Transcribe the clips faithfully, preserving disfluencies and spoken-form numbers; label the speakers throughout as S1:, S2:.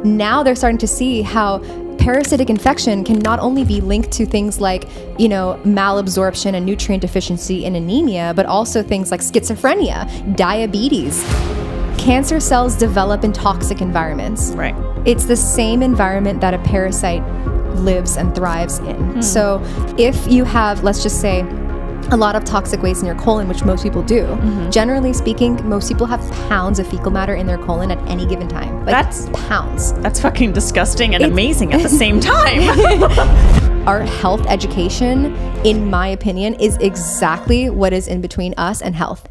S1: now they're starting to see how parasitic infection can not only be linked to things like, you know, malabsorption and nutrient deficiency and anemia, but also things like schizophrenia, diabetes. Cancer cells develop in toxic environments.
S2: Right.
S1: It's the same environment that a parasite lives and thrives in. Mm. So if you have, let's just say, a lot of toxic waste in your colon, which most people do. Mm-hmm. Generally speaking, most people have pounds of fecal matter in their colon at any given time. Like, that's pounds.
S2: That's fucking disgusting and it's, amazing at the same time.
S1: Our health education, in my opinion, is exactly what is in between us and health.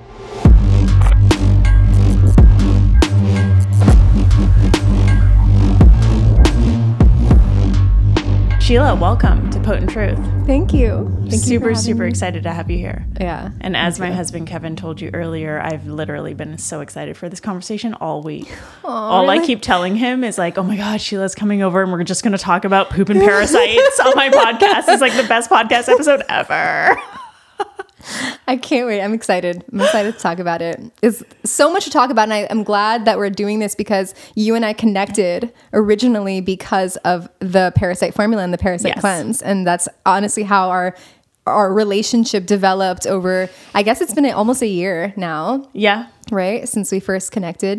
S2: Sheela, welcome to Potent Truth.
S1: Thank you. Thank
S2: super,
S1: you
S2: super
S1: me.
S2: excited to have you here.
S1: Yeah.
S2: And as my husband Kevin told you earlier, I've literally been so excited for this conversation all week. Aww, all really? I keep telling him is like, oh my God, Sheila's coming over and we're just going to talk about poop and parasites on my podcast. It's like the best podcast episode ever.
S1: I can't wait. I'm excited. I'm excited to talk about it. It's so much to talk about. And I, I'm glad that we're doing this because you and I connected originally because of the Parasite Formula and the Parasite yes. Cleanse. And that's honestly how our our relationship developed over, I guess it's been almost a year now.
S2: Yeah.
S1: Right? Since we first connected.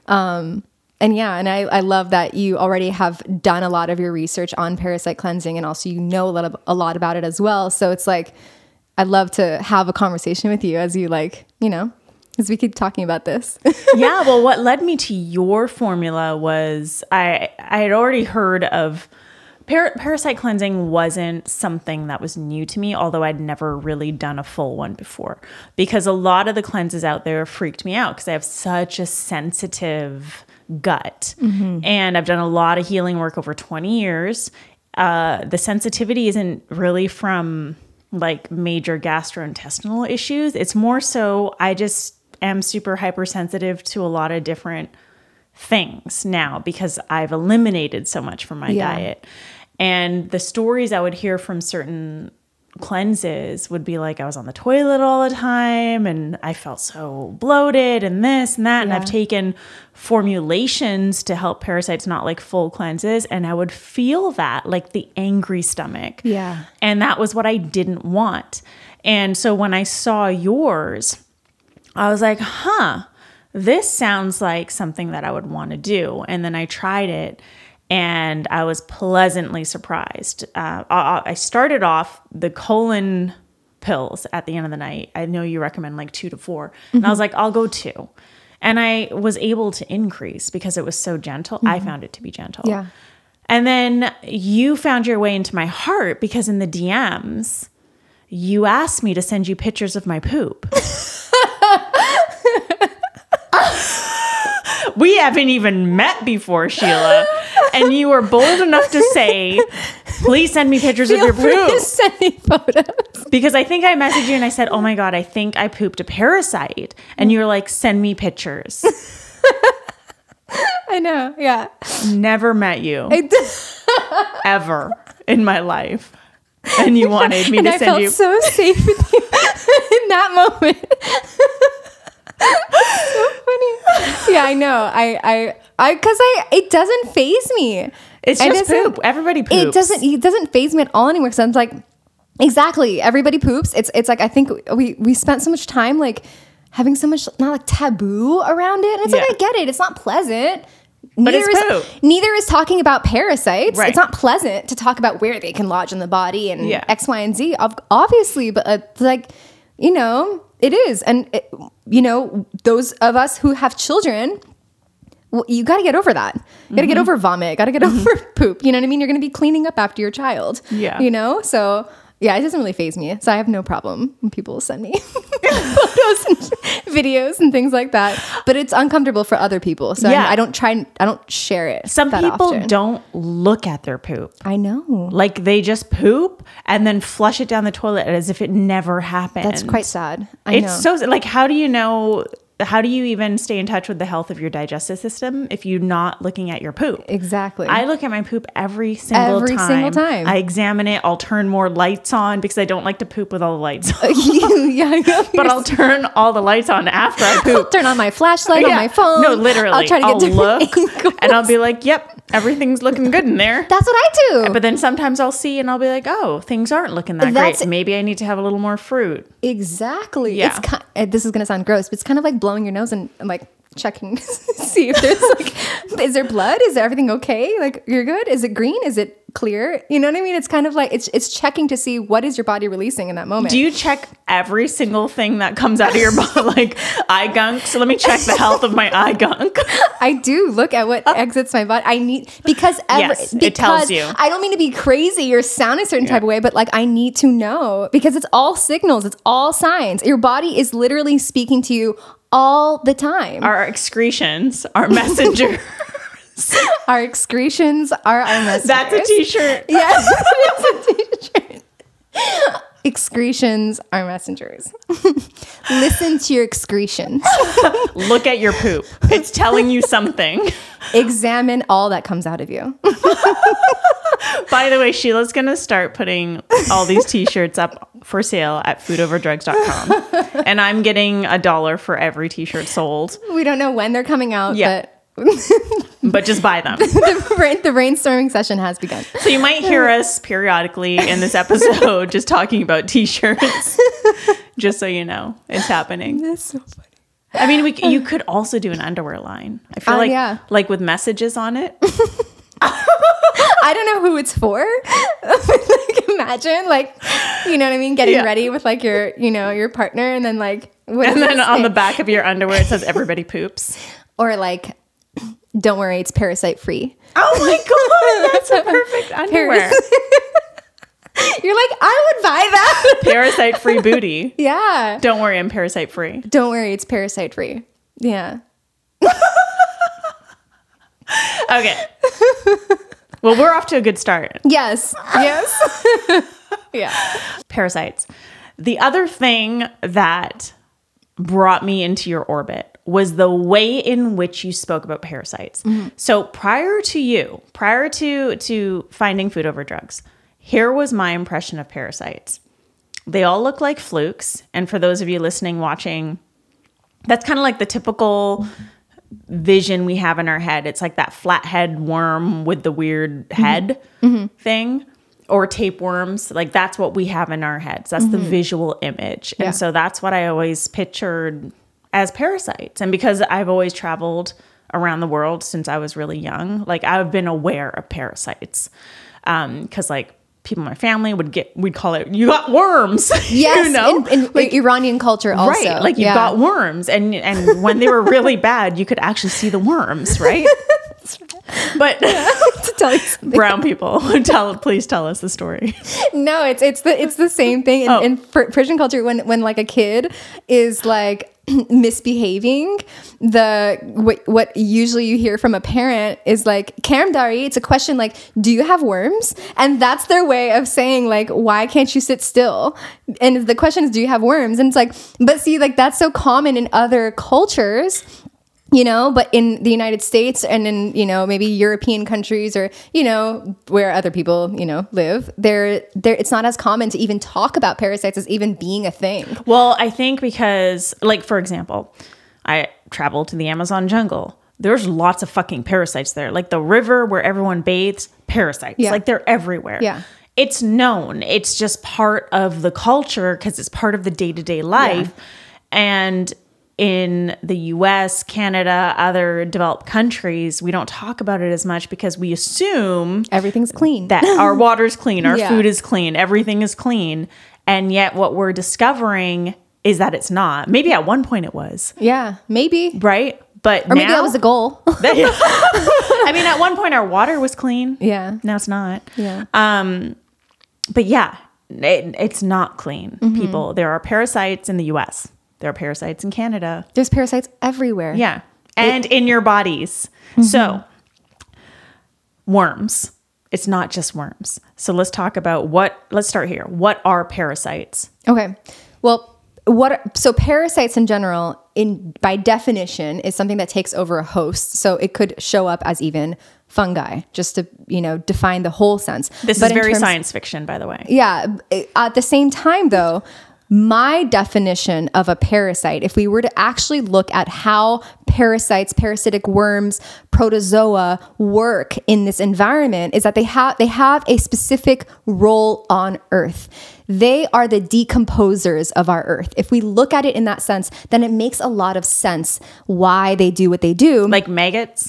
S1: Um, and yeah, and I, I love that you already have done a lot of your research on parasite cleansing and also you know a lot, of, a lot about it as well. So it's like, I'd love to have a conversation with you as you like, you know, as we keep talking about this.
S2: Yeah. Well, what led me to your formula was I, I had already heard of par- parasite cleansing wasn't something that was new to me, although I'd never really done a full one before because a lot of the cleanses out there freaked me out because I have such a sensitive gut mm-hmm. and I've done a lot of healing work over twenty years. Uh, the sensitivity isn't really from like major gastrointestinal issues. It's more so I just am super hypersensitive to a lot of different things now because I've eliminated so much from my yeah. diet. And the stories I would hear from certain cleanses would be like I was on the toilet all the time and I felt so bloated and this and that. Yeah. And I've taken formulations to help parasites, not like full cleanses. And I would feel that like the angry stomach.
S1: Yeah.
S2: And that was what I didn't want. And so when I saw yours, I was like, huh, this sounds like something that I would want to do. And then I tried it. And I was pleasantly surprised. Uh, I started off the colon pills at the end of the night. I know you recommend like two to four. Mm-hmm. And I was like, I'll go two. And I was able to increase because it was so gentle. Mm-hmm. I found it to be gentle.
S1: Yeah.
S2: And then you found your way into my heart because in the D Ms, you asked me to send you pictures of my poop. We haven't even met before, Sheela. And you were bold enough to say, please send me pictures
S1: Feel
S2: of your poop.
S1: Free to send me photos.
S2: Because I think I messaged you and I said, oh my God, I think I pooped a parasite. And you were like, send me pictures.
S1: I know. Yeah.
S2: Never met you. Ever in my life. And you wanted me
S1: and
S2: to
S1: I
S2: send you.
S1: I felt so safe with you in that moment. So funny. Yeah, I know. I, I, I, cause I, it doesn't faze me.
S2: It's
S1: it
S2: just poop. Everybody poops.
S1: It doesn't, it doesn't faze me at all anymore. So I'm like, exactly. Everybody poops. It's, it's like, I think we, we spent so much time like having so much, not like taboo around it. And it's yeah. like, I get it. It's not pleasant.
S2: But
S1: neither
S2: it's
S1: is,
S2: poop.
S1: Neither is talking about parasites.
S2: Right.
S1: It's not pleasant to talk about where they can lodge in the body and
S2: yeah.
S1: X, Y, and Z, obviously. But uh, like, you know, it is. And, it, you know, those of us who have children, well, you got to get over that. You got to mm-hmm. get over vomit. Got to get mm-hmm. over poop. You know what I mean? You're going to be cleaning up after your child.
S2: Yeah.
S1: You know? So, yeah, it doesn't really faze me. So I have no problem when people send me photos and videos and things like that. But it's uncomfortable for other people. So yeah. I, I don't try, I don't share it.
S2: Some
S1: that
S2: people
S1: often.
S2: don't look at their poop.
S1: I know.
S2: Like they just poop and then flush it down the toilet as if it never happened.
S1: That's quite sad. I
S2: it's
S1: know.
S2: so like, how do you know how do you even stay in touch with the health of your digestive system if you're not looking at your poop?
S1: Exactly.
S2: I look at my poop every single
S1: every
S2: time.
S1: Every single time.
S2: I examine it. I'll turn more lights on because I don't like to poop with all the lights on.
S1: yeah, yeah,
S2: but I'll turn all the lights on after I poop.
S1: I'll turn on my flashlight yeah. on my phone.
S2: No, literally.
S1: I'll try to get
S2: I'll
S1: different
S2: look
S1: angles.
S2: And I'll be like, yep, everything's looking good in there.
S1: That's what I do.
S2: But then sometimes I'll see and I'll be like, oh, things aren't looking that That's, great. Maybe I need to have a little more fruit.
S1: Exactly.
S2: Yeah.
S1: It's kind, this is going to sound gross, but it's kind of like blowing your nose and, and like checking to see if there's like, is there blood? Is everything okay? Like, you're good? Is it green? Is it clear? You know what I mean? It's kind of like, it's it's checking to see what is your body releasing in that moment.
S2: Do you check every single thing that comes out of your body? Like eye gunk? So let me check the health of my eye gunk.
S1: I do look at what exits my body. I need, because, every,
S2: yes,
S1: because
S2: it tells you.
S1: I don't mean to be crazy or sound a certain yeah. type of way, but like I need to know because it's all signals. It's all signs. Your body is literally speaking to you all the time.
S2: Our excretions are messengers.
S1: Our excretions are our messengers.
S2: That's a t-shirt.
S1: Yes, it's a t-shirt. Excretions are messengers. Listen to your excretions.
S2: Look at your poop. It's telling you something.
S1: Examine all that comes out of you.
S2: By the way, Sheila's going to start putting all these t-shirts up for sale at food over drugs dot com. And I'm getting a dollar for every t-shirt sold.
S1: We don't know when they're coming out, yeah. but...
S2: but just buy them.
S1: the, brain, the brainstorming session has begun.
S2: So you might hear us periodically in this episode just talking about t-shirts. Just so you know, it's happening.
S1: That's so funny.
S2: I mean, we you could also do an underwear line. I feel
S1: uh,
S2: like
S1: yeah.
S2: like with messages on it.
S1: I don't know who it's for. Like, imagine, like, you know what I mean, getting yeah. ready with like your, you know, your partner, and then like, what
S2: and then on the back of your underwear it says "Everybody poops,"
S1: or like, "Don't worry, it's parasite free."
S2: Oh my god, that's a perfect underwear.
S1: You're like, I would buy that.
S2: Parasite free booty.
S1: Yeah.
S2: Don't worry, I'm parasite free.
S1: Don't worry, it's parasite free. Yeah.
S2: Okay. Well, we're off to a good start.
S1: Yes. Yes. Yeah.
S2: Parasites. The other thing that brought me into your orbit was the way in which you spoke about parasites. Mm-hmm. So prior to you, prior to, to finding Food Over Drugs, here was my impression of parasites. They all look like flukes. And for those of you listening, watching, that's kind of like the typical vision we have in our head. It's like that flathead worm with the weird head mm-hmm. thing, or tapeworms. Like that's what we have in our heads. That's mm-hmm. the visual image. Yeah. And so that's what I always pictured as parasites. And because I've always traveled around the world since I was really young, like I've been aware of parasites. Um, cause like people in my family would get, we'd call it, you got worms.
S1: Yes,
S2: you know?
S1: in, in like, Iranian culture also.
S2: Right, like you've yeah. got worms. And and when they were really bad, you could actually see the worms, right? But yeah.
S1: to tell you something.
S2: Brown people, tell please tell us the story.
S1: No, it's it's the it's the same thing in, oh. in Persian culture. When when like a kid is like misbehaving, the what, what usually you hear from a parent is like "Karam dari." It's a question like, "Do you have worms?" And that's their way of saying like, "Why can't you sit still?" And the question is, "Do you have worms?" And it's like, but see, like that's so common in other cultures. You know, but in the United States and in, you know, maybe European countries or, you know, where other people, you know, live, they're, they're, it's not as common to even talk about parasites as even being a thing.
S2: Well, I think because, like, for example, I traveled to the Amazon jungle. There's lots of fucking parasites there. Like the river where everyone bathes, parasites. Yeah. Like they're everywhere.
S1: Yeah.
S2: It's known. It's just part of the culture because it's part of the day-to-day life. Yeah. And in the U S, Canada, other developed countries, we don't talk about it as much because we assume
S1: everything's clean,
S2: that our water's clean, our
S1: yeah.
S2: food is clean, everything is clean. And yet what we're discovering is that it's not. Maybe at one point it was.
S1: Yeah, maybe.
S2: Right? But
S1: or
S2: now,
S1: maybe that was the goal.
S2: I mean, at one point our water was clean.
S1: Yeah.
S2: Now it's not.
S1: Yeah.
S2: Um, but yeah, it, it's not clean, mm-hmm. people. There are parasites in the U S. There are parasites in Canada.
S1: There's parasites everywhere.
S2: Yeah. And it, in your bodies. Mm-hmm. So worms. It's not just worms. So let's talk about what, let's start here. What are parasites?
S1: Okay. Well, what, so parasites in general in by definition is something that takes over a host. So it could show up as even fungi, just to, you know, define the whole sense.
S2: This
S1: but
S2: is very
S1: terms,
S2: science fiction, by the way.
S1: Yeah. At the same time, though, my definition of a parasite, if we were to actually look at how parasites, parasitic worms, protozoa work in this environment, is that they have they have a specific role on Earth. They are the decomposers of our Earth. If we look at it in that sense, then it makes a lot of sense why they do what they do.
S2: Like maggots?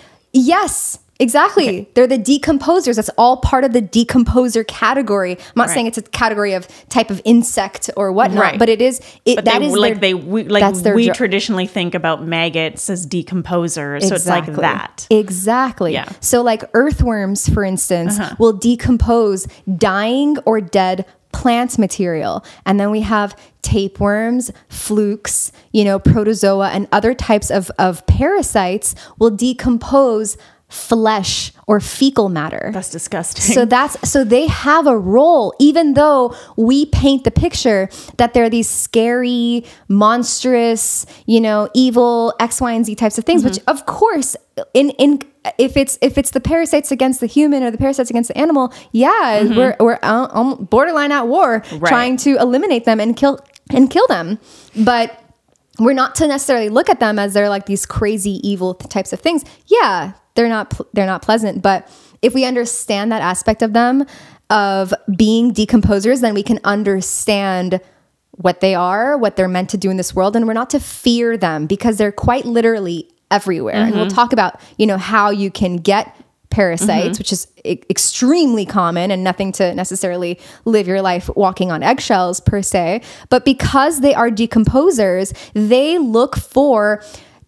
S1: Yes. Exactly. Okay. They're the decomposers. That's all part of the decomposer category. I'm not right. saying it's a category of type of insect or whatnot, right. but it is. It,
S2: but
S1: that
S2: they,
S1: is
S2: like
S1: their,
S2: they we, like we
S1: jo-
S2: traditionally think about maggots as decomposers, exactly. so it's like that.
S1: Exactly. Yeah. So like earthworms, for instance, uh-huh. will decompose dying or dead plant material. And then we have tapeworms, flukes, you know, protozoa, and other types of, of parasites will decompose flesh or fecal matter.
S2: That's disgusting.
S1: So that's so they have a role, even though we paint the picture that they're these scary, monstrous, you know, evil X, Y, and Z types of things, mm-hmm. which of course in in if it's if it's the parasites against the human or the parasites against the animal, yeah, mm-hmm. we're we're uh, borderline at war right. trying to eliminate them and kill and kill them. But we're not to necessarily look at them as they're like these crazy evil types of things. Yeah, they're not they're not pleasant, but if we understand that aspect of them of being decomposers, then we can understand what they are, what they're meant to do in this world, and we're not to fear them because they're quite literally everywhere. Mm-hmm. And we'll talk about, you know, how you can get parasites, mm-hmm. which is e- extremely common and nothing to necessarily live your life walking on eggshells per se. But because they are decomposers, they look for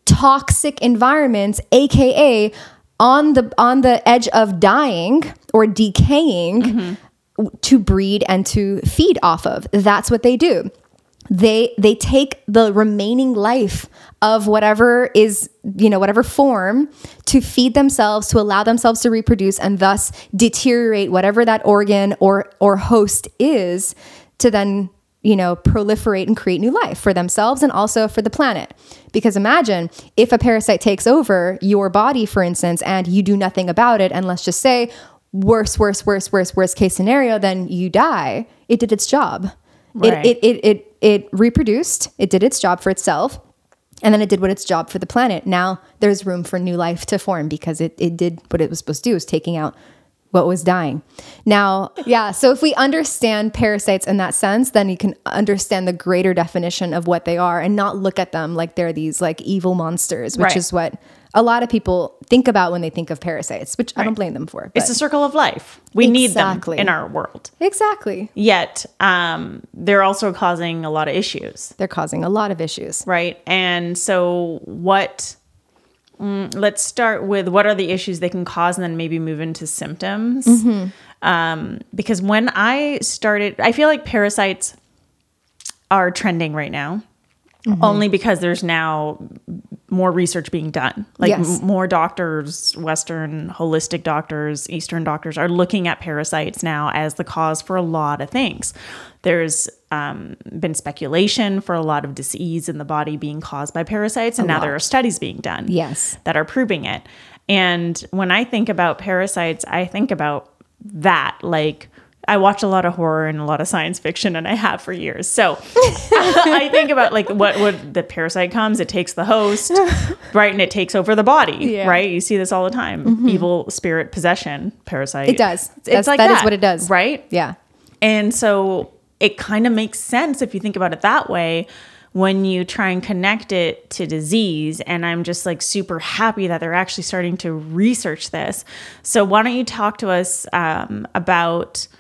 S1: toxic environments, aka on the on the edge of dying or decaying, mm-hmm. to breed and to feed off of. That's what they do. They they take the remaining life of whatever is, you know, whatever form to feed themselves, to allow themselves to reproduce, and thus deteriorate whatever that organ or or host is, to then, you know, proliferate and create new life for themselves and also for the planet. Because imagine if a parasite takes over your body, for instance, and you do nothing about it, and let's just say worst, worst, worst, worst, worst case scenario, then you die. It did its job. Right. It, it, it, it, it reproduced, it did its job for itself, and then it did what its job for the planet. Now there's room for new life to form because it, it did what it was supposed to do, was taking out what was dying. Now, yeah, so if we understand parasites in that sense, then you can understand the greater definition of what they are and not look at them like they're these like evil monsters, which right. is what a lot of people think about when they think of parasites, which right. I don't blame them for.
S2: It's a circle of life. We exactly. need them in our world.
S1: Exactly.
S2: Yet, um, they're also causing a lot of issues.
S1: They're causing a lot of issues.
S2: Right. And so what... Mm, let's start with what are the issues they can cause and then maybe move into symptoms. Mm-hmm. Um, because when I started, I feel like parasites are trending right now, mm-hmm. only because there's now more research being done. Like yes. m- more doctors, Western holistic doctors, Eastern doctors are looking at parasites now as the cause for a lot of things. There's um, been speculation for a lot of disease in the body being caused by parasites. And a now lot. There are studies being done
S1: yes.
S2: that are proving it. And when I think about parasites, I think about that. Like, I watch a lot of horror and a lot of science fiction, and I have for years. So I think about like what would the parasite comes, it takes the host, right? And it takes over the body, yeah. right? You see this all the time. Mm-hmm. Evil spirit possession, parasite.
S1: It does.
S2: It's
S1: That's,
S2: like
S1: that.
S2: That
S1: is what it does.
S2: Right?
S1: Yeah.
S2: And so it kind of makes sense if you think about it that way when you try and connect it to disease. And I'm just like super happy that they're actually starting to research this. So why don't you talk to us um, about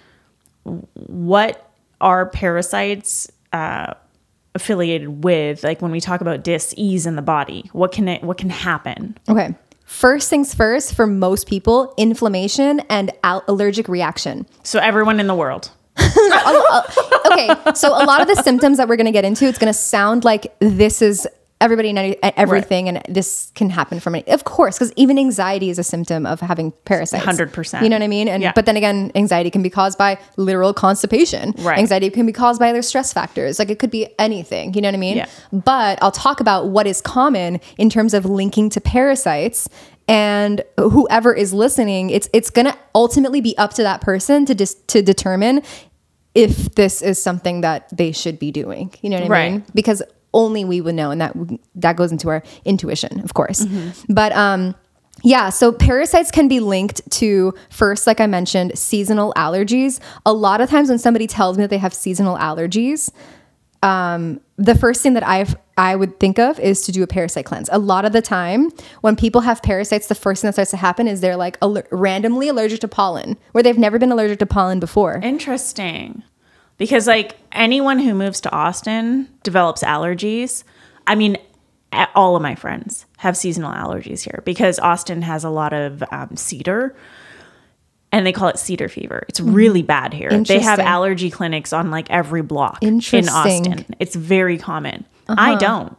S2: what are parasites uh, affiliated with? Like when we talk about dis-ease in the body, what can it, what can happen?
S1: Okay. First things first, for most people, inflammation and al- allergic reaction.
S2: So everyone in the world.
S1: Okay. So a lot of the symptoms that we're going to get into, it's going to sound like this is everybody and everything. Right. And this can happen from it. Of course, because even anxiety is a symptom of having parasites.
S2: one hundred percent.
S1: You know what I mean? And,
S2: yeah.
S1: but then again, anxiety can be caused by literal constipation.
S2: Right.
S1: Anxiety can be caused by other stress factors. Like it could be anything, you know what I mean?
S2: Yeah.
S1: But I'll talk about what is common in terms of linking to parasites. And whoever is listening, it's it's going to ultimately be up to that person to dis- to determine if this is something that they should be doing. You know what I
S2: right.
S1: mean? Because only we would know, and that that goes into our intuition, of course. Mm-hmm. But um, yeah, so parasites can be linked to, first, like I mentioned, seasonal allergies. A lot of times when somebody tells me that they have seasonal allergies, um, the first thing that I've I would think of is to do a parasite cleanse. A lot of the time when people have parasites, the first thing that starts to happen is they're like aller- randomly allergic to pollen, where they've never been allergic to pollen before.
S2: Interesting. Because like anyone who moves to Austin develops allergies. I mean, all of my friends have seasonal allergies here because Austin has a lot of um, cedar, and they call it cedar fever. It's really bad here. They have allergy clinics on like every block in Austin. It's very common. Uh-huh. I don't.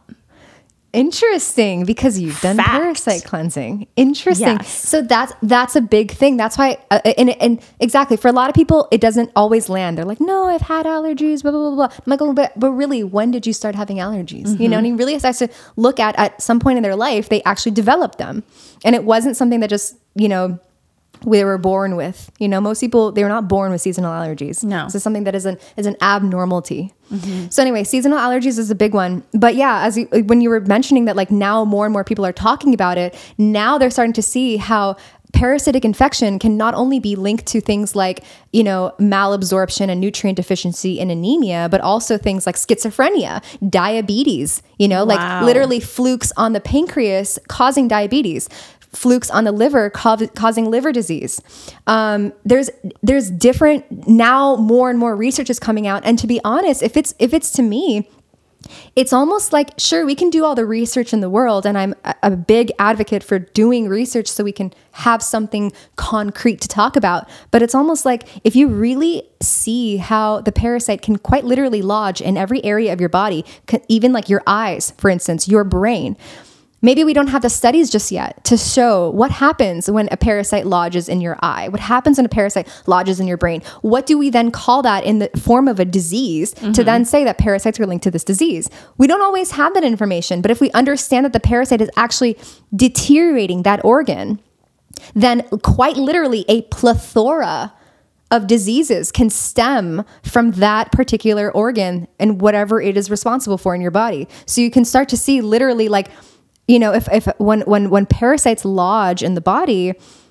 S1: Interesting, because you've done
S2: Fact.
S1: parasite cleansing. Interesting.
S2: Yes.
S1: So that's that's a big thing. That's why, uh, and, and exactly, for a lot of people, it doesn't always land. They're like, no, I've had allergies, blah, blah, blah, blah. I'm like, oh, but, but really, when did you start having allergies? Mm-hmm. You know, and he really has to look at, at some point in their life, they actually developed them. And it wasn't something that just, you know, we were born with. You know, most people, they were not born with seasonal allergies.
S2: No.
S1: This is something that is an is an abnormality. Mm-hmm. So anyway, seasonal allergies is a big one. But yeah, as you, when you were mentioning that, like now more and more people are talking about it, now they're starting to see how parasitic infection can not only be linked to things like, you know, malabsorption and nutrient deficiency and anemia, but also things like schizophrenia, diabetes, you know, wow. like literally flukes on the pancreas causing diabetes. Flukes on the liver co- causing liver disease. Um, there's there's different, now more and more research is coming out. And to be honest, if it's if it's to me, it's almost like, sure, we can do all the research in the world. And I'm a, a big advocate for doing research so we can have something concrete to talk about. But it's almost like if you really see how the parasite can quite literally lodge in every area of your body, even like your eyes, for instance, your brain. Maybe we don't have the studies just yet to show what happens when a parasite lodges in your eye. What happens when a parasite lodges in your brain? What do we then call that in the form of a disease mm-hmm. to then say that parasites are linked to this disease? We don't always have that information, but if we understand that the parasite is actually deteriorating that organ, then quite literally a plethora of diseases can stem from that particular organ and whatever it is responsible for in your body. So you can start to see literally like, you know, if, if when, when, when parasites lodge in the body,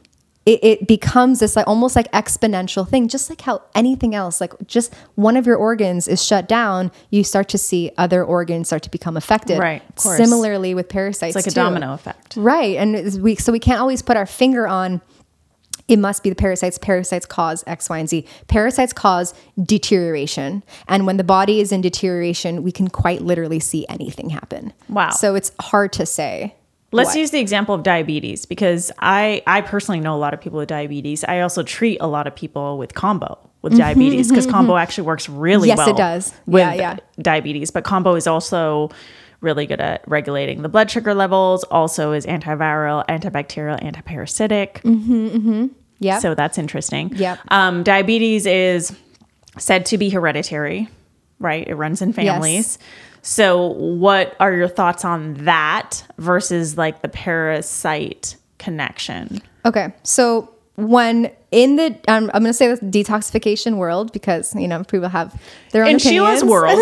S1: it, it becomes this like almost like exponential thing, just like how anything else, like just one of your organs is shut down, you start to see other organs start to become affected.
S2: Right. Of course.
S1: Similarly with parasites,
S2: it's like a
S1: too.
S2: domino effect.
S1: Right. And we, so we can't always put our finger on, it must be the parasites. Parasites cause X, Y, and Z. Parasites cause deterioration. And when the body is in deterioration, we can quite literally see anything happen.
S2: Wow.
S1: So it's hard to say.
S2: Let's
S1: what.
S2: use the example of diabetes, because I, I personally know a lot of people with diabetes. I also treat a lot of people with combo with diabetes because combo actually works really
S1: yes,
S2: well.
S1: Yes, it does.
S2: With
S1: yeah, yeah.
S2: diabetes. But combo is also really good at regulating the blood sugar levels, also is antiviral, antibacterial, antiparasitic.
S1: Mm-hmm, mm-hmm. Yeah.
S2: So that's interesting.
S1: Yep.
S2: Um, diabetes is said to be hereditary, right? It runs in families. Yes. So what are your thoughts on that versus like the parasite connection? Okay.
S1: So when in the, um, I'm going to say the detoxification world, because, you know, people have their own
S2: in
S1: opinions.
S2: Sheila's world.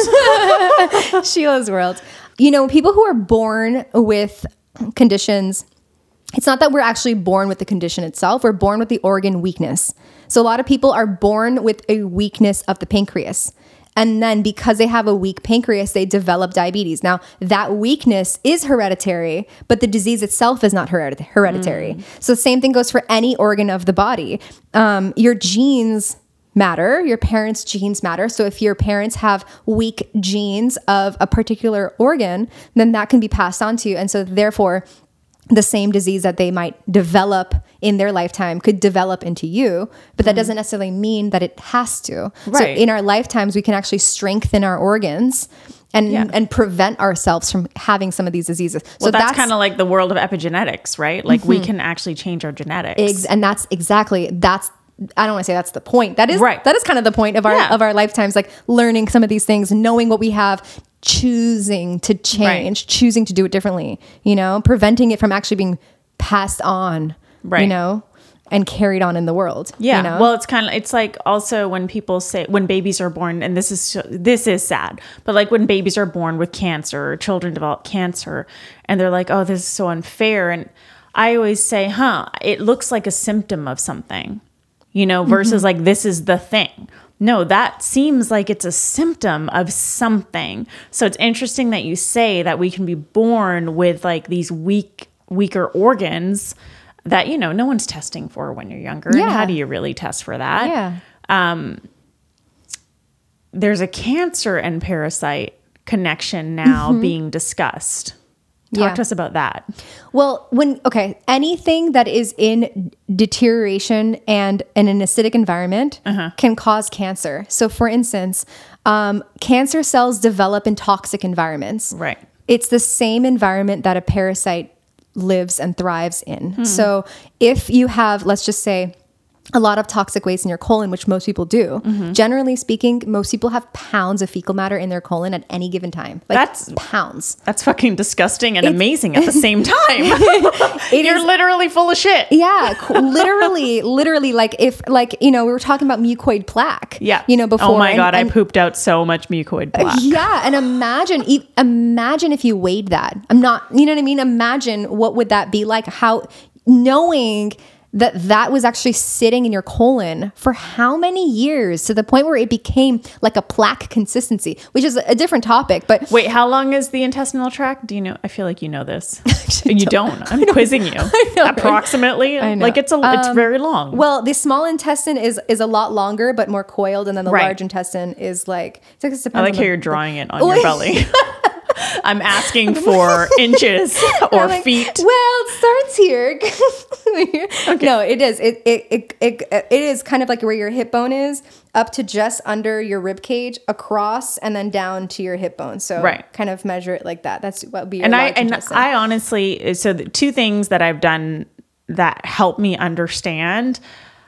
S1: Sheila's world. You know, people who are born with conditions, it's not that we're actually born with the condition itself. We're born with the organ weakness. So a lot of people are born with a weakness of the pancreas. And then because they have a weak pancreas, they develop diabetes. Now, that weakness is hereditary, but the disease itself is not heredit- hereditary. Mm. So the same thing goes for any organ of the body. Um, your genes matter. Your parents' genes matter. So if your parents have weak genes of a particular organ, then that can be passed on to you. And so therefore, the same disease that they might develop in their lifetime could develop into you, but that mm. doesn't necessarily mean that it has to. Right. So in our lifetimes, we can actually strengthen our organs and yeah. and prevent ourselves from having some of these diseases. So
S2: well, that's, that's kind of like the world of epigenetics, right? Like mm-hmm. we can actually change our genetics.
S1: Ex- and that's exactly, that's, I don't want to say that's the point. That is, right. that is kind of the point of our, yeah. of our lifetimes, like learning some of these things, knowing what we have, choosing to change, right. choosing to do it differently, you know, preventing it from actually being passed on, right. you know, and carried on in the world.
S2: Yeah.
S1: You know?
S2: Well, it's kind of, it's like also when people say, when babies are born, and this is, this is sad, but like when babies are born with cancer or children develop cancer and they're like, oh, this is so unfair. And I always say, huh, it looks like a symptom of something, you know, versus mm-hmm. like, this is the thing. No, that seems like it's a symptom of something. So it's interesting that you say that we can be born with like these weak, weaker organs that, you know, no one's testing for when you're younger. Yeah. And how do you really test for that?
S1: Yeah. Um,
S2: there's a cancer and parasite connection now mm-hmm. being discussed. Talk yeah. to us about that.
S1: Well, when, okay, anything that is in deterioration and in an acidic environment uh-huh. can cause cancer. So for instance, um, cancer cells develop in toxic environments.
S2: Right.
S1: It's the same environment that a parasite lives and thrives in. Hmm. So if you have, let's just say, a lot of toxic waste in your colon, which most people do. Mm-hmm. Generally speaking, most people have pounds of fecal matter in their colon at any given time. Like that's pounds.
S2: That's fucking disgusting and it's, amazing at the same time. You're is, literally full of shit.
S1: Yeah, literally, literally. Like if, like you know, we were talking about mucoid plaque.
S2: Yeah,
S1: you know, before.
S2: Oh my god,
S1: and,
S2: I pooped out so much mucoid plaque.
S1: Yeah, and imagine, imagine if you weighed that. I'm not, you know what I mean? Imagine what would that be like? How knowing that that was actually sitting in your colon for how many years to the point where it became like a plaque consistency, which is a different topic. But
S2: wait, how long is the intestinal tract? Do you know? I feel like you know this. You don't. don't. I'm quizzing you. I know, Approximately. I know. Like it's a, it's um, very long.
S1: Well, the small intestine is is a lot longer, but more coiled, and then the
S2: right.
S1: large intestine is like. It's like
S2: I like how the, you're drawing it on your belly. I'm asking for inches or like, feet.
S1: Well, it starts here. Okay. No, it is. It, it it it it is kind of like where your hip bone is, up to just under your rib cage, across, and then down to your hip bone. So
S2: right.
S1: kind of measure it like that. That's what would be your
S2: and
S1: large
S2: I
S1: intestine.
S2: And I honestly, so the two things that I've done that help me understand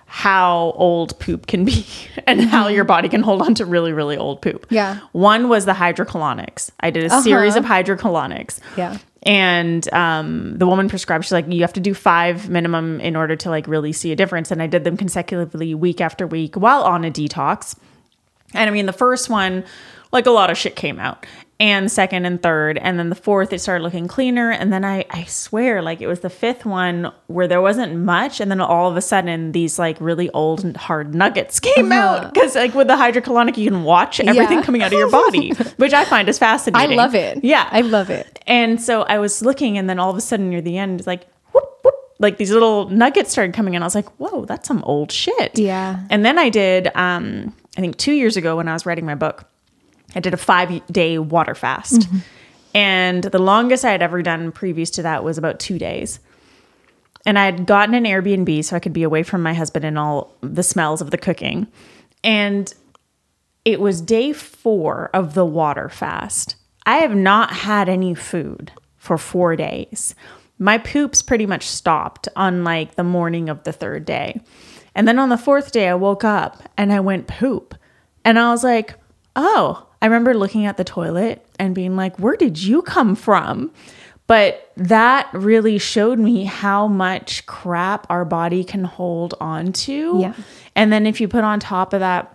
S2: how old poop can be and how your body can hold on to really, really old poop.
S1: Yeah.
S2: One was the hydrocolonics. I did a uh-huh. series of hydrocolonics.
S1: Yeah.
S2: And um, the woman prescribed, she's like, you have to do five minimum in order to like really see a difference. And I did them consecutively week after week while on a detox. And I mean, the first one, like a lot of shit came out. And second and third. And then the fourth, it started looking cleaner. And then I, I swear, like it was the fifth one where there wasn't much. And then all of a sudden, these like really old and hard nuggets came uh-huh. out. Because like with the hydrocolonic, you can watch everything yeah. coming out of your body, which I find is fascinating.
S1: I love it.
S2: Yeah.
S1: I love it.
S2: And so I was looking, and then all of a sudden near the end, it's like, whoop, whoop, like these little nuggets started coming in. I was like, whoa, that's some old shit.
S1: Yeah.
S2: And then I did, um, I think two years ago when I was writing my book, I did a five day water fast. Mm-hmm. And the longest I had ever done previous to that was about two days. And I had gotten an Airbnb so I could be away from my husband and all the smells of the cooking. And it was day four of the water fast. I have not had any food for four days. My poops pretty much stopped on like the morning of the third day. And then on the fourth day, I woke up and I went poop. And I was like, oh, I remember looking at the toilet and being like, where did you come from? But that really showed me how much crap our body can hold on to.
S1: Yeah.
S2: And then if you put on top of that,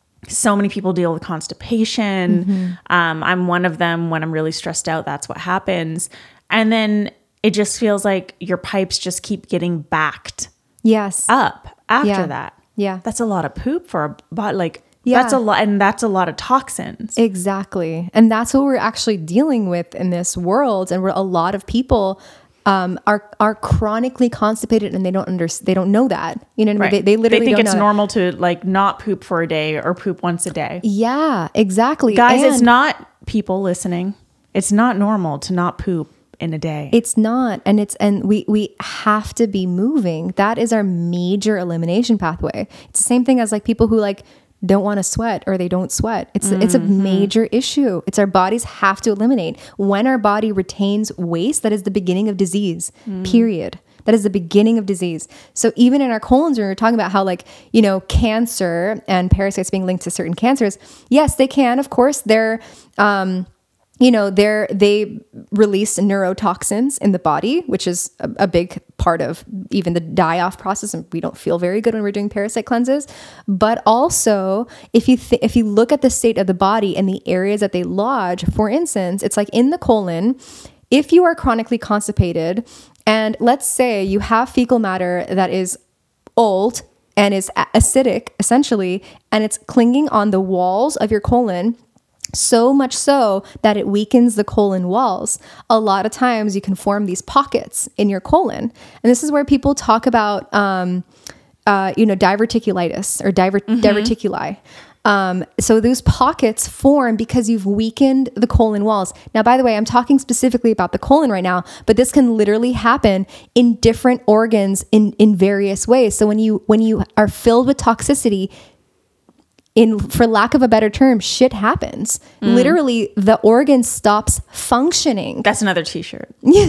S2: so many people deal with constipation. Mm-hmm. Um, I'm one of them. When I'm really stressed out, that's what happens. And then it just feels like your pipes just keep getting backed
S1: yes.
S2: up after
S1: yeah.
S2: that.
S1: Yeah.
S2: That's a lot of poop for a body. Like,
S1: yeah.
S2: That's a lot, and that's a lot of toxins.
S1: Exactly. And that's what we're actually dealing with in this world. And we're, a lot of people um, are are chronically constipated, and they don't under, they don't know that. You know what
S2: right.
S1: I mean? They, they literally
S2: they think
S1: don't
S2: it's
S1: know
S2: normal
S1: that.
S2: to like not poop for a day or poop once a day.
S1: Yeah, exactly.
S2: Guys,
S1: and
S2: it's not, people listening, it's not normal to not poop in a day.
S1: It's not. And it's, and we, we have to be moving. That is our major elimination pathway. It's the same thing as like people who like don't want to sweat or they don't sweat. It's, mm-hmm. it's a major issue. It's our bodies have to eliminate. When our body retains waste, that is the beginning of disease, mm. period. That is the beginning of disease. So even in our colons, when we're talking about how like, you know, cancer and parasites being linked to certain cancers, yes, they can, of course, they're, um, you know, they're, they release neurotoxins in the body, which is a, a big part of even the die-off process. And we don't feel very good when we're doing parasite cleanses. But also, if you th- if you look at the state of the body and the areas that they lodge, for instance, it's like in the colon, if you are chronically constipated, and let's say you have fecal matter that is old and is acidic, essentially, and it's clinging on the walls of your colon, so much so that it weakens the colon walls. A lot of times you can form these pockets in your colon. And this is where people talk about, um, uh, you know, diverticulitis or diver- mm-hmm. diverticuli. Um, so those pockets form because you've weakened the colon walls. Now, by the way, I'm talking specifically about the colon right now, but this can literally happen in different organs in, in various ways. So when you, when you are filled with toxicity, in, for lack of a better term, shit happens. Mm. Literally, the organ stops functioning.
S2: That's another t-shirt.
S1: Yeah,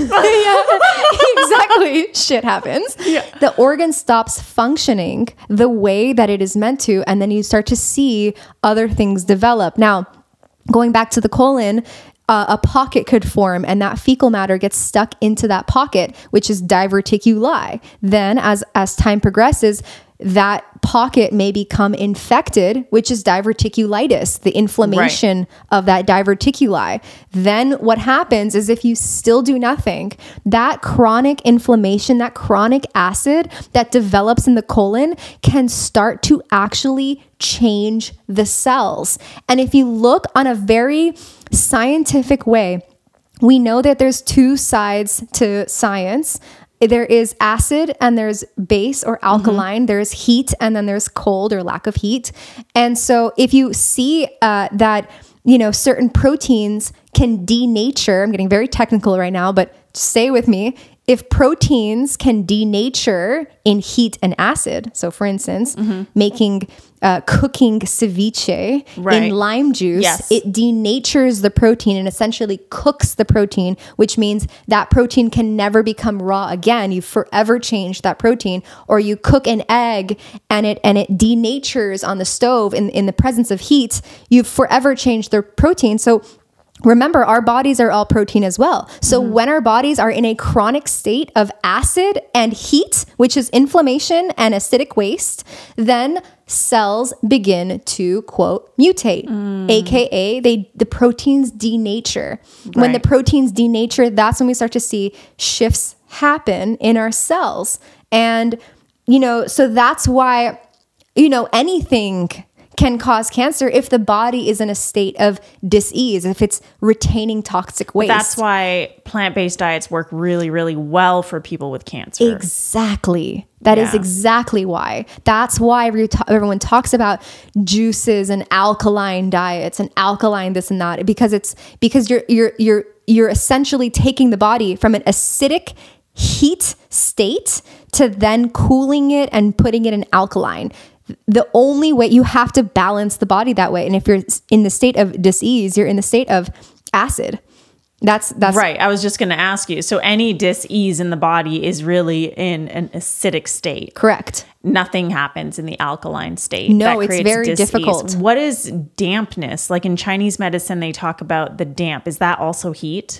S1: exactly. Shit happens. Yeah. The organ stops functioning the way that it is meant to. And then you start to see other things develop. Now, going back to the colon, uh, a pocket could form and that fecal matter gets stuck into that pocket, which is diverticuli. Then as, as time progresses, that pocket may become infected, which is diverticulitis, the inflammation right. of that diverticuli. Then what happens is if you still do nothing, that chronic inflammation, that chronic acid that develops in the colon can start to actually change the cells. And if you look on a very scientific way, we know that there's two sides to science. There is acid and there's base or alkaline. Mm-hmm. There's heat and then there's cold or lack of heat. And so if you see uh, that, you know, certain proteins can denature, I'm getting very technical right now, but stay with me. If proteins can denature in heat and acid, so for instance, mm-hmm. making, uh, cooking ceviche right. in lime juice, yes. it denatures the protein and essentially cooks the protein, which means that protein can never become raw again. You forever change that protein. Or you cook an egg and it and it denatures on the stove in, in the presence of heat, you've forever changed the protein. So remember, our bodies are all protein as well. So mm-hmm. when our bodies are in a chronic state of acid and heat, which is inflammation and acidic waste, then cells begin to, quote, mutate, mm. A K A they the proteins denature. Right. When the proteins denature, that's when we start to see shifts happen in our cells. And, you know, so that's why, you know, anything can cause cancer if the body is in a state of dis-ease, if it's retaining toxic waste.
S2: That's why plant-based diets work really, really well for people with cancer.
S1: Exactly. That yeah. is exactly why. That's why everyone talks about juices and alkaline diets and alkaline this and that, because it's because you're you're you're you're essentially taking the body from an acidic heat state to then cooling it and putting it in alkaline. The only way, you have to balance the body that way. And if you're in the state of dis-ease, you're in the state of acid. That's that's
S2: right. I was just going to ask you. So any dis-ease in the body is really in an acidic state.
S1: Correct.
S2: Nothing happens in the alkaline state.
S1: No, it's very dis-ease. difficult.
S2: What is dampness? Like in Chinese medicine, they talk about the damp. Is that also heat?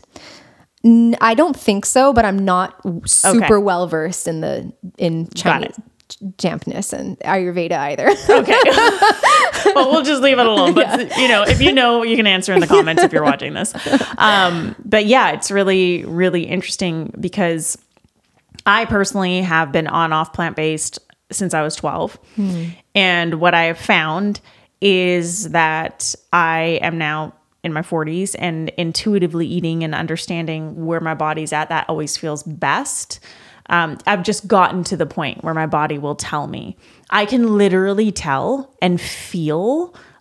S1: I don't think so, but I'm not super okay. well versed in the in Chinese dampness and Ayurveda either.
S2: Okay. Well, we'll just leave it alone. But, yeah. you know, if you know, you can answer in the comments if you're watching this. Um, but yeah, it's really, really interesting because I personally have been on-off plant-based since I was twelve. Hmm. And what I have found is that I am now in my forties and intuitively eating and understanding where my body's at. That always feels best. Um, I've just gotten to the point where my body will tell me. I can literally tell and feel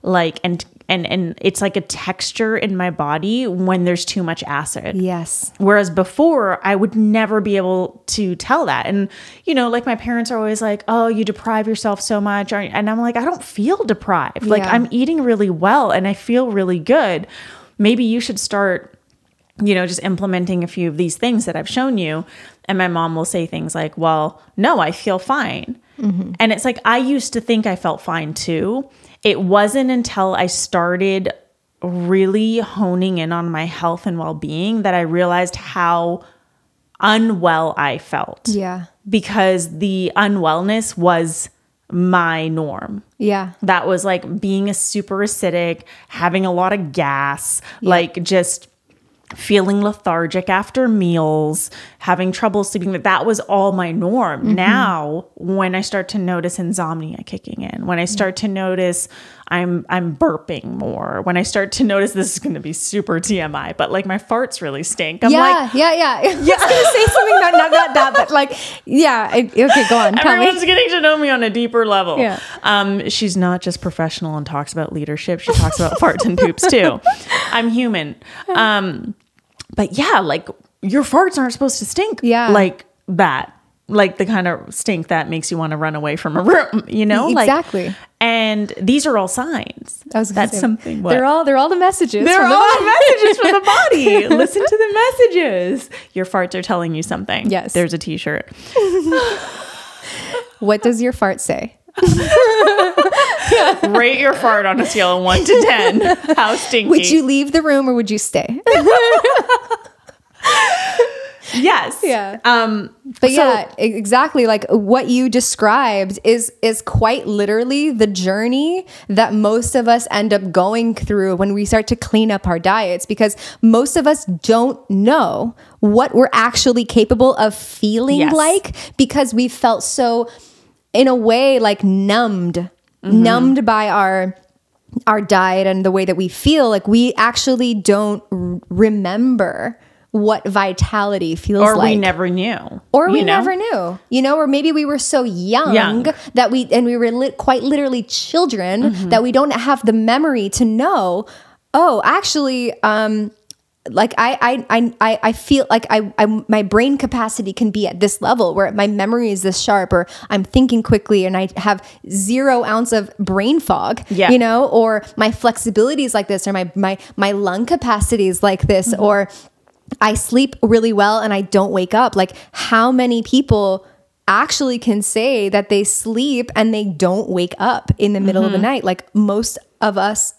S2: like, and, and, and it's like a texture in my body when there's too much acid.
S1: Yes.
S2: Whereas before I would never be able to tell that. And, you know, like my parents are always like, oh, you deprive yourself so much. And I'm like, I don't feel deprived. Like
S1: Yeah.
S2: I'm eating really well and I feel really good. Maybe you should start, you know, just implementing a few of these things that I've shown you. And my mom will say things like, well, no, I feel fine. Mm-hmm. And it's like, I used to think I felt fine too. It wasn't until I started really honing in on my health and well-being that I realized how unwell I felt.
S1: Yeah.
S2: Because the unwellness was my norm.
S1: Yeah.
S2: That was like being a super acidic, having a lot of gas, yeah. like just feeling lethargic after meals, having trouble sleeping. That was all my norm. Mm-hmm. Now, when I start to notice insomnia kicking in, when I start to notice I'm I'm burping more, when I start to notice, this is going to be super T M I, but like my farts really stink. I'm
S1: yeah,
S2: like,
S1: yeah, yeah. I was going to say something, not, not, not that, but like, yeah. I, okay, go on. Tell
S2: Everyone's
S1: me.
S2: getting to know me on a deeper level.
S1: Yeah.
S2: Um, she's not just professional and talks about leadership. She talks about farts and poops too. I'm human. Um, But yeah, like your farts aren't supposed to stink
S1: yeah.
S2: like that. Like the kind of stink that makes you want to run away from a room, you know?
S1: Exactly.
S2: Like, and these are all signs.
S1: I was
S2: That's
S1: say,
S2: something. What?
S1: They're all they're all the messages.
S2: They're
S1: from
S2: all
S1: the,
S2: the messages from the body. Listen to the messages. Your farts are telling you something.
S1: Yes.
S2: There's a t-shirt.
S1: What does your fart say?
S2: Rate your fart on a scale of one to ten. How stinky.
S1: Would you leave the room or would you stay?
S2: Yes.
S1: Yeah.
S2: Um,
S1: but
S2: so,
S1: yeah, exactly. Like what you described is, is quite literally the journey that most of us end up going through when we start to clean up our diets, because most of us don't know what we're actually capable of feeling
S2: yes.
S1: like, because we felt so, in a way, like numbed, mm-hmm. numbed by our our diet and the way that we feel. Like we actually don't r- remember what vitality feels
S2: or
S1: like.
S2: Or we never knew.
S1: Or we
S2: know?
S1: never knew. You know, or maybe we were so young,
S2: young.
S1: that we, and we were li- quite literally children, mm-hmm. that we don't have the memory to know, oh, actually, um, like I, I, I, I feel like I, I, my brain capacity can be at this level where my memory is this sharp, or I'm thinking quickly and I have zero ounce of brain fog,
S2: yeah.
S1: you know, or my flexibility is like this, or my, my, my lung capacity is like this, mm-hmm. or I sleep really well and I don't wake up. Like how many people actually can say that they sleep and they don't wake up in the middle mm-hmm. of the night? Like most of us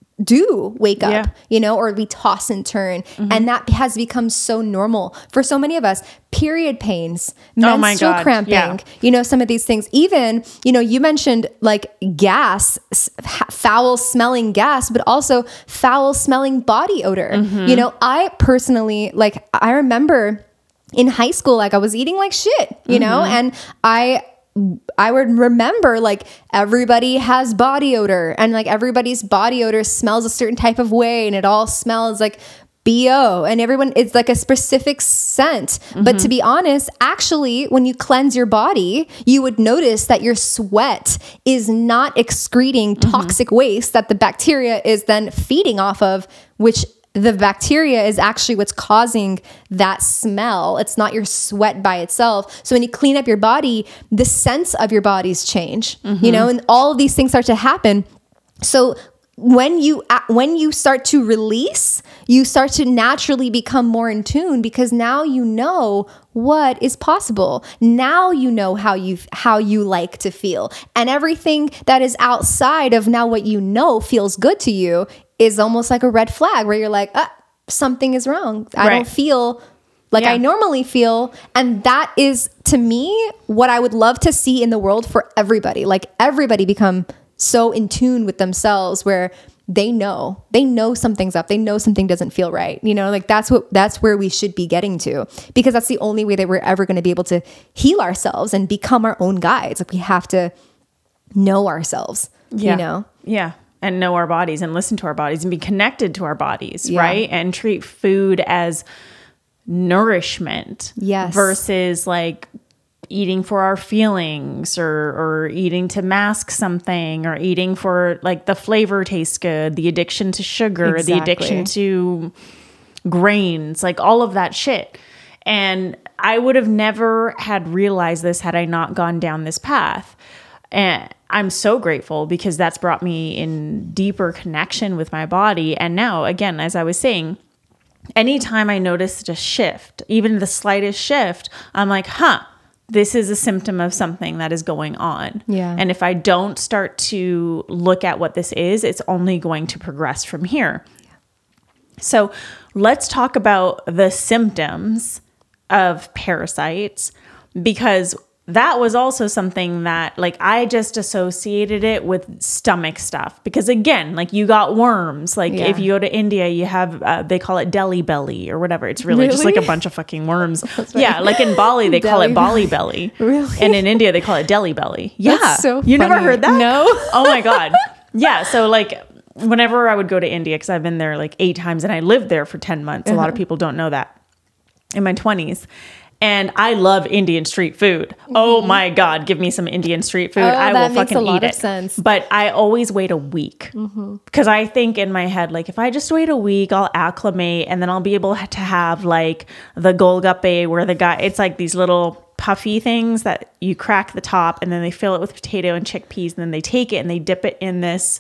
S1: do wake up, yeah. you know, or we toss and turn. Mm-hmm. And that has become so normal for so many of us. Period pains,
S2: oh
S1: menstrual cramping, yeah. you know, some of these things. Even, you know, you mentioned like gas, foul smelling gas, but also foul smelling body odor. Mm-hmm. You know, I personally, like, I remember in high school, like I was eating like shit, you mm-hmm. know, and I I would remember like everybody has body odor, and like everybody's body odor smells a certain type of way, and it all smells like B O, and everyone, it's like a specific scent. Mm-hmm. But to be honest, actually, when you cleanse your body, you would notice that your sweat is not excreting mm-hmm. toxic waste that the bacteria is then feeding off of, which the bacteria is actually what's causing that smell. It's not your sweat by itself. So when you clean up your body, the scents of your bodies change, mm-hmm. you know, and all of these things start to happen. So when you, when you start to release, you start to naturally become more in tune, because now you know what is possible. Now you know how you, how you like to feel, and everything that is outside of now what you know feels good to you is almost like a red flag where you're like, ah, something is wrong. I
S2: right.
S1: don't feel like
S2: yeah.
S1: I normally feel. And that is, to me, what I would love to see in the world for everybody. Like everybody become so in tune with themselves where they know, they know something's up. They know something doesn't feel right. You know, like that's what, that's where we should be getting to, because that's the only way that we're ever going to be able to heal ourselves and become our own guides. Like we have to know ourselves,
S2: yeah.
S1: you know?
S2: Yeah. And know our bodies and listen to our bodies and be connected to our bodies,
S1: yeah.
S2: right? And treat food as nourishment
S1: yes.
S2: versus like eating for our feelings, or or eating to mask something, or eating for like the flavor tastes good, the addiction to sugar,
S1: Exactly.
S2: the addiction to grains, like all of that shit. And I would have never had realized this had I not gone down this path. And I'm so grateful because that's brought me in deeper connection with my body. And now, again, as I was saying, anytime I noticed a shift, even the slightest shift, I'm like, huh, this is a symptom of something that is going on.
S1: Yeah.
S2: And if I don't start to look at what this is, it's only going to progress from here. So let's talk about the symptoms of parasites, because that was also something that like I just associated it with stomach stuff, because again, like you got worms, like
S1: Yeah.
S2: if you go to India, you have, uh, they call it Delhi belly or whatever. It's really,
S1: Really?
S2: just like a bunch of fucking worms.
S1: Right.
S2: Yeah. Like in Bali, they call
S1: Delhi
S2: it Bali belly.
S1: Really?
S2: And in India, they call it Delhi belly. Yeah.
S1: That's so
S2: You never
S1: funny.
S2: heard that?
S1: No.
S2: Oh my God. Yeah. So like whenever I would go to India, because I've been there like eight times and I lived there for ten months. A lot of people don't know that, in my twenties. And I love Indian street food. Mm-hmm. Oh my God, give me some Indian street food.
S1: Oh,
S2: I
S1: that
S2: will
S1: makes
S2: fucking
S1: a lot
S2: eat
S1: of
S2: it.
S1: sense.
S2: But I always wait a week, because mm-hmm. I think in my head, like if I just wait a week, I'll acclimate, and then I'll be able to have like the golgappe, where the guy, it's like these little puffy things that you crack the top and then they fill it with potato and chickpeas, and then they take it and they dip it in this.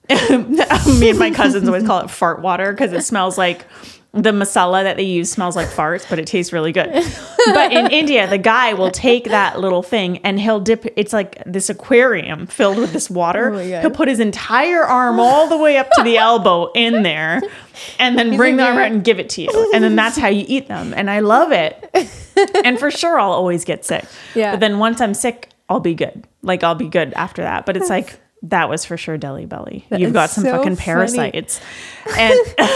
S2: Me and my cousins always call it fart water, because it smells like the masala that they use smells like farts, but it tastes really good. But in India, the guy will take that little thing and he'll dip, it's like this aquarium filled with this water.
S1: Oh my God.
S2: He'll put his entire arm all the way up to the elbow in there, and then bring the arm out and give it to you. And then that's how you eat them. And I love it. And for sure, I'll always get sick.
S1: Yeah.
S2: But then once I'm sick, I'll be good. Like I'll be good after that. But it's like, that was for sure Delhi belly.
S1: That
S2: You've got
S1: is
S2: some
S1: so
S2: fucking
S1: funny.
S2: parasites. And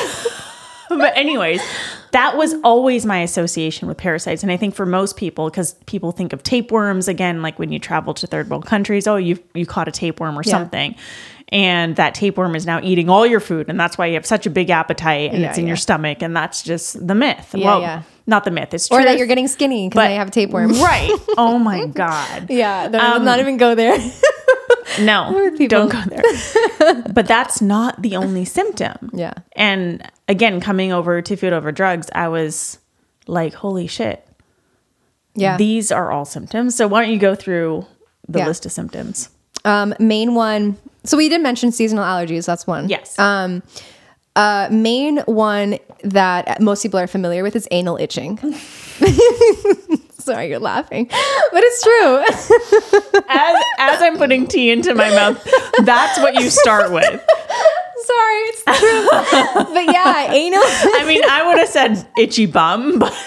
S2: but anyways, that was always my association with parasites. And I think for most people, because people think of tapeworms, again, like when you travel to third world countries, oh, you you caught a tapeworm or
S1: Yeah.
S2: something. And that tapeworm is now eating all your food. And that's why you have such a big appetite, and
S1: Yeah,
S2: it's in
S1: yeah.
S2: your stomach. And that's just the myth.
S1: Yeah,
S2: well,
S1: yeah.
S2: not the myth. It's true.
S1: Or that you're getting skinny because
S2: But-
S1: I have a tapeworm.
S2: Right. Oh my God.
S1: Yeah. Let's
S2: Um,
S1: not even go there.
S2: No,
S1: People-
S2: don't go there. But that's not the only symptom.
S1: Yeah.
S2: And again, coming over to food over drugs, I was like, holy shit.
S1: Yeah.
S2: These are all symptoms. So why don't you go through the
S1: Yeah.
S2: list of symptoms?
S1: Um, main one. So we did mention seasonal allergies. That's one.
S2: Yes.
S1: Um, uh, main one that most people are familiar with is anal itching. Sorry, you're laughing, but it's true.
S2: As, as I'm putting tea into my mouth, that's what you start with.
S1: Sorry, it's true. But yeah, anal.
S2: I mean, I would have said itchy bum, but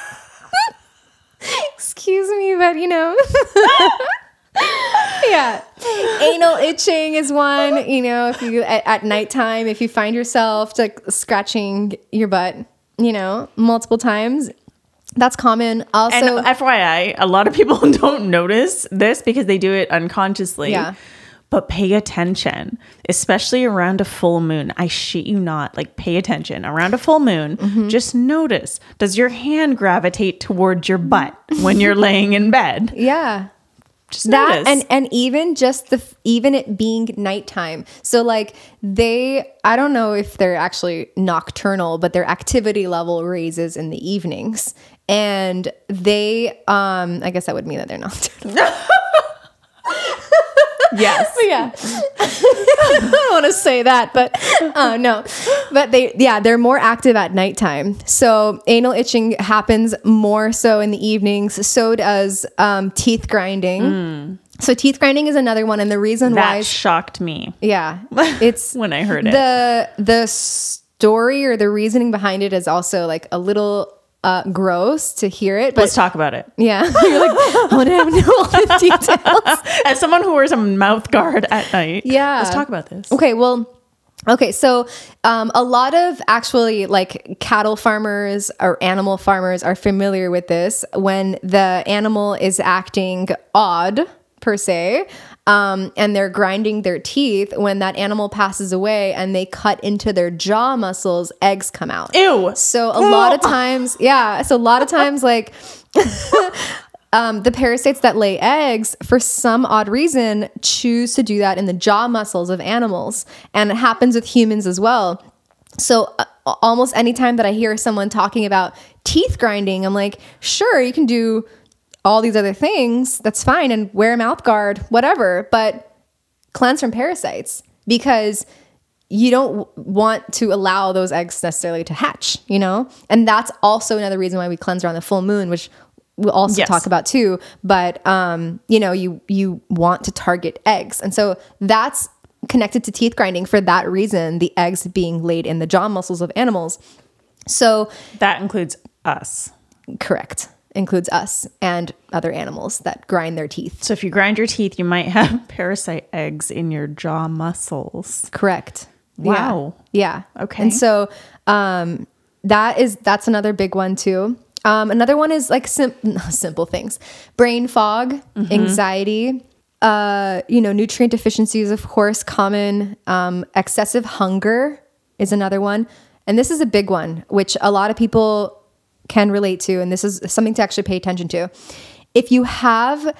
S1: Excuse me, but you know. Yeah. Anal itching is one, you know, if you at, at nighttime, if you find yourself like scratching your butt, you know, multiple times, that's common. Also,
S2: and F Y I, a lot of people don't notice this because they do it unconsciously.
S1: Yeah.
S2: But pay attention, especially around a full moon. I shit you not. Like, pay attention. Around a full moon,
S1: Mm-hmm.
S2: just notice. Does your hand gravitate towards your butt when you're laying in bed?
S1: yeah.
S2: Just
S1: That
S2: notice.
S1: and and even just the even it being nighttime. So like they, I don't know if they're actually nocturnal, but their activity level raises in the evenings, and they, um, I guess that would mean that they're nocturnal.
S2: Yes.
S1: But yeah, I don't want to say that, but uh, no, but they, yeah, they're more active at nighttime. So anal itching happens more so in the evenings. So does um, teeth grinding.
S2: Mm.
S1: So teeth grinding is another one, and the reason
S2: That
S1: why,
S2: shocked me
S1: yeah, it's
S2: when I heard it.
S1: the the story or the reasoning behind it is also like a little uh, gross to hear it. But
S2: Let's talk about it.
S1: yeah, you're like, I want to know all the details.
S2: As someone who wears a mouth guard at night,
S1: Yeah.
S2: let's talk about this.
S1: Okay, well, okay, so um, a lot of actually like cattle farmers or animal farmers are familiar with this when the animal is acting odd per se, um, and they're grinding their teeth. When that animal passes away and they cut into their jaw muscles, eggs come out.
S2: Ew.
S1: So a lot of times, yeah, so a lot of times like Um, the parasites that lay eggs, for some odd reason, choose to do that in the jaw muscles of animals. And it happens with humans as well. So uh, almost anytime that I hear someone talking about teeth grinding, I'm like, sure, you can do all these other things. That's fine. And wear a mouth guard, whatever. But cleanse from parasites, because you don't want to allow those eggs necessarily to hatch, you know? And that's also another reason why we cleanse around the full moon, which we'll also yes. talk about too. But, um, you know, you, you want to target eggs. And so that's connected to teeth grinding for that reason, the eggs being laid in the jaw muscles of animals. So
S2: that includes us.
S1: Correct. Includes us and other animals that grind their teeth.
S2: So if you grind your teeth, you might have parasite eggs in your jaw muscles.
S1: Correct.
S2: Wow.
S1: Yeah.
S2: yeah. Okay.
S1: And so, um, that is, that's another big one too. Um, another one is like sim- simple things, brain fog, mm-hmm. anxiety, uh, you know, nutrient deficiencies, of course, common, um, excessive hunger is another one. And this is a big one, which a lot of people can relate to. And this is something to actually pay attention to. If you have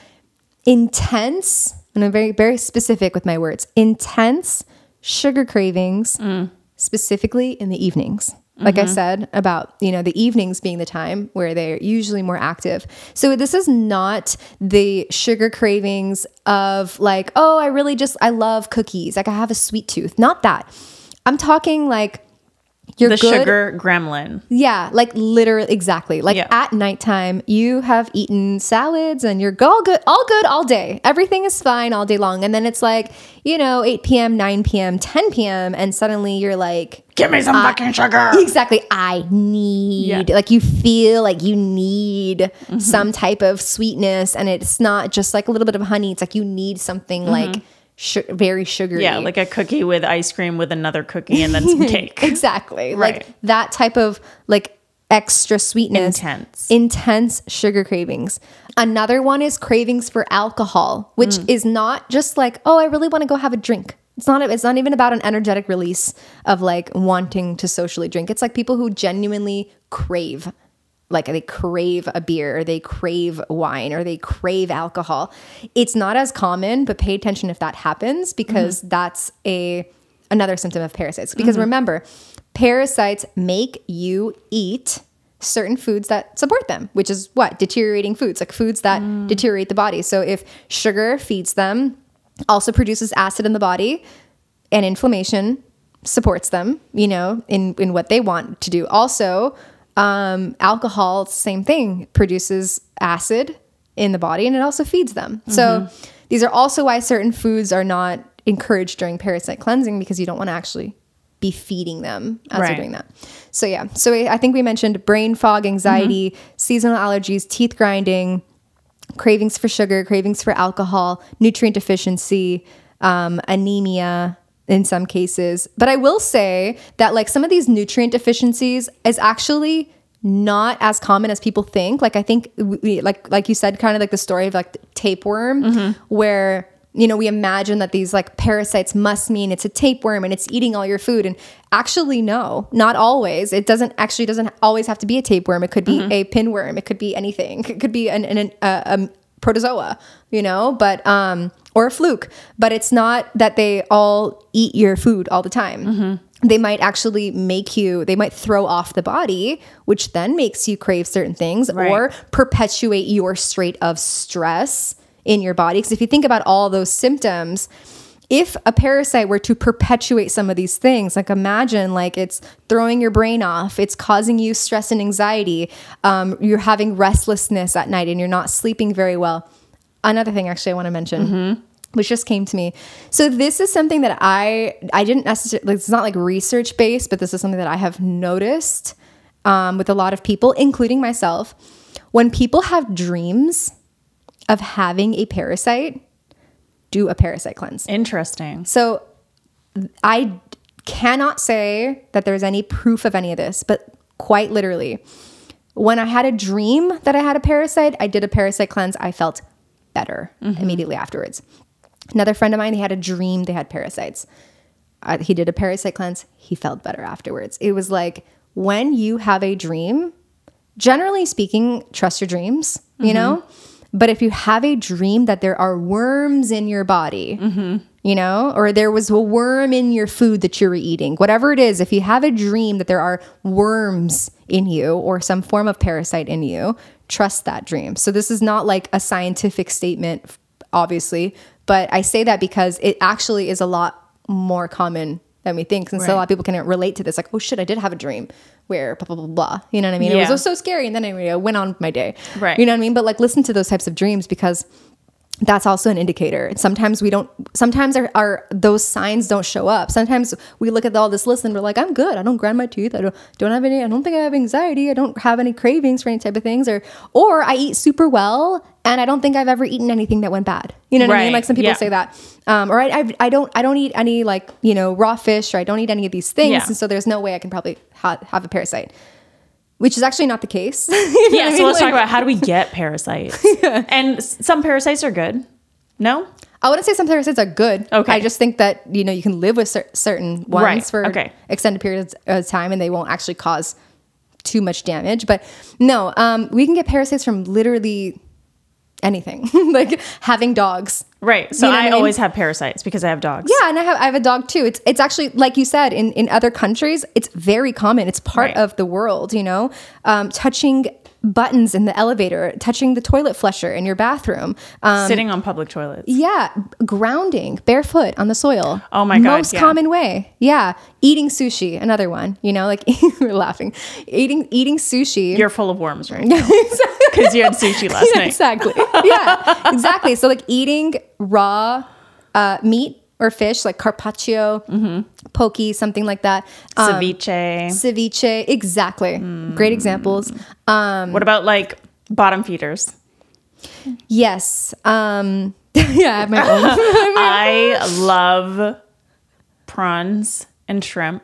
S1: intense, and I'm very, very specific with my words, intense sugar cravings, mm. specifically in the evenings. Like mm-hmm. I said about, you know, the evenings being the time where they're usually more active. So this is not the sugar cravings of like, oh, I really just, I love cookies. Like I have a sweet tooth. Not that. I'm talking like you're
S2: the
S1: good.
S2: Sugar gremlin.
S1: Yeah. Like literally, exactly. Like yeah. at nighttime, you have eaten salads and you're all good, all good all day. Everything is fine all day long. And then it's like, you know, eight p.m., nine p.m., ten p.m. And suddenly you're like,
S2: give me some uh, fucking sugar.
S1: Exactly. I need, yeah. like you feel like you need mm-hmm. some type of sweetness. And it's not just like a little bit of honey. It's like you need something mm-hmm. like sh- very sugary.
S2: Yeah. Like a cookie with ice cream with another cookie and then some cake.
S1: Exactly.
S2: Right.
S1: Like that type of like extra sweetness.
S2: Intense.
S1: Intense sugar cravings. Another one is cravings for alcohol, which mm. is not just like, oh, I really want to go have a drink. It's not, it's not even about an energetic release of like wanting to socially drink. It's like people who genuinely crave, like they crave a beer or they crave wine or they crave alcohol. It's not as common, but pay attention if that happens, because mm-hmm. that's a, another symptom of parasites. Because mm-hmm. remember, parasites make you eat certain foods that support them, which is what? Deteriorating foods, like foods that mm. deteriorate the body. So if sugar feeds them, also produces acid in the body, and inflammation supports them, you know, in, in what they want to do. Also, um, alcohol, same thing, produces acid in the body and it also feeds them. Mm-hmm. So these are also why certain foods are not encouraged during parasite cleansing, because you don't want to actually be feeding them as
S2: right.
S1: you're doing that. So yeah, so I think we mentioned brain fog, anxiety, mm-hmm. seasonal allergies, teeth grinding, cravings for sugar, cravings for alcohol, nutrient deficiency, um, anemia in some cases. But I will say that like some of these nutrient deficiencies is actually not as common as people think. Like I think we, like, like you said, kind of like the story of like the tapeworm mm-hmm. where, you know, we imagine that these like parasites must mean it's a tapeworm and it's eating all your food. And actually, no, not always. It doesn't actually doesn't always have to be a tapeworm. It could be mm-hmm. a pinworm. It could be anything. It could be an, an, an a, a protozoa, you know, but, um, or a fluke, but it's not that they all eat your food all the time. Mm-hmm. They might actually make you, they might throw off the body, which then makes you crave certain things right. or perpetuate your state of stress in your body. Because if you think about all those symptoms, if a parasite were to perpetuate some of these things, like imagine like it's throwing your brain off, it's causing you stress and anxiety, um, you're having restlessness at night and you're not sleeping very well. Another thing actually I want to mention, mm-hmm. which just came to me. So this is something that I, I didn't necessarily, like, it's not like research based, but this is something that I have noticed um, with a lot of people, including myself. When people have dreams of having a parasite, do a parasite cleanse.
S2: Interesting.
S1: So I cannot say that there's any proof of any of this, but quite literally, when I had a dream that I had a parasite, I did a parasite cleanse. I felt better mm-hmm. immediately afterwards. Another friend of mine, he had a dream they had parasites. Uh, he did a parasite cleanse. He felt better afterwards. It was like when you have a dream, generally speaking, trust your dreams, you mm-hmm. know? But if you have a dream that there are worms in your body, mm-hmm. you know, or there was a worm in your food that you were eating, whatever it is, if you have a dream that there are worms in you or some form of parasite in you, trust that dream. So this is not like a scientific statement, obviously, but I say that because it actually is a lot more common than we think. And right. so a lot of people can relate to this. Like, oh shit, I did have a dream where blah, blah, blah, blah. You know what I mean? Yeah. It, was, it was so scary. And then I went on my day.
S2: Right.
S1: You know what I mean? But like, listen to those types of dreams because that's also an indicator. Sometimes we don't, sometimes our, our those signs don't show up. Sometimes we look at all this list and we're like, I'm good. I don't grind my teeth. I don't, don't have any, I don't think I have anxiety. I don't have any cravings for any type of things. Or, or I eat super well and I don't think I've ever eaten anything that went bad. You know what right. I mean? Like some people yeah. say that. Um, or I, I, I don't, I don't eat any like, you know, raw fish or I don't eat any of these things. Yeah. And so there's no way I can probably ha- have a parasite. Which is actually not the case. You know
S2: yeah, so
S1: mean?
S2: let's
S1: like,
S2: talk about how do we get parasites? yeah. And some parasites are good. No?
S1: I wouldn't say some parasites are good.
S2: Okay.
S1: I just think that, you know, you can live with cer- certain ones
S2: right.
S1: for
S2: okay.
S1: extended periods of time and they won't actually cause too much damage. But no, um, we can get parasites from literally anything. Like having dogs.
S2: Right. So
S1: you know
S2: I,
S1: I mean?
S2: always have parasites because I have dogs.
S1: Yeah, and I have I have a dog too. It's it's actually like you said in, in other countries, it's very common. It's part
S2: right.
S1: of the world, you know. Um, touching buttons in the elevator, touching the toilet flusher in your bathroom, um,
S2: sitting on public toilets.
S1: Yeah, grounding barefoot on the soil.
S2: Oh my god,
S1: most
S2: yeah.
S1: common way. Yeah, eating sushi, another one. You know, like we're laughing. Eating eating sushi.
S2: You're full of worms right now because you had sushi last
S1: yeah,
S2: night.
S1: Exactly. Yeah, exactly. So like eating raw uh, meat or fish, like carpaccio, mm-hmm. poke, something like that. Um,
S2: ceviche.
S1: Ceviche, exactly. Mm. Great examples. Um,
S2: what about like bottom feeders?
S1: Yes. Um, yeah, I have my own.
S2: I love prawns and shrimp,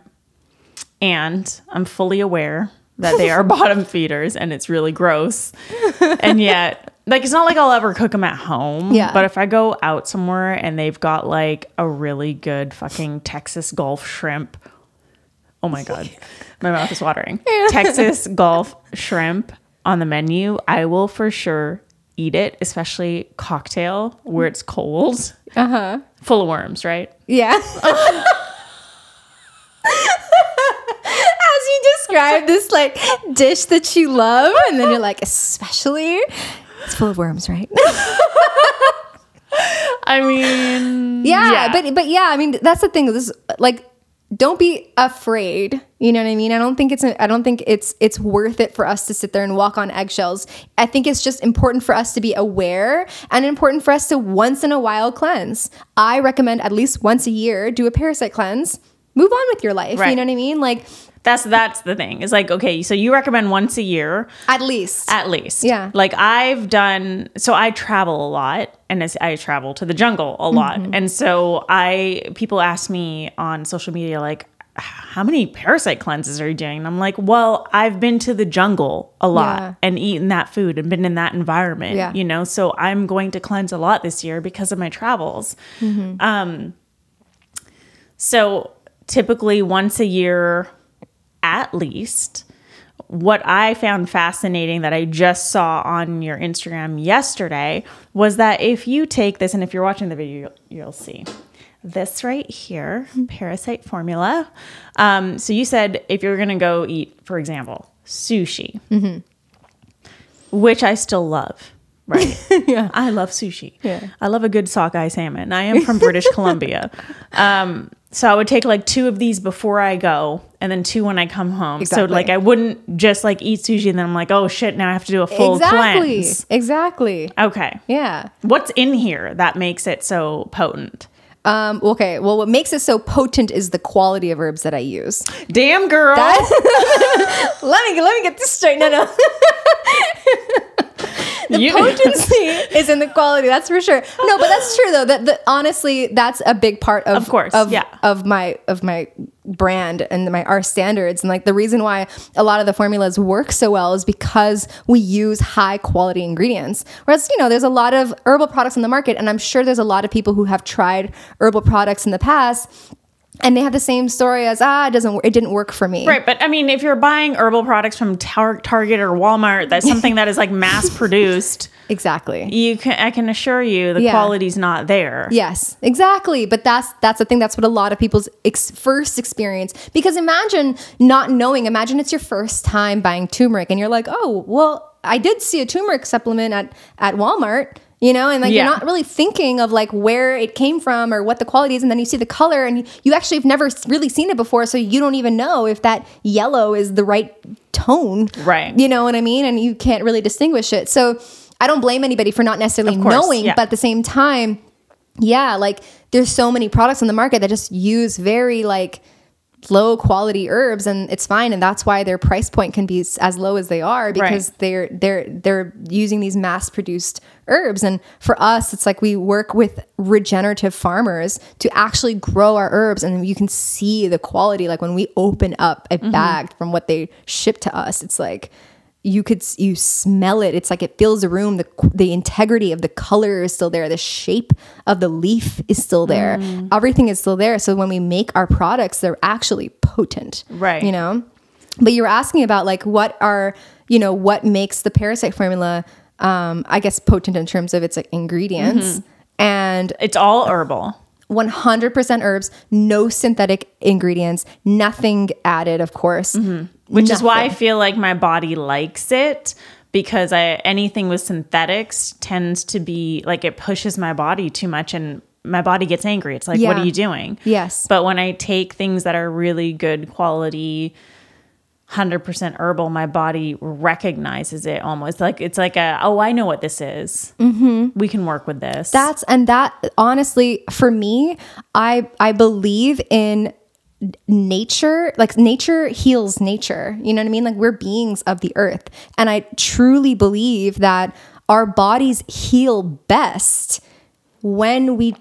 S2: and I'm fully aware that they are bottom feeders, and it's really gross. And yet, like, it's not like I'll ever cook them at home.
S1: Yeah.
S2: But if I go out somewhere and they've got like a really good fucking Texas Gulf shrimp. Oh my God. My mouth is watering. Yeah. Texas Gulf shrimp on the menu. I will for sure eat it, especially cocktail where it's cold.
S1: Uh-huh.
S2: Full of worms, right?
S1: Yeah. As you describe this like dish that you love, and then you're like, especially it's full of worms, right?
S2: I mean,
S1: yeah,
S2: yeah,
S1: but but yeah, I mean that's the thing. This like, don't be afraid. You know what I mean? I don't think it's I don't think it's it's worth it for us to sit there and walk on eggshells. I think it's just important for us to be aware and important for us to once in a while cleanse. I recommend at least once a year do a parasite cleanse. Move on with your life.
S2: Right.
S1: You know what I mean? Like.
S2: That's that's the thing. It's like, okay, so you recommend once a year.
S1: At least.
S2: At least.
S1: Yeah.
S2: Like I've done, so I travel a lot and as I travel to the jungle a lot. Mm-hmm. And so I, people ask me on social media, like, how many parasite cleanses are you doing? And I'm like, well, I've been to the jungle a lot yeah. and eaten that food and been in that environment, yeah. you know? So I'm going to cleanse a lot this year because of my travels. Mm-hmm. Um, so typically once a year, at least. What I found fascinating that I just saw on your Instagram yesterday was that if you take this, and if you're watching the video, you'll see this right here, Parasite Formula. Um, so you said if you're going to go eat, for example, sushi, mm-hmm. which I still love. Right.
S1: Yeah.
S2: I love sushi.
S1: Yeah.
S2: I love a good sockeye salmon. I am from British Columbia. Um, so I would take like two of these before I go and then two when I come home.
S1: Exactly.
S2: So like I wouldn't just like eat sushi and then I'm like, oh shit, now I have to do a full
S1: exactly.
S2: cleanse.
S1: Exactly.
S2: Okay.
S1: Yeah.
S2: What's in here that makes it so potent?
S1: Um, okay. Well, what makes it so potent is the quality of herbs that I use.
S2: Damn, girl.
S1: That, let me let me get this straight. No, no. The you. potency is in the quality, that's for sure. No, but that's true though. That, that honestly, that's a big part of,
S2: of course,
S1: of,
S2: yeah. of
S1: my of my brand and my our standards. And like the reason why a lot of the formulas work so well is because we use high quality ingredients. Whereas, you know, there's a lot of herbal products in the market, and I'm sure there's a lot of people who have tried herbal products in the past And they have the same story as, ah, it doesn't, it didn't work for me.
S2: Right. But I mean, if you're buying herbal products from tar- Target or Walmart, that's something that is like mass produced.
S1: Exactly.
S2: You can, I can assure you the
S1: Yeah.
S2: quality's not there.
S1: Yes, exactly. But that's, that's the thing. That's what a lot of people's ex- first experience, because imagine not knowing, imagine it's your first time buying turmeric and you're like, oh, well, I did see a turmeric supplement at, at Walmart. You know, and like
S2: Yeah.
S1: you're not really thinking of like where it came from or what the quality is. And then you see the color and you, you actually have never really seen it before. So you don't even know if that yellow is the right tone.
S2: Right.
S1: You know what I mean? And you can't really distinguish it. So I don't blame anybody for not necessarily
S2: Of course,
S1: knowing,
S2: yeah.
S1: but at the same time, yeah, like there's so many products on the market that just use very like low quality herbs, and it's fine. And that's why their price point can be as low as they are, because
S2: Right.
S1: they're, they're, they're using these mass produced herbs. And for us, it's like we work with regenerative farmers to actually grow our herbs, and you can see the quality. Like when we open up a bag from what they ship to us, it's like, you could, you smell it. It's like it fills the room. The the integrity of the color is still there. The shape of the leaf is still there. Mm. Everything is still there. So when we make our products, they're actually potent.
S2: Right.
S1: You know, but you were asking about like, what are, you know, what makes the Parasite Formula, um, I guess, potent in terms of its like ingredients. Mm-hmm. And
S2: it's all herbal.
S1: one hundred percent herbs, no synthetic ingredients, nothing added, of course. Mm-hmm.
S2: Which
S1: Nothing.
S2: is why I feel like my body likes it, because I, anything with synthetics tends to be like, it pushes my body too much and my body gets angry. It's like,
S1: Yeah.
S2: what are you doing?
S1: Yes.
S2: But when I take things that are really good quality, one hundred percent herbal, my body recognizes it almost like it's like a, oh, I know what this is. Mm-hmm. We can work with this.
S1: That's, and that honestly, for me, I, I believe in nature. Like nature heals nature. You know what I mean? Like we're beings of the earth. And I truly believe that our bodies heal best when we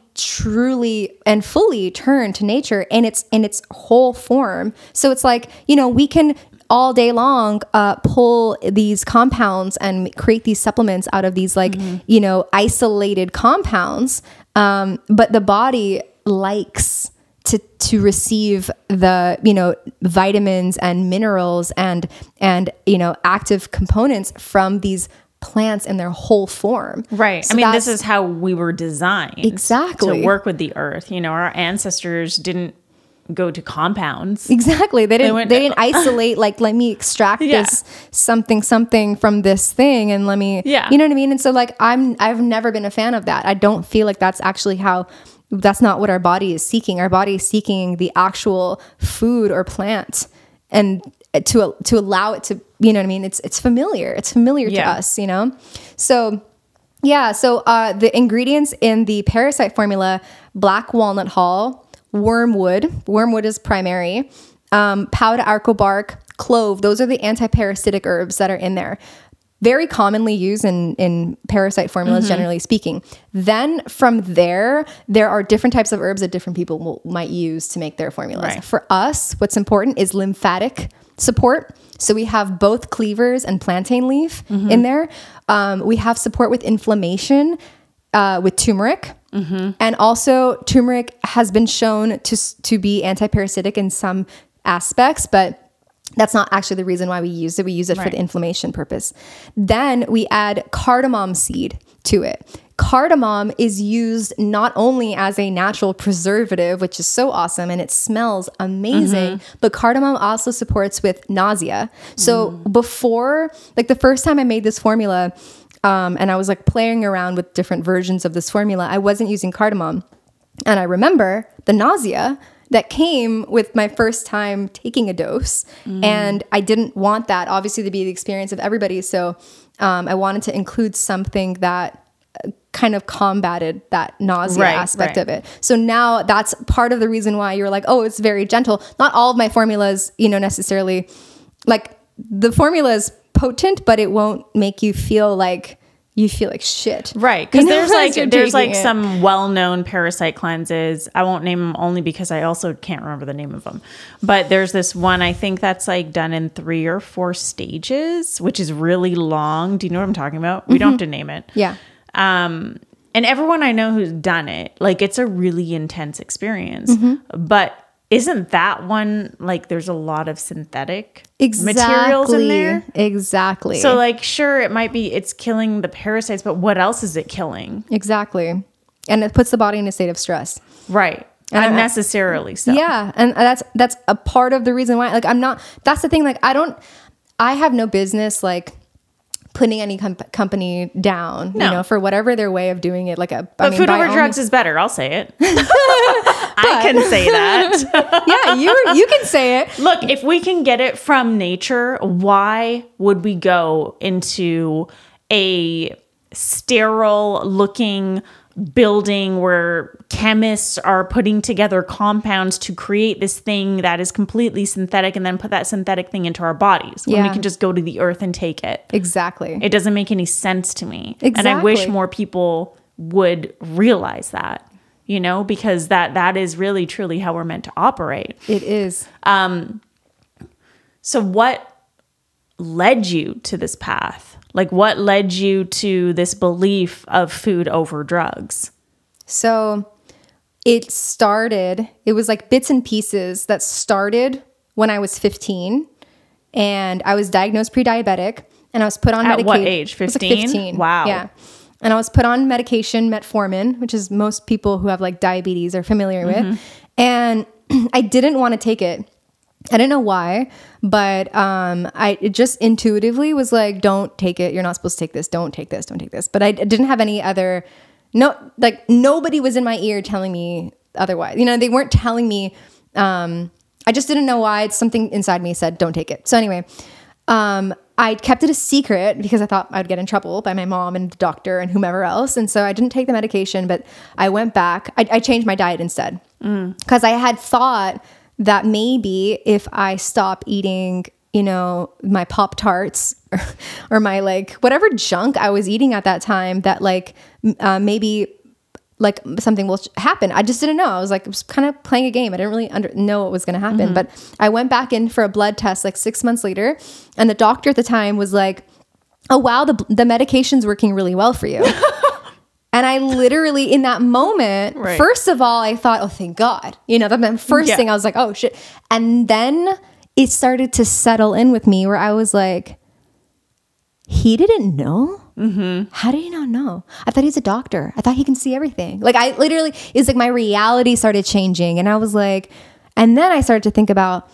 S1: truly and fully turn to nature in its, in its whole form. So it's like, you know, we can all day long uh, pull these compounds and create these supplements out of these like, mm-hmm. you know, isolated compounds. Um, but the body likes to, to receive the, you know, vitamins and minerals and, and, you know, active components from these plants in their whole form.
S2: Right.
S1: So
S2: I mean, this is how we were designed.
S1: Exactly.
S2: To work with the earth. You know, our ancestors didn't go to compounds.
S1: Exactly. They didn't, they,
S2: went,
S1: they didn't isolate, like, let me extract
S2: Yeah.
S1: this something, something from this thing. And let me,
S2: Yeah.
S1: you know what I mean? And so like, I'm, I've never been a fan of that. I don't feel like that's actually how, that's not what our body is seeking. Our body is seeking the actual food or plant, and to, to allow it to, you know what I mean? It's, it's familiar. It's familiar
S2: Yeah.
S1: to us, you know? So yeah. So, uh, the ingredients in the Parasite Formula: black walnut hull, wormwood. Wormwood is primary. Um, powder arco bark, clove. Those are the anti-parasitic herbs that are in there. Very commonly used in, in parasite formulas, mm-hmm. generally speaking. Then from there, there are different types of herbs that different people will, might use to make their formulas.
S2: Right.
S1: For us, what's important is lymphatic support. So we have both cleavers and plantain leaf mm-hmm. in there. Um, we have support with inflammation uh, with turmeric. Mm-hmm. And also turmeric has been shown to, to be anti-parasitic in some aspects, but that's not actually the reason why we use it. We use it right. for the inflammation purpose. Then we add cardamom seed to it. Cardamom is used not only as a natural preservative, which is so awesome and it smells amazing, mm-hmm. but cardamom also supports with nausea. So mm. before, like the first time I made this formula, um, and I was like playing around with different versions of this formula, I wasn't using cardamom. And I remember the nausea that came with my first time taking a dose. Mm. And I didn't want that obviously to be the experience of everybody. So um, I wanted to include something that kind of combated that nausea right, aspect
S2: right.
S1: of it. So now that's part of the reason why you're like, oh, it's very gentle. Not all of my formulas, you know, necessarily, like the formula is potent, but it won't make you feel like you feel like shit.
S2: Right. Because
S1: you know,
S2: there's like there's like
S1: it.
S2: some well-known parasite cleanses. I won't name them only because I also can't remember the name of them. But there's this one, I think that's like done in three or four stages, which is really long. Do you know what I'm talking about? Mm-hmm. We don't have to name it.
S1: Yeah.
S2: Um, and everyone I know who's done it, like it's a really intense experience. Mm-hmm. But isn't that one, like, there's a lot of synthetic
S1: exactly.
S2: materials in there?
S1: Exactly.
S2: So, like, sure, it might be, it's killing the parasites, but what else is it killing?
S1: Exactly. And it puts the body in a state of stress.
S2: Right.
S1: And
S2: unnecessarily
S1: I,
S2: so.
S1: Yeah. And that's, that's a part of the reason why, like, I'm not, that's the thing. Like, I don't, I have no business, like, putting any com- company down, no. you know, for whatever their way of doing it. Like a,
S2: but
S1: I mean,
S2: food over drugs
S1: means,
S2: is better. I'll say it. I can say that.
S1: Yeah, you you can say it.
S2: Look, if we can get it from nature, why would we go into a sterile looking building where chemists are putting together compounds to create this thing that is completely synthetic and then put that synthetic thing into our bodies when
S1: yeah.
S2: we can just go to the earth and take it?
S1: Exactly.
S2: It doesn't make any sense to me.
S1: Exactly.
S2: And I wish more people would realize that, you know, because that that is really truly how we're meant to operate.
S1: It is.
S2: Um, so what led you to this path? Like, what led you to this belief of food over drugs?
S1: So it started, it was like bits and pieces that started when I was fifteen, and I was diagnosed pre-diabetic, and I was put on
S2: medication. At
S1: medication.
S2: what age? fifteen?
S1: Like fifteen.
S2: Wow.
S1: Yeah. And I was put on medication, metformin, which is most people who have like diabetes are familiar mm-hmm. with. And I didn't want to take it. I didn't know why, but um, I it just intuitively was like, don't take it. You're not supposed to take this. Don't take this. Don't take this. But I didn't have any other, no, like nobody was in my ear telling me otherwise. You know, they weren't telling me, um, I just didn't know why. It's something inside me said, don't take it. So anyway, um, I kept it a secret because I thought I'd get in trouble by my mom and the doctor and whomever else. And so I didn't take the medication, but I went back. I, I changed my diet instead because mm. I had thought that maybe if I stop eating, you know, my Pop-Tarts or, or my like whatever junk I was eating at that time, that like uh, maybe like something will happen. I just didn't know. I was like, I was kind of playing a game. I didn't really under, know what was going to happen. Mm-hmm. But I went back in for a blood test like six months later, and the doctor at the time was like, oh, wow, the, the medication's working really well for you. And I literally, in that moment, right. first of all, I thought, oh, thank God. You know, the first yeah. thing I was like, oh, shit. And then it started to settle in with me where I was like, he didn't know? Mm-hmm. How did he not know? I thought he's a doctor. I thought he can see everything. Like, I literally, it's like my reality started changing. And I was like, and then I started to think about,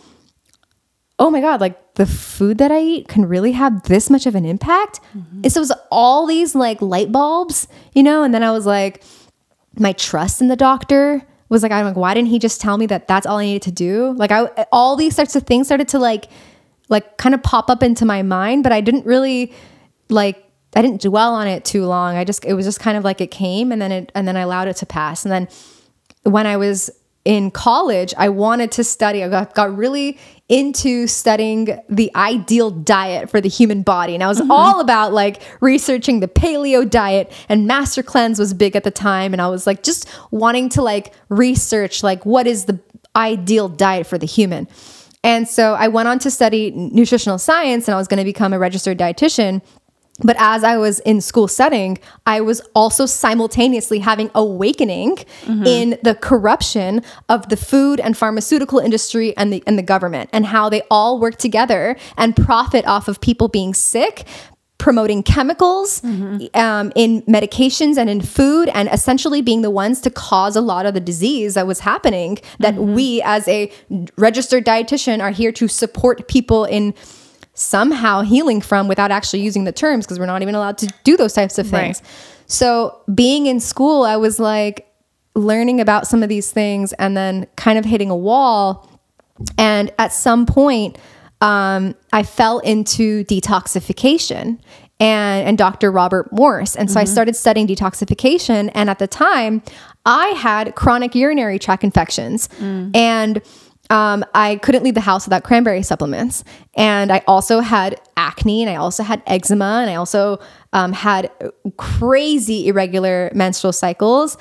S1: oh my God, like the food that I eat can really have this much of an impact. Mm-hmm. And so it was all these like light bulbs, you know? And then I was like, my trust in the doctor was like, I'm like, why didn't he just tell me that that's all I needed to do? Like I, all these sorts of things started to like, like kind of pop up into my mind, but I didn't really like, I didn't dwell on it too long. I just, it was just kind of like it came and then it, and then I allowed it to pass. And then when I was in college, I wanted to study. I got, got really into studying the ideal diet for the human body. And I was mm-hmm. all about like researching the paleo diet, and Master Cleanse was big at the time. And I was like, just wanting to like research, like what is the ideal diet for the human? And so I went on to study nutritional science, and I was going to become a registered dietitian. But as I was in school studying, I was also simultaneously having awakening mm-hmm. in the corruption of the food and pharmaceutical industry and the and the government, and how they all work together and profit off of people being sick, promoting chemicals mm-hmm. um, in medications and in food, and essentially being the ones to cause a lot of the disease that was happening that mm-hmm. we as a registered dietitian are here to support people in somehow healing from, without actually using the terms, because we're not even allowed to do those types of things. Right. So being in school, I was like learning about some of these things and then kind of hitting a wall. And at some point, um, I fell into detoxification and, and Doctor Robert Morse. And so mm-hmm. I started studying detoxification. And at the time, I had chronic urinary tract infections. Mm. And Um, I couldn't leave the house without cranberry supplements. And I also had acne, and I also had eczema, and I also um, had crazy irregular menstrual cycles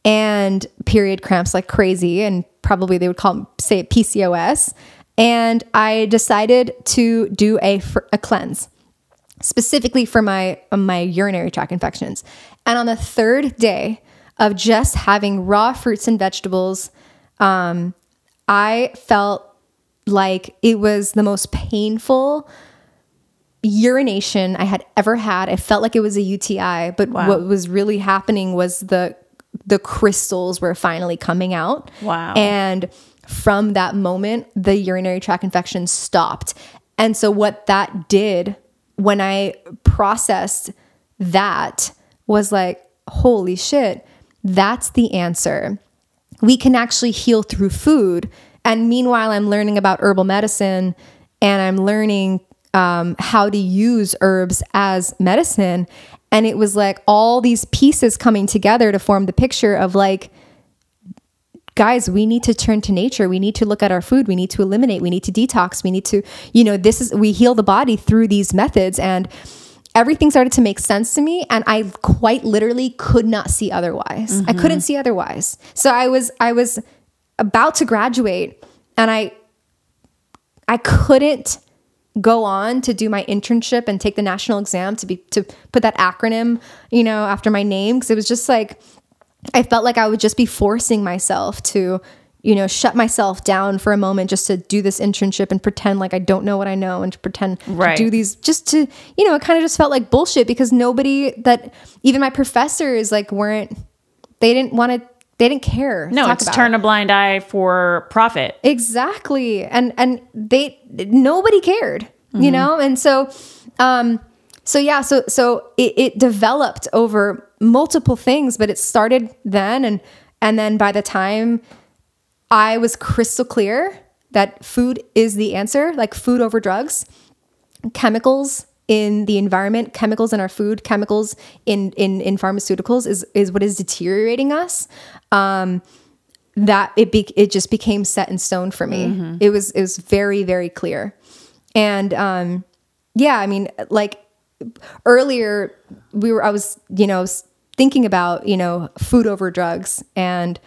S1: and period cramps like crazy. And probably they would call say P C O S. And I decided to do a, a cleanse specifically for my, my urinary tract infections. And on the third day of just having raw fruits and vegetables, um, I felt like it was the most painful urination I had ever had. I felt like it was a U T I, but wow. what was really happening was the the crystals were finally coming out.
S2: Wow.
S1: And from that moment, the urinary tract infection stopped. And so what that did when I processed that was like, holy shit, that's the answer. We can actually heal through food. And meanwhile, I'm learning about herbal medicine and I'm learning um, how to use herbs as medicine. And it was like all these pieces coming together to form the picture of like, guys, we need to turn to nature. We need to look at our food. We need to eliminate. We need to detox. We need to, you know, this is, we heal the body through these methods. And everything started to make sense to me. And I quite literally could not see otherwise. Mm-hmm. I couldn't see otherwise. So I was, I was about to graduate and I, I couldn't go on to do my internship and take the national exam to be, to put that acronym, you know, after my name. Cause it was just like, I felt like I would just be forcing myself to, you know, shut myself down for a moment just to do this internship and pretend like I don't know what I know and to pretend
S2: right.
S1: to do these just to, you know, it kind of just felt like bullshit because nobody that even my professors like weren't, they didn't want to, they didn't care.
S2: No, it's turn it. a blind eye for profit.
S1: Exactly. And, and they, nobody cared, mm-hmm. you know? And so, um, so yeah, so, so it, it developed over multiple things, but it started then. And, and then by the time I was crystal clear that food is the answer, like food over drugs, chemicals in the environment, chemicals in our food, chemicals in, in, in pharmaceuticals is, is what is deteriorating us. Um, that it be, it just became set in stone for me. Mm-hmm. It was, it was very, very clear. And, um, yeah, I mean, like earlier we were, I was, you know, thinking about, you know, food over drugs and,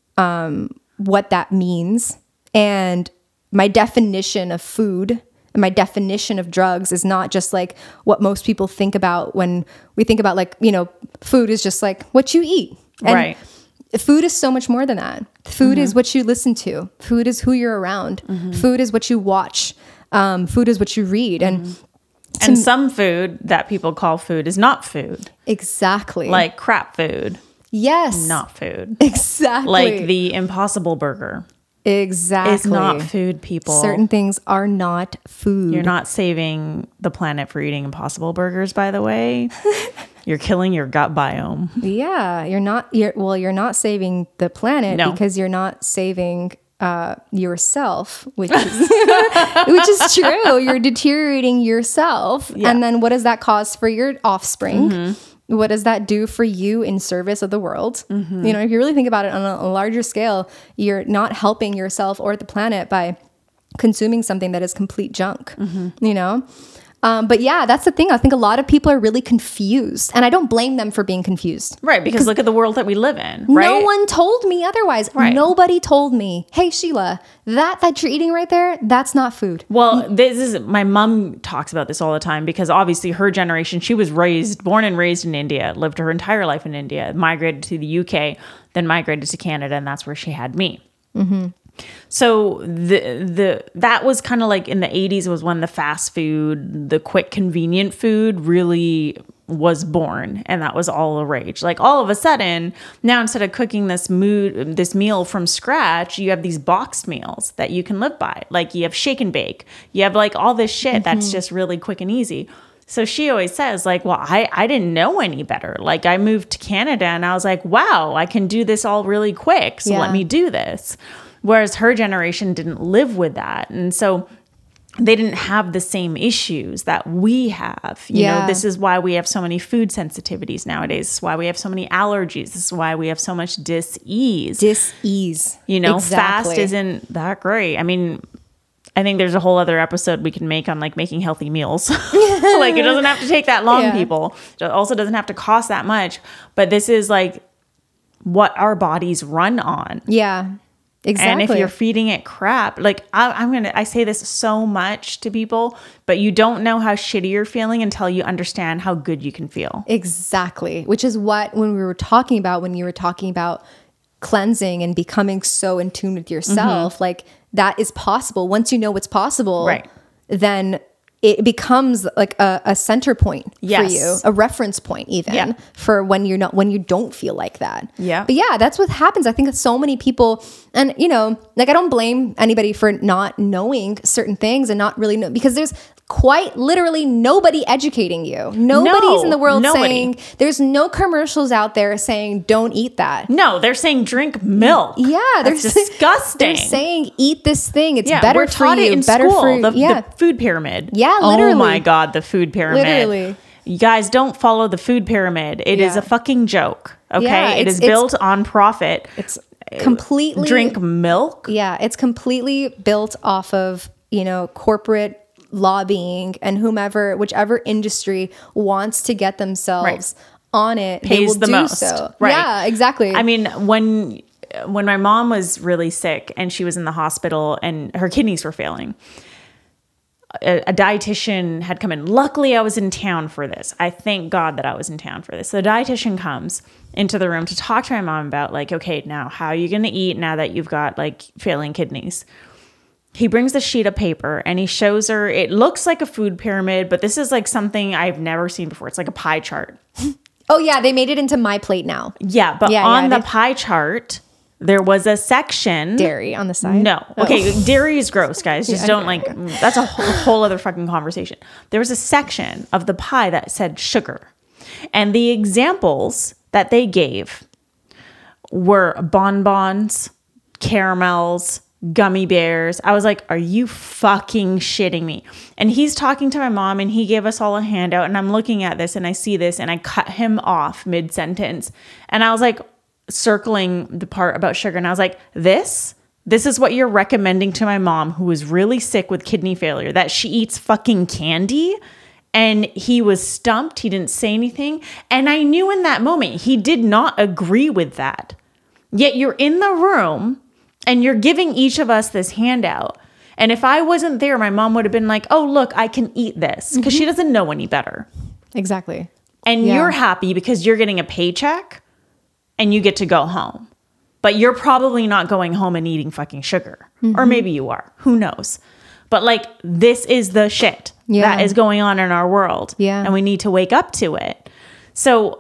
S1: um, what that means. And my definition of food and my definition of drugs is not just like what most people think about when we think about like, you know, food is just like what you eat. And
S2: right.
S1: food is so much more than that. Food mm-hmm. is what you listen to. Food is who you're around. Mm-hmm. Food is what you watch. Um, food is what you read. And
S2: mm-hmm. And some food that people call food is not food.
S1: Exactly.
S2: Like crap food.
S1: Yes.
S2: Not food.
S1: Exactly.
S2: Like the Impossible Burger.
S1: Exactly.
S2: It's not food, people.
S1: Certain things are not food.
S2: You're not saving the planet for eating Impossible Burgers, by the way. You're killing your gut biome.
S1: Yeah. You're not, you're, well, you're not saving the planet no. because you're not saving uh, yourself, which is, which is true. You're deteriorating yourself. Yeah. And then what does that cause for your offspring? Mm-hmm. What does that do for you in service of the world? Mm-hmm. You know, if you really think about it on a, a larger scale, you're not helping yourself or the planet by consuming something that is complete junk, mm-hmm. you know? Um, but yeah, that's the thing. I think a lot of people are really confused and I don't blame them for being confused.
S2: Right. Because look at the world that we live in, right?
S1: No one told me otherwise. Right. Nobody told me, hey, Sheela, that, that you're eating right there, that's not food.
S2: Well, this is, my mom talks about this all the time because obviously her generation, she was raised, born and raised in India, lived her entire life in India, migrated to the U K, then migrated to Canada. And that's where she had me. Mm-hmm. So the the that was kind of like in the eighties was when the fast food, the quick convenient food really was born, and that was all the rage. Like all of a sudden, now instead of cooking this mood this meal from scratch, you have these boxed meals that you can live by. Like you have shake and bake. You have like all this shit mm-hmm. that's just really quick and easy. So she always says like, well, I, I didn't know any better. Like I moved to Canada and I was like, wow, I can do this all really quick. So yeah. let me do this. Whereas her generation didn't live with that. And so they didn't have the same issues that we have. You yeah. know, this is why we have so many food sensitivities nowadays. This is why we have so many allergies. This is why we have so much dis-ease.
S1: Dis-ease.
S2: You know,
S1: exactly.
S2: fast isn't that great. I mean, I think there's a whole other episode we can make on like making healthy meals. Like it doesn't have to take that long, yeah. people. It also doesn't have to cost that much. But this is like what our bodies run on.
S1: Yeah. Exactly.
S2: And if you're feeding it crap, like I, I'm going to, I say this so much to people, but you don't know how shitty you're feeling until you understand how good you can feel.
S1: Exactly. Which is what, when we were talking about, when you were talking about cleansing and becoming so in tune with yourself, mm-hmm. like that is possible. Once you know what's possible,
S2: right.
S1: then it becomes like a, a center point
S2: yes.
S1: for you, a reference point even
S2: yeah.
S1: for when you're not, when you don't feel like that.
S2: Yeah.
S1: But yeah, that's what happens. I think that so many people, and you know, like I don't blame anybody for not knowing certain things and not really know, because there's quite literally nobody educating you. Nobody's
S2: no,
S1: in the world
S2: nobody.
S1: saying, there's no commercials out there saying, don't eat that.
S2: No, they're saying drink milk.
S1: Yeah.
S2: That's
S1: they're
S2: disgusting.
S1: They're saying, eat this thing. It's
S2: yeah,
S1: better
S2: we're
S1: for
S2: taught
S1: you.
S2: It in
S1: better
S2: school,
S1: for
S2: the,
S1: yeah.
S2: the food pyramid.
S1: Yeah, literally.
S2: Oh my God, the food pyramid.
S1: Literally.
S2: You guys don't follow the food pyramid. It yeah. is a fucking joke. Okay.
S1: Yeah,
S2: it is built on profit.
S1: It's completely
S2: drink milk.
S1: Yeah. It's completely built off of, you know, corporate lobbying and whomever, whichever industry wants to get themselves right. on it,
S2: pays
S1: they will
S2: the
S1: do
S2: most.
S1: so.
S2: Right.
S1: Yeah, exactly.
S2: I mean, when when my mom was really sick and she was in the hospital and her kidneys were failing, a, a dietitian had come in. Luckily, I was in town for this. I thank God that I was in town for this. So the dietitian comes into the room to talk to my mom about like, okay, now how are you going to eat now that you've got like failing kidneys? He brings the sheet of paper and he shows her, it looks like a food pyramid, but this is like something I've never seen before. It's like a pie chart.
S1: Oh yeah, they made it into My Plate now.
S2: Yeah, but
S1: yeah,
S2: on
S1: yeah,
S2: the
S1: they...
S2: pie chart, there was a section.
S1: Dairy on the side?
S2: No.
S1: Oh.
S2: Okay, dairy is gross, guys. Just
S1: yeah,
S2: don't like, that's a whole, whole other fucking conversation. There was a section of the pie that said sugar. And the examples that they gave were bonbons, caramels, gummy bears. I was like, are you fucking shitting me? And he's talking to my mom and he gave us all a handout and I'm looking at this and I see this and I cut him off mid-sentence. And I was like circling the part about sugar and I was like, this, this is what you're recommending to my mom who is really sick with kidney failure, that she eats fucking candy? And he was stumped. He didn't say anything. And I knew in that moment he did not agree with that. Yet you're in the room and you're giving each of us this handout. And if I wasn't there, my mom would have been like, oh, look, I can eat this. Because mm-hmm. she doesn't know any better.
S1: Exactly.
S2: And yeah. you're happy because you're getting a paycheck and you get to go home. But you're probably not going home and eating fucking sugar. Mm-hmm. Or maybe you are. Who knows? But like, this is the shit yeah. that is going on in our world.
S1: Yeah.
S2: And we need to wake up to it. So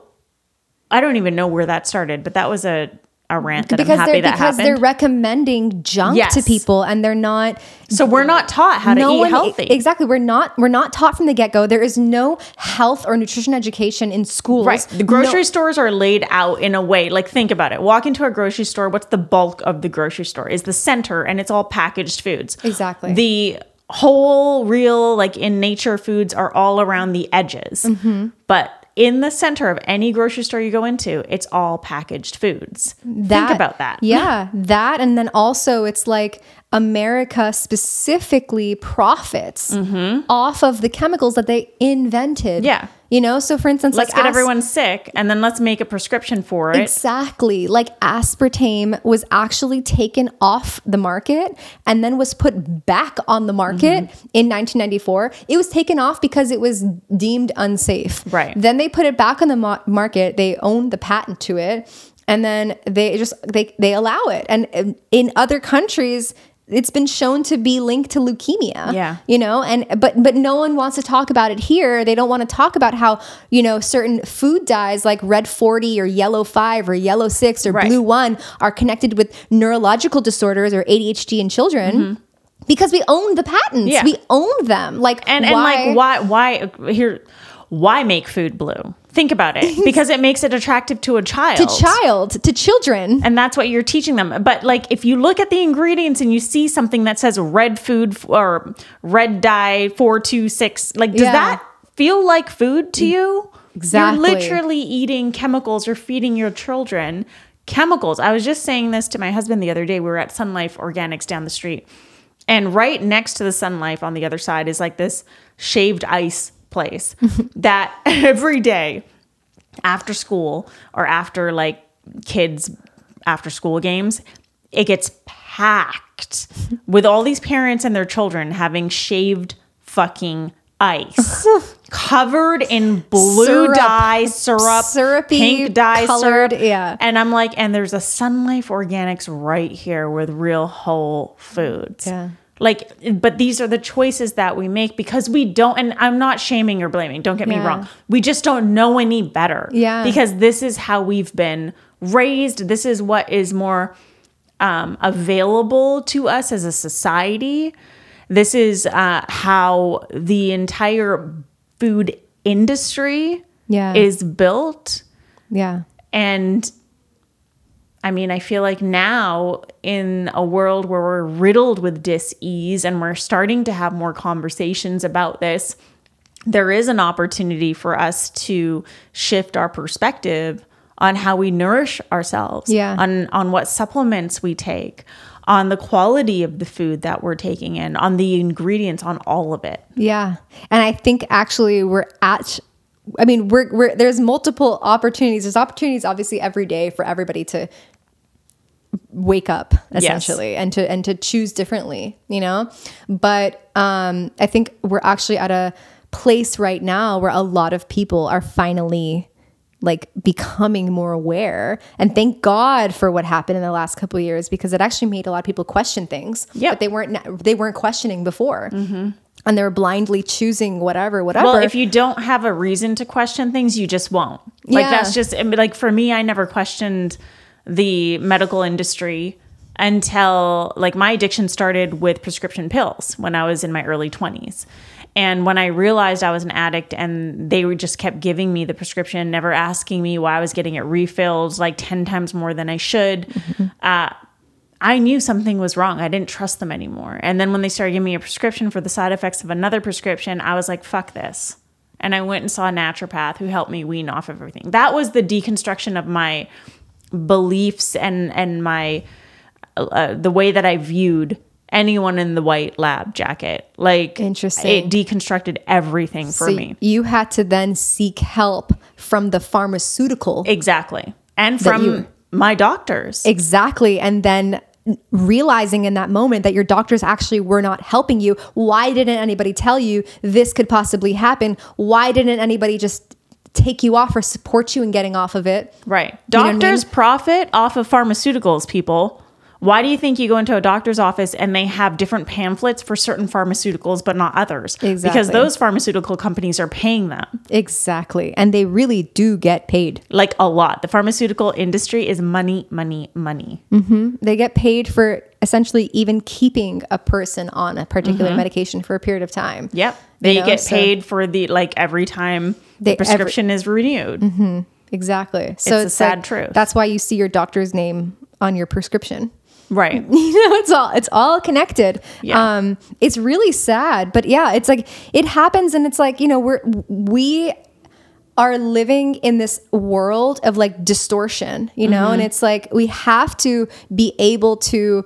S2: I don't even know where that started, but that was a... a rant that
S1: because
S2: I'm happy that
S1: because
S2: happened.
S1: They're recommending junk
S2: yes.
S1: to people and they're not.
S2: So we're not taught how to
S1: no
S2: eat
S1: one,
S2: healthy.
S1: Exactly. We're not, we're not taught from the get-go. There is no health or nutrition education in schools.
S2: Right. The grocery
S1: no.
S2: stores are laid out in a way, like think about it. Walk into a grocery store. What's the bulk of the grocery store? Is the center and it's all packaged foods.
S1: Exactly.
S2: The whole real, like in nature foods are all around the edges. Mm-hmm. But in the center of any grocery store you go into, it's all packaged foods.
S1: That,
S2: Think about that.
S1: Yeah, that. And then also it's like America specifically profits mm-hmm. off of the chemicals that they invented.
S2: Yeah.
S1: You know, so for instance,
S2: let's
S1: like
S2: get
S1: as-
S2: everyone sick and then let's make a prescription for it.
S1: Exactly. Like aspartame was actually taken off the market and then was put back on the market mm-hmm. in nineteen ninety-four. It was taken off because it was deemed unsafe.
S2: Right.
S1: Then they put it back on the mo- market. They owned the patent to it. And then they just, they, they allow it. And in other countries, it's been shown to be linked to leukemia,
S2: yeah.
S1: you know, and, but, but no one wants to talk about it here. They don't want to talk about how, you know, certain food dyes like red forty or yellow five or yellow six or
S2: right.
S1: blue one are connected with neurological disorders or A D H D in children. Mm-hmm. Because we own the patents.
S2: Yeah.
S1: We own them. Like,
S2: and,
S1: why?
S2: and like, why, why here, why make food blue? Think about it. Because it makes it attractive to a child.
S1: To child, to children.
S2: And that's what you're teaching them. But like, if you look at the ingredients and you see something that says red food or red dye four two six, like, does yeah. that feel like food to you?
S1: Exactly.
S2: You're literally eating chemicals or feeding your children chemicals. I was just saying this to my husband the other day. We were at Sun Life Organics down the street. And right next to the Sun Life on the other side is like this shaved ice place that every day after school or after like kids after school games, it gets packed with all these parents and their children having shaved fucking ice covered in blue
S1: Syrup.
S2: dye, syrup,
S1: Syrupy,
S2: pink dye,
S1: colored,
S2: syrup.
S1: yeah.
S2: And I'm like, and there's a Sun Life Organics right here with real whole foods.
S1: Yeah.
S2: Like, but these are the choices that we make because we don't, and I'm not shaming or blaming, don't get
S1: Yeah.
S2: me wrong. We just don't know any better.
S1: Yeah.
S2: Because this is how we've been raised. This is what is more um, available to us as a society. This is uh, how the entire food industry
S1: Yeah.
S2: is built.
S1: Yeah.
S2: And I mean, I feel like now in a world where we're riddled with dis-ease and we're starting to have more conversations about this, there is an opportunity for us to shift our perspective on how we nourish ourselves,
S1: Yeah.
S2: on, on what supplements we take, on the quality of the food that we're taking in, on the ingredients, on all of it.
S1: Yeah. And I think actually we're at, I mean, we're, we're, there's multiple opportunities. There's opportunities obviously every day for everybody to wake up essentially
S2: Yes.
S1: and to, and to choose differently, you know? But, um, I think we're actually at a place right now where a lot of people are finally like becoming more aware, and thank God for what happened in the last couple of years, because it actually made a lot of people question things
S2: Yep.
S1: that they weren't, they weren't questioning before. Mm-hmm. And they were blindly choosing whatever, whatever.
S2: Well, if you don't have a reason to question things, you just won't. Like
S1: Yeah.
S2: that's just, I mean, like for me, I never questioned the medical industry until like my addiction started with prescription pills when I was in my early twenties. And when I realized I was an addict and they were just kept giving me the prescription, never asking me why I was getting it refilled like ten times more than I should, mm-hmm. uh, I knew something was wrong. I didn't trust them anymore. And then when they started giving me a prescription for the side effects of another prescription, I was like, fuck this. And I went and saw a naturopath who helped me wean off of everything. That was the deconstruction of my beliefs and, and my, uh, the way that I viewed anyone in the white lab jacket. Like,
S1: Interesting.
S2: It deconstructed everything for
S1: so
S2: me.
S1: You had to then seek help from the pharmaceutical.
S2: Exactly. And
S1: That
S2: from
S1: you-
S2: my doctors.
S1: Exactly. And then realizing in that moment that your doctors actually were not helping you. Why didn't anybody tell you this could possibly happen? Why didn't anybody just take you off or support you in getting off of it?
S2: Right.
S1: You know what I
S2: Doctors
S1: mean?
S2: profit off of pharmaceuticals, people. Why do you think you go into a doctor's office and they have different pamphlets for certain pharmaceuticals, but not others?
S1: Exactly.
S2: Because those pharmaceutical companies are paying them.
S1: Exactly. And they really do get paid.
S2: Like a lot. The pharmaceutical industry is money, money, money.
S1: Mm-hmm. They get paid for essentially even keeping a person on a particular mm-hmm. medication for a period of time.
S2: Yep. They
S1: You know,
S2: get
S1: so-
S2: paid for the, like every time
S1: They-
S2: the prescription is renewed.
S1: Mm-hmm. Exactly. So
S2: It's
S1: it's,
S2: a sad
S1: like,
S2: truth.
S1: That's why you see your doctor's name on your prescription.
S2: Right.
S1: You know, it's all it's all connected.
S2: Yeah.
S1: Um, it's really sad, but yeah, it's like it happens, and it's like, you know, we're we are living in this world of like distortion, you know, mm-hmm. and it's like we have to be able to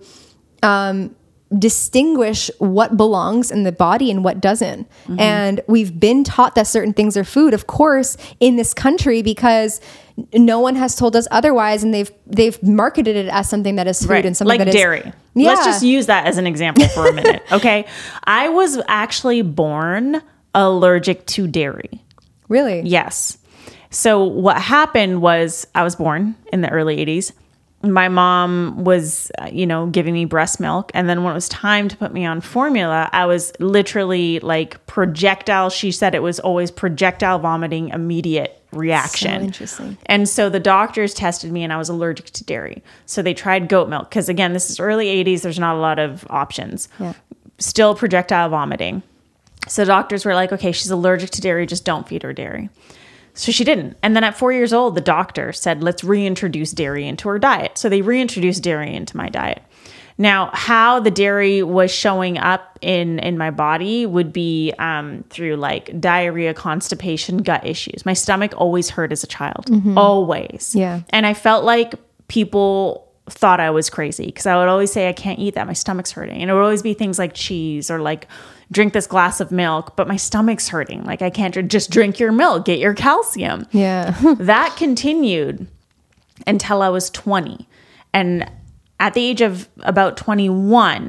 S1: um, distinguish what belongs in the body and what doesn't. Mm-hmm. And we've been taught that certain things are food, of course, in this country because no one has told us otherwise, and they've they've marketed it as something that is food
S2: right.
S1: and something
S2: like
S1: that
S2: dairy.
S1: is yeah.
S2: Let's just use that as an example for a minute, okay? I was actually born allergic to dairy.
S1: Really?
S2: Yes. So what happened was I was born in the early eighties. My mom was, uh, you know, giving me breast milk. And then when it was time to put me on formula, I was literally like projectile. She said it was always projectile vomiting, immediate reaction.
S1: So interesting.
S2: And so the doctors tested me and I was allergic to dairy. So they tried goat milk. Because again, this is early eighties. There's not a lot of options.
S1: Yeah.
S2: Still projectile vomiting. So doctors were like, okay, she's allergic to dairy. Just don't feed her dairy. So she didn't. And then at four years old, the doctor said, let's reintroduce dairy into her diet. So they reintroduced dairy into my diet. Now, how the dairy was showing up in, in my body would be um, through like diarrhea, constipation, gut issues. My stomach always hurt as a child, mm-hmm. always.
S1: Yeah.
S2: And I felt like people thought I was crazy because I would always say, I can't eat that. My stomach's hurting. And it would always be things like cheese or like drink this glass of milk, but my stomach's hurting. Like I can't drink, just drink your milk, get your calcium.
S1: Yeah.
S2: That continued until I was twenty. And at the age of about twenty-one,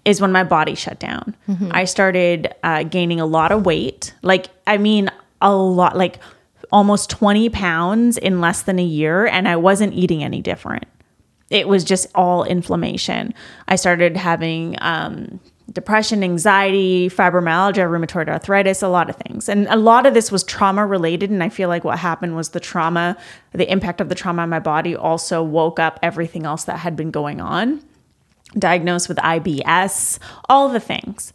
S2: is when my body shut down. Mm-hmm. I started uh, gaining a lot of weight. Like, I mean, a lot, like almost twenty pounds in less than a year. And I wasn't eating any different. It was just all inflammation. I started having um, depression, anxiety, fibromyalgia, rheumatoid arthritis, a lot of things. And a lot of this was trauma related. And I feel like what happened was the trauma, the impact of the trauma on my body also woke up everything else that had been going on. Diagnosed with I B S, all the things.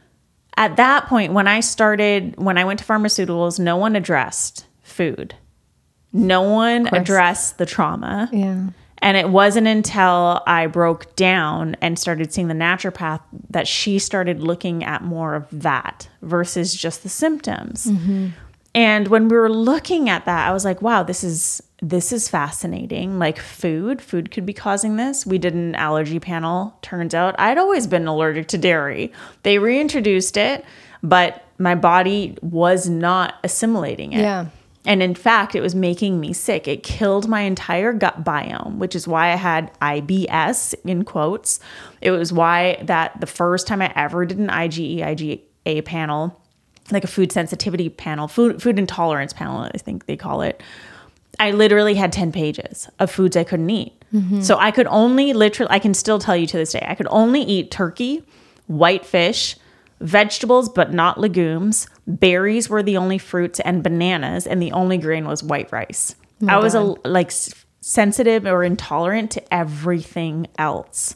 S2: At that point, when I started, when I went to pharmaceuticals, no one addressed food. No one addressed the trauma.
S1: Yeah.
S2: And it wasn't until I broke down and started seeing the naturopath that she started looking at more of that versus just the symptoms. Mm-hmm. And when we were looking at that, I was like, wow, this is this is fascinating. Like food, food could be causing this. We did an allergy panel. Turns out I'd always been allergic to dairy. They reintroduced it, but my body was not assimilating it.
S1: Yeah.
S2: And in fact, it was making me sick. It killed my entire gut biome, which is why I had I B S in quotes. It was why that the first time I ever did an I G E, I G A panel, like a food sensitivity panel, food food intolerance panel, I think they call it. I literally had ten pages of foods I couldn't eat. Mm-hmm. So I could only literally, I can still tell you to this day, I could only eat turkey, white fish, vegetables, but not legumes. Berries were the only fruits and bananas. And the only grain was white rice. Oh I was a, like sensitive or intolerant to everything else.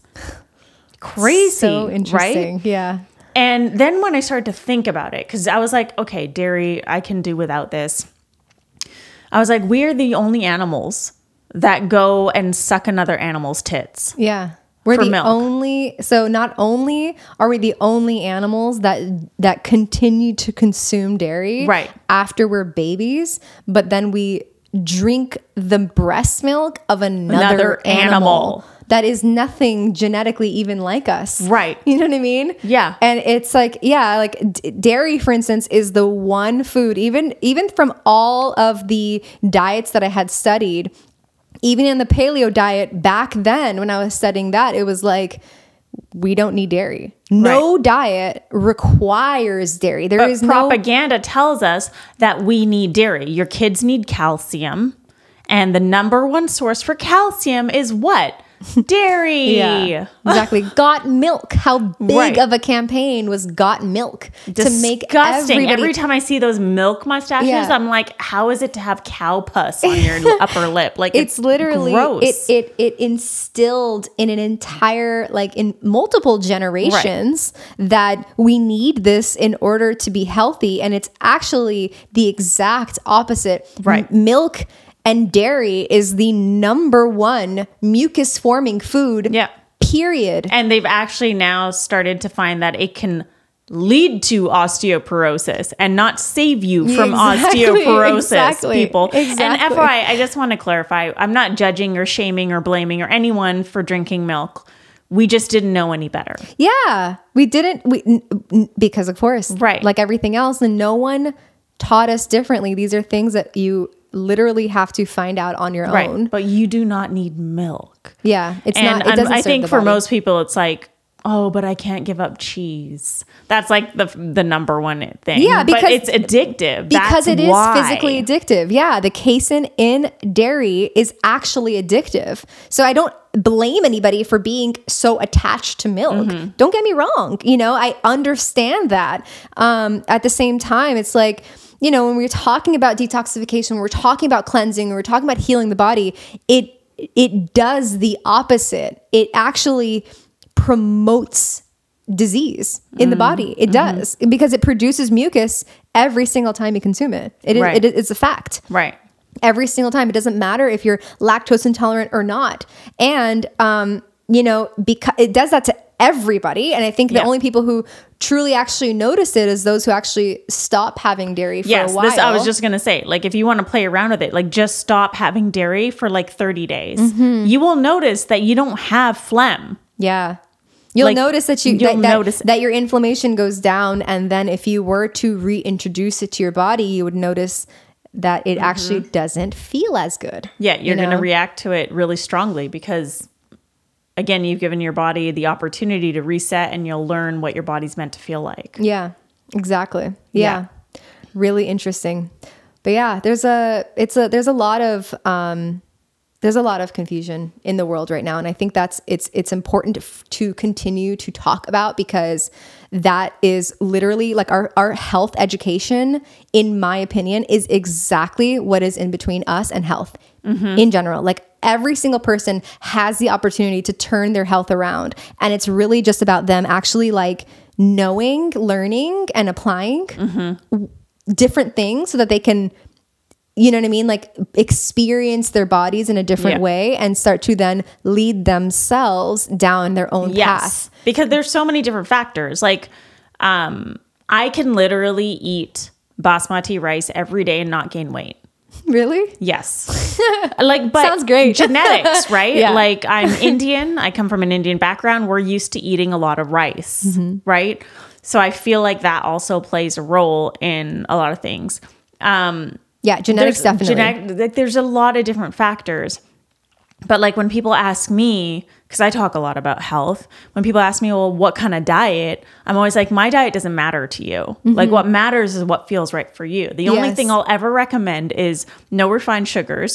S2: Crazy.
S1: So interesting.
S2: Right?
S1: Yeah.
S2: And then when I started to think about it, because I was like, okay, dairy, I can do without this. I was like, we're the only animals that go and suck another animal's tits.
S1: Yeah. We're
S2: for
S1: the
S2: milk.
S1: only, so not only are we the only animals that that continue to consume dairy
S2: right.
S1: after we're babies, but then we drink the breast milk of another,
S2: another animal.
S1: animal that is nothing genetically even like us.
S2: Right.
S1: You know what I mean?
S2: Yeah.
S1: And it's like, yeah, like d- dairy, for instance, is the one food, even, even from all of the diets that I had studied, even in the paleo diet back then, when I was studying that, it was like, we don't need dairy. No right. diet requires dairy. There
S2: but
S1: is
S2: propaganda
S1: no...
S2: tells us that we need dairy. Your kids need calcium. And the number one source for calcium is what? Dairy.
S1: Yeah, exactly. Got milk. How big right. of a campaign was got milk
S2: Disgusting.
S1: to make everybody...
S2: Every time I see those milk mustaches, yeah. I'm like, how is it to have cow pus on your upper lip? Like it's,
S1: it's literally
S2: gross.
S1: It, it it instilled in an entire, like in multiple generations right. that we need this in order to be healthy, and it's actually the exact opposite.
S2: Right,
S1: M- milk. And dairy is the number one mucus forming food.
S2: Yeah.
S1: Period.
S2: And they've actually now started to find that it can lead to osteoporosis and not save you from exactly, osteoporosis,
S1: exactly,
S2: people.
S1: Exactly.
S2: And F Y I, I just want to clarify, I'm not judging or shaming or blaming or anyone for drinking milk. We just didn't know any better.
S1: Yeah. We didn't, we n- because of course,
S2: right.
S1: like everything else, and no one taught us differently. These are things that you literally have to find out on your
S2: right.
S1: own.
S2: But you do not need milk.
S1: Yeah, it's
S2: and,
S1: not. It doesn't
S2: I
S1: serve
S2: think
S1: the
S2: for
S1: body.
S2: most people, it's like, oh, but I can't give up cheese. That's like the the number one thing.
S1: Yeah, because
S2: but it's addictive.
S1: Because
S2: That's
S1: it is
S2: why.
S1: physically addictive. Yeah, the casein in dairy is actually addictive. So I don't blame anybody for being so attached to milk. Mm-hmm. Don't get me wrong. You know, I understand that. Um, at the same time, it's like, you know, when we're talking about detoxification, when we're talking about cleansing, when we're talking about healing the body, it it does the opposite. It actually promotes disease in mm-hmm. the body. It mm-hmm. does, because it produces mucus every single time you consume it. It is,
S2: right.
S1: it is a fact.
S2: Right.
S1: Every single time. It doesn't matter if you're lactose intolerant or not. And, um, you know, because it does that to everybody. And I think the yeah. only people who truly actually notice it is those who actually stop having dairy for
S2: yes,
S1: a while.
S2: This, I was just going to say, like, if you want to play around with it, like just stop having dairy for like thirty days. Mm-hmm. You will notice that you don't have phlegm.
S1: Yeah. You'll like, notice that you that,
S2: notice
S1: that, that your inflammation goes down. And then if you were to reintroduce it to your body, you would notice that it mm-hmm. actually doesn't feel as good.
S2: Yeah, you're
S1: you know?
S2: going to react to it really strongly because again, you've given your body the opportunity to reset, and you'll learn what your body's meant to feel like.
S1: Yeah, exactly. Yeah. yeah. Really interesting. But yeah, there's a, it's a, there's a lot of, um, there's a lot of confusion in the world right now. And I think that's, it's, it's important to, to continue to talk about, because that is literally like our, our health education, in my opinion, is exactly what is in between us and health mm-hmm. in general. Like every single person has the opportunity to turn their health around. And it's really just about them actually like knowing, learning, and applying mm-hmm. different things so that they can, you know what I mean? Like experience their bodies in a different yeah. way and start to then lead themselves down their own yes. path.
S2: Because there's so many different factors. Like, um, I can literally eat basmati rice every day and not gain weight.
S1: Really?
S2: Yes. Like, but
S1: sounds great.
S2: Genetics, right?
S1: Yeah.
S2: Like I'm Indian. I come from an Indian background. We're used to eating a lot of rice, mm-hmm. right? So I feel like that also plays a role in a lot of things. Um,
S1: Yeah, genetics
S2: there's,
S1: definitely.
S2: Genetic, like, there's a lot of different factors. But like when people ask me, because I talk a lot about health, when people ask me, well, what kind of diet? I'm always like, my diet doesn't matter to you. Mm-hmm. Like what matters is what feels right for you. The yes. only thing I'll ever recommend is no refined sugars,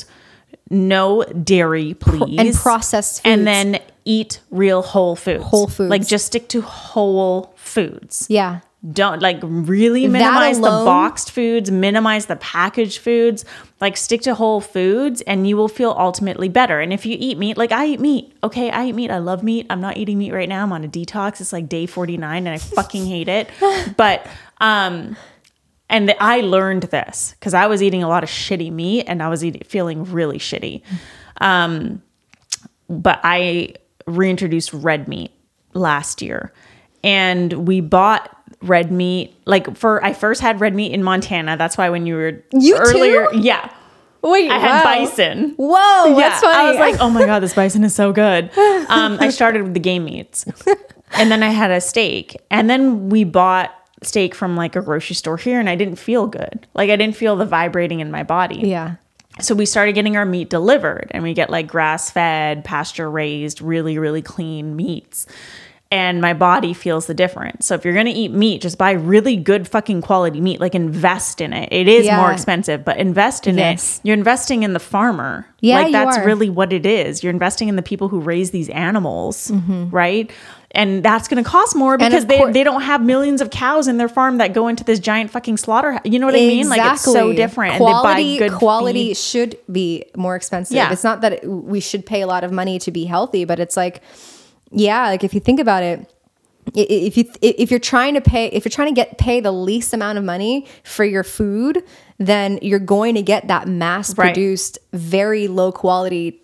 S2: no dairy, please.
S1: And processed foods.
S2: And then eat real whole foods.
S1: Whole foods.
S2: Like just stick to whole foods.
S1: Yeah.
S2: Don't like really minimize the boxed foods, minimize the packaged foods, like stick to whole foods and you will feel ultimately better. And if you eat meat, like I eat meat, okay, I eat meat. I love meat. I'm not eating meat right now. I'm on a detox. It's like day forty-nine and I fucking hate it. But, um, and the, I learned this because I was eating a lot of shitty meat and I was eating, feeling really shitty. Um, but I reintroduced red meat last year and we bought red meat. Like for, I first had red meat in Montana. That's why when you were
S1: you
S2: earlier,
S1: too?
S2: yeah.
S1: Wait,
S2: I
S1: wow.
S2: had bison.
S1: Whoa,
S2: yeah.
S1: that's funny.
S2: I was like, oh my God, this bison is so good. Um, I started with the game meats and then I had a steak and then we bought steak from like a grocery store here and I didn't feel good. Like I didn't feel the vibrating in my body.
S1: Yeah.
S2: So we started getting our meat delivered and we get like grass fed, pasture raised, really, really clean meats. And my body feels the difference. So if you're going to eat meat, just buy really good fucking quality meat, like invest in it. It is yeah. more expensive, but invest in yes. it. You're investing in the farmer.
S1: Yeah,
S2: like that's
S1: you are.
S2: really what it is. You're investing in the people who raise these animals, mm-hmm. right? And that's going to cost more because they, they don't have millions of cows in their farm that go into this giant fucking slaughterhouse. You know what
S1: exactly.
S2: I mean? Like it's so different.
S1: Quality,
S2: and they buy good
S1: quality
S2: feed.
S1: should be more expensive.
S2: Yeah.
S1: It's not that it, we should pay a lot of money to be healthy, but it's like, yeah, like if you think about it, if you if you're trying to pay if you're trying to get pay the least amount of money for your food, then you're going to get that mass produced, right. very low quality,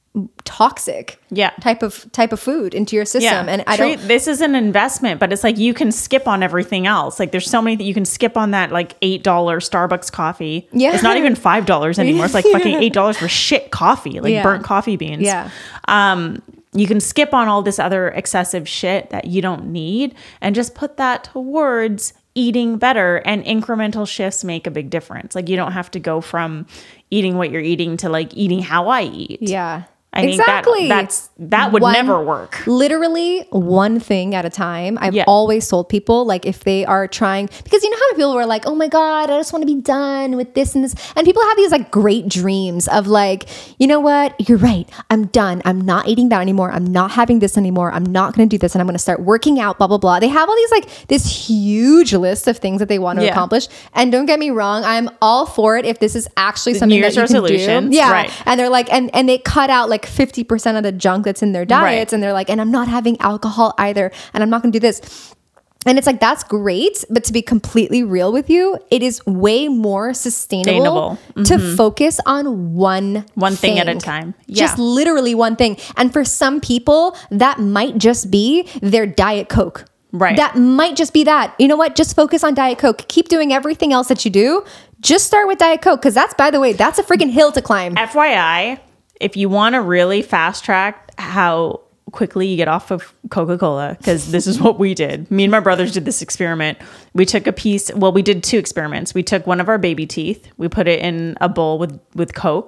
S1: toxic
S2: yeah.
S1: type of type of food into your system.
S2: Yeah.
S1: And I
S2: Treat,
S1: don't.
S2: This is an investment, but it's like you can skip on everything else. Like there's so many that you can skip on that like eight dollar Starbucks coffee.
S1: Yeah,
S2: it's not even five dollars anymore. It's like fucking eight dollars for shit coffee, like
S1: yeah.
S2: burnt coffee beans.
S1: Yeah.
S2: Um. You can skip on all this other excessive shit that you don't need and just put that towards eating better, and incremental shifts make a big difference. Like you don't have to go from eating what you're eating to like eating how I eat.
S1: Yeah.
S2: I think
S1: exactly.
S2: that that's that would
S1: one,
S2: never work.
S1: Literally one thing at a time. I've
S2: yeah.
S1: always told people, like, if they are trying, because you know how people were like, oh my God, I just want to be done with this and this. And people have these like great dreams of like, you know what? You're right. I'm done. I'm not eating that anymore. I'm not having this anymore. I'm not going to do this. And I'm going to start working out, blah, blah, blah. They have all these like this huge list of things that they want to yeah. accomplish. And don't get me wrong. I'm all for it if this is actually something
S2: New Year's
S1: that you can do. Yeah.
S2: Right.
S1: And they're like, and, and they cut out like fifty percent of the junk that's in their diets. Right. And they're like, and I'm not having alcohol either. And I'm not going to do this. And it's like, that's great. But to be completely real with you, it is way more sustainable, sustainable. Mm-hmm. to focus on one
S2: One thing,
S1: thing
S2: at a time. Yeah.
S1: Just literally one thing. And for some people, that might just be their Diet Coke.
S2: Right.
S1: That might just be that. You know what? Just focus on Diet Coke. Keep doing everything else that you do. Just start with Diet Coke. Because that's, by the way, that's a freaking hill to climb.
S2: F Y I, if you want to really fast track how quickly you get off of Coca-Cola, because this is what we did. Me and my brothers did this experiment. We took a piece, well, we did two experiments. We took one of our baby teeth, we put it in a bowl with, with Coke,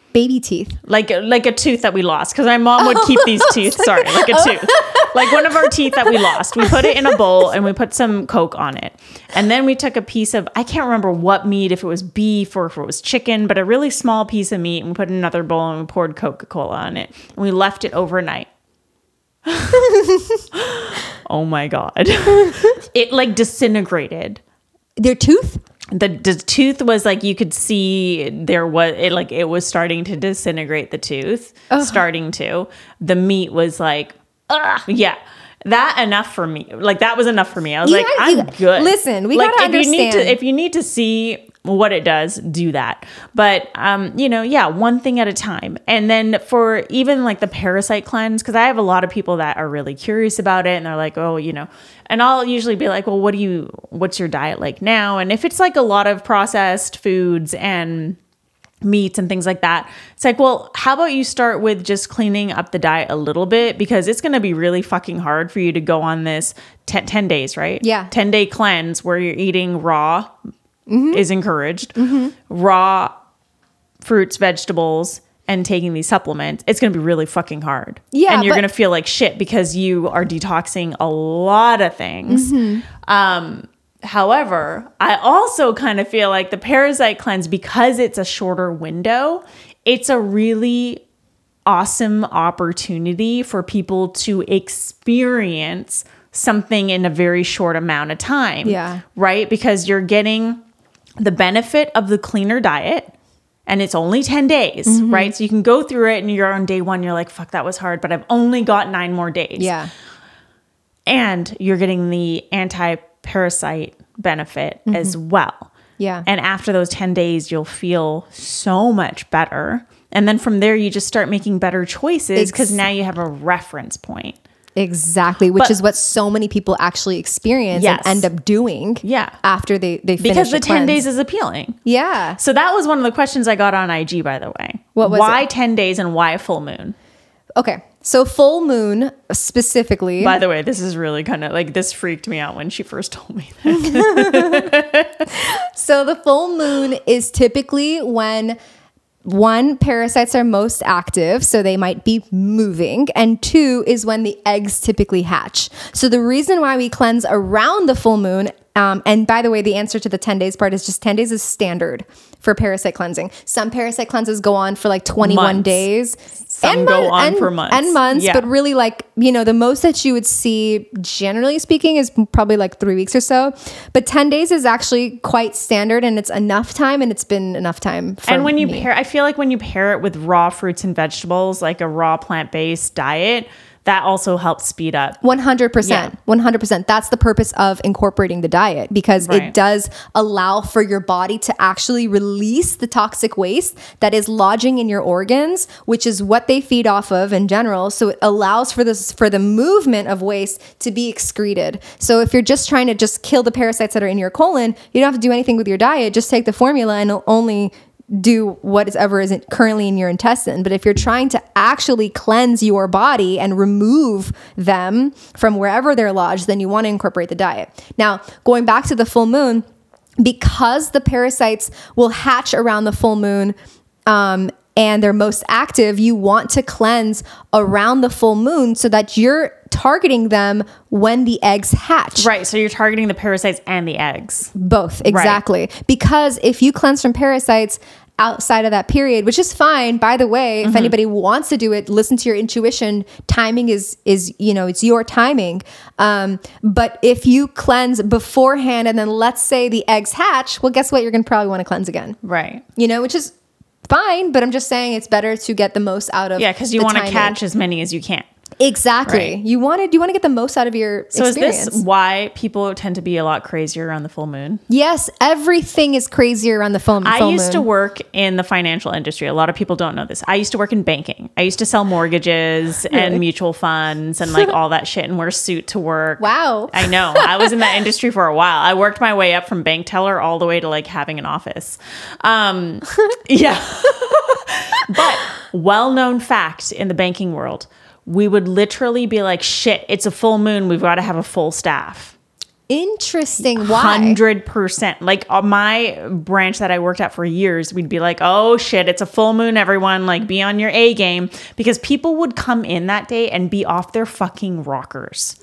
S1: Baby teeth.
S2: Like, like a tooth that we lost. Because my mom would keep these teeth. Sorry, like a tooth. Like one of our teeth that we lost. We put it in a bowl and we put some Coke on it. And then we took a piece of, I can't remember what meat, if it was beef or if it was chicken, but a really small piece of meat. And we put it in another bowl and we poured Coca-Cola on it. And we left it overnight. Oh my God. It like disintegrated.
S1: Their tooth?
S2: The, the tooth was like, you could see there was it like it was starting to disintegrate, the tooth. Ugh. Starting to. The meat was like, ugh, yeah. That enough for me. Like that was enough for me. I was
S1: You
S2: like,
S1: gotta-
S2: I'm
S1: you-
S2: good.
S1: listen, we
S2: like,
S1: gotta
S2: if you need
S1: understand.
S2: to if you need to see what it does, do that. But um, you know, yeah, one thing at a time. And then for even like the parasite cleanse, because I have a lot of people that are really curious about it and they're like, oh, you know, and I'll usually be like, well, what do you what's your diet like now? And if it's like a lot of processed foods and meats and things like that, it's like, well, how about you start with just cleaning up the diet a little bit, because it's going to be really fucking hard for you to go on this ten, ten days, right?
S1: Yeah.
S2: ten day cleanse where you're eating raw mm-hmm. is encouraged, mm-hmm. raw fruits, vegetables, and taking these supplements. It's going to be really fucking hard.
S1: Yeah.
S2: And you're
S1: but-
S2: going to feel like shit because you are detoxing a lot of things. Mm-hmm. Um, However, I also kind of feel like the parasite cleanse, because it's a shorter window, it's a really awesome opportunity for people to experience something in a very short amount of time.
S1: Yeah.
S2: Right? Because you're getting the benefit of the cleaner diet. And it's only ten days, mm-hmm. right? So you can go through it and you're on day one, you're like, fuck, that was hard, but I've only got nine more days.
S1: Yeah.
S2: And you're getting the anti-parasite benefit mm-hmm. as well.
S1: Yeah.
S2: And after those ten days, you'll feel so much better. And then from there, you just start making better choices because Ex- now you have a reference point.
S1: Exactly, which
S2: But-
S1: is what so many people actually experience
S2: Yes.
S1: and end up doing
S2: Yeah.
S1: after they, they finish
S2: Because the
S1: a
S2: ten
S1: cleanse.
S2: days is appealing.
S1: Yeah.
S2: So that was one of the questions I got on I G, by the way.
S1: What was
S2: why
S1: it?
S2: ten days and why a full moon?
S1: Okay. So full moon specifically.
S2: By the way, this is really kind of like, this freaked me out when she first told me that.
S1: So the full moon is typically when one, parasites are most active, so they might be moving. And two is when the eggs typically hatch. So the reason why we cleanse around the full moon, um, and by the way, the answer to the ten days part is just ten days is standard for parasite cleansing. Some parasite cleanses go on for like twenty-one
S2: Months.
S1: days.
S2: Some
S1: and
S2: go
S1: mon-
S2: on
S1: and,
S2: for months.
S1: And months,
S2: Yeah.
S1: but really like, you know, the most that you would see, generally speaking, is probably like three weeks or so. But ten days is actually quite standard, and it's enough time, and it's been enough time for
S2: And when you
S1: me.
S2: pair, I feel like when you pair it with raw fruits and vegetables, like a raw plant-based diet, that also helps speed up.
S1: one hundred percent.
S2: Yeah.
S1: one hundred percent. That's the purpose of incorporating the diet, because
S2: Right.
S1: it does allow for your body to actually release the toxic waste that is lodging in your organs, which is what they feed off of in general. So it allows for this, for the movement of waste to be excreted. So if you're just trying to just kill the parasites that are in your colon, you don't have to do anything with your diet. Just take the formula and it'll only do whatever is currently in your intestine. But if you're trying to actually cleanse your body and remove them from wherever they're lodged, then you want to incorporate the diet. Now, going back to the full moon, because the parasites will hatch around the full moon, um, and they're most active, you want to cleanse around the full moon so that you're targeting them when the eggs hatch.
S2: Right. So you're targeting the parasites and the eggs.
S1: Both, exactly. Right. Because if you cleanse from parasites outside of that period, which is fine, by the way, mm-hmm. if anybody wants to do it, listen to your intuition. Timing is, is you know, it's your timing. Um, but if you cleanse beforehand and then let's say the eggs hatch, well, guess what? You're going to probably want to cleanse again.
S2: Right.
S1: You know, which is fine, but I'm just saying it's better to get the most out of
S2: Yeah, because you want to catch as many as you can.
S1: Exactly.
S2: Right.
S1: You want to you want to get the most out of your
S2: so
S1: experience.
S2: is this why people tend to be a lot crazier around the full moon?
S1: Yes, everything is crazier around the full, full
S2: I
S1: moon.
S2: used to work in the financial industry. A lot of people don't know this. I used to work in banking. I used to sell mortgages
S1: Really?
S2: and mutual funds and like all that shit and wear a suit to work.
S1: Wow.
S2: I know. I was in that industry for a while. I worked my way up from bank teller all the way to like having an office. Um, yeah. But well-known fact in the banking world, we would literally be like, shit, it's a full moon. We've got to have a full staff.
S1: Interesting. Why?
S2: one hundred percent. Like uh, my branch that I worked at for years, we'd be like, oh shit, it's a full moon, everyone. Like, be on your A game. Because people would come in that day and be off their fucking rockers.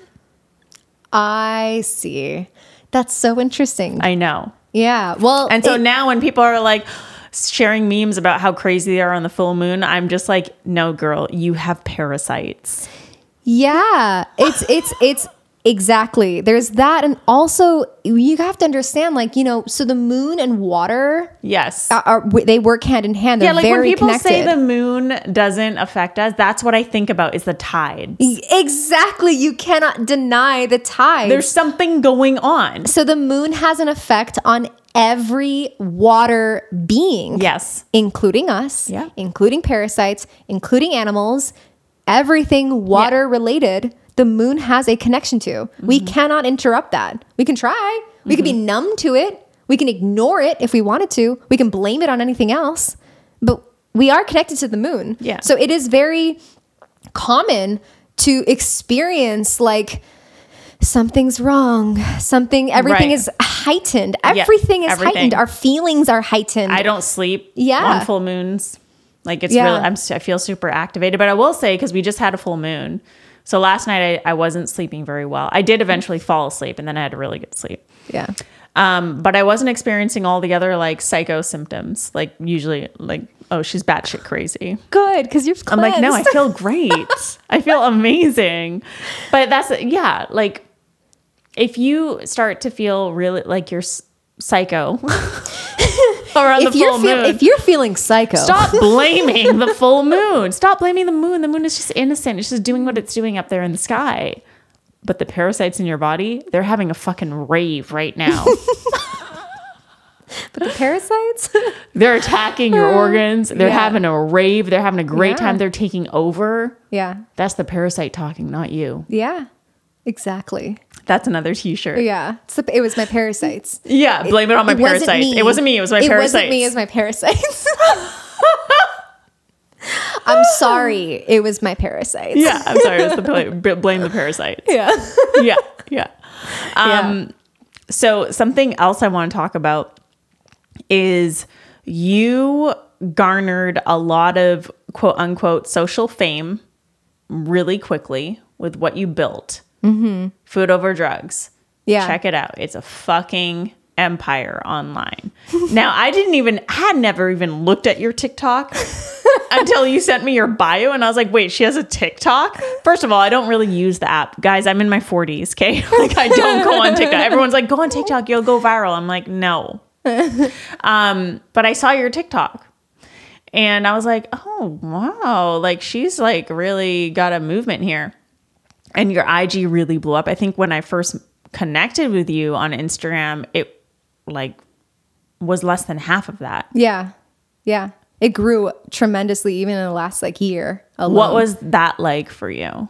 S1: I see. That's so interesting.
S2: I know.
S1: Yeah. Well,
S2: and so
S1: it,
S2: now when people are like sharing memes about how crazy they are on the full moon, I'm just like, no, girl, you have parasites.
S1: Yeah. It's, it's, it's, exactly. There's that. And also you have to understand, like, you know, so the moon and water,
S2: yes,
S1: are, are they work hand in hand. They're
S2: yeah, like
S1: very
S2: when people
S1: connected.
S2: say the moon doesn't affect us, that's what I think about is the tides.
S1: Exactly. You cannot deny the tides.
S2: There's something going on.
S1: So the moon has an effect on every water being.
S2: Yes.
S1: Including us,
S2: yeah. including
S1: parasites, including animals, everything water yeah. related. The moon has a connection to. Mm-hmm. We cannot interrupt that. We can try. We mm-hmm. can be numb to it. We can ignore it if we wanted to. We can blame it on anything else. But we are connected to the moon.
S2: Yeah.
S1: So it is very common to experience like something's wrong. Something, everything right. is heightened. Everything yeah, is everything. heightened. Our feelings are heightened.
S2: I don't sleep
S1: yeah.
S2: on full moons. Like it's
S1: yeah.
S2: really, I'm, I feel super activated. But I will say, because we just had a full moon. So last night I, I wasn't sleeping very well. I did eventually fall asleep and then I had a really good sleep.
S1: Yeah.
S2: Um, but I wasn't experiencing all the other like psycho symptoms. Like usually like, oh, she's batshit crazy.
S1: Good. Because you've cleansed.
S2: I'm like, no, I feel great. I feel amazing. But that's, yeah. Like if you start to feel really like you're psycho around
S1: if
S2: the
S1: you're
S2: full
S1: feel,
S2: moon.
S1: If you're feeling psycho,
S2: stop blaming the full moon. Stop blaming the moon. The moon is just innocent. It's just doing what it's doing up there in the sky. But the parasites in your body, they're having a fucking rave right now.
S1: But the parasites?
S2: They're attacking your organs. They're
S1: yeah.
S2: having a rave. They're having a great
S1: yeah.
S2: time. They're taking over.
S1: Yeah.
S2: That's the parasite talking, not you.
S1: Yeah. Exactly.
S2: That's another t-shirt.
S1: Yeah. It's the, it was my parasites.
S2: Yeah. Blame it, it on my
S1: it
S2: parasites.
S1: Wasn't
S2: it wasn't me. It was my
S1: it
S2: parasites.
S1: It wasn't me. It was my parasites. I'm sorry. It was my parasites.
S2: Yeah. I'm sorry. It was the blame the parasites.
S1: Yeah.
S2: yeah. Yeah. Um, yeah. So something else I want to talk about is you garnered a lot of quote unquote social fame really quickly with what you built.
S1: Mm-hmm.
S2: Food Over Drugs.
S1: Yeah.
S2: Check it out. It's a fucking empire online. Now, I didn't even, I had never even looked at your TikTok until you sent me your bio. And I was like, wait, she has a TikTok? First of all, I don't really use the app. Guys, I'm in my forties, okay? Like, I don't go on TikTok. Everyone's like, go on TikTok, you'll go viral. I'm like, no. um, but I saw your TikTok. And I was like, oh, wow. Like, she's like really got a movement here. And your I G really blew up. I think when I first connected with you on Instagram, it like was less than half of that.
S1: Yeah. Yeah. It grew tremendously even in the last like year alone.
S2: What was that like for you?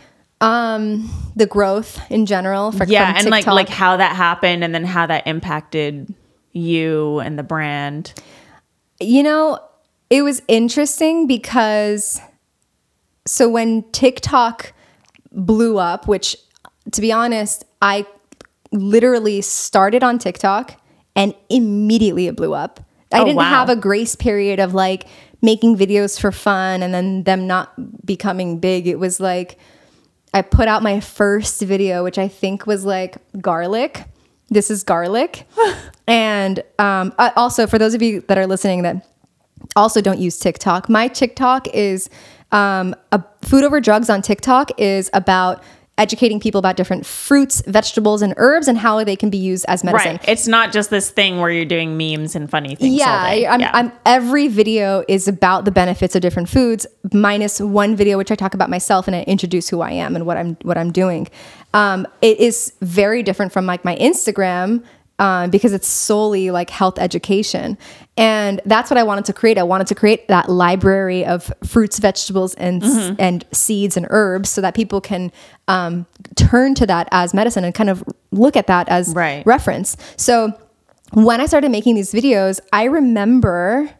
S1: Um, the growth in general for
S2: yeah,
S1: from
S2: and like
S1: TikTok.
S2: like how that happened and then how that impacted you and the brand.
S1: You know, it was interesting because so when TikTok blew up, which to be honest, I literally started on TikTok and immediately it blew up. I
S2: oh,
S1: didn't
S2: wow.
S1: have a grace period of like making videos for fun and then them not becoming big. It was like I put out my first video, which I think was like garlic. This is garlic. And um, also for those of you that are listening that also don't use TikTok, my TikTok is um, a Food Over Drugs on TikTok is about educating people about different fruits, vegetables, and herbs and how they can be used as medicine.
S2: Right. It's not just this thing where you're doing memes and funny things.
S1: Yeah,
S2: all day.
S1: I'm,
S2: yeah.
S1: I'm, every video is about the benefits of different foods, minus one video which I talk about myself and I introduce who I am and what I'm what I'm doing. Um, it is very different from like my Instagram. Um, because it's solely like health education. And that's what I wanted to create. I wanted to create that library of fruits, vegetables, and mm-hmm. and seeds and herbs so that people can um, turn to that as medicine and kind of look at that as
S2: right.
S1: reference. So when I started making these videos, I remember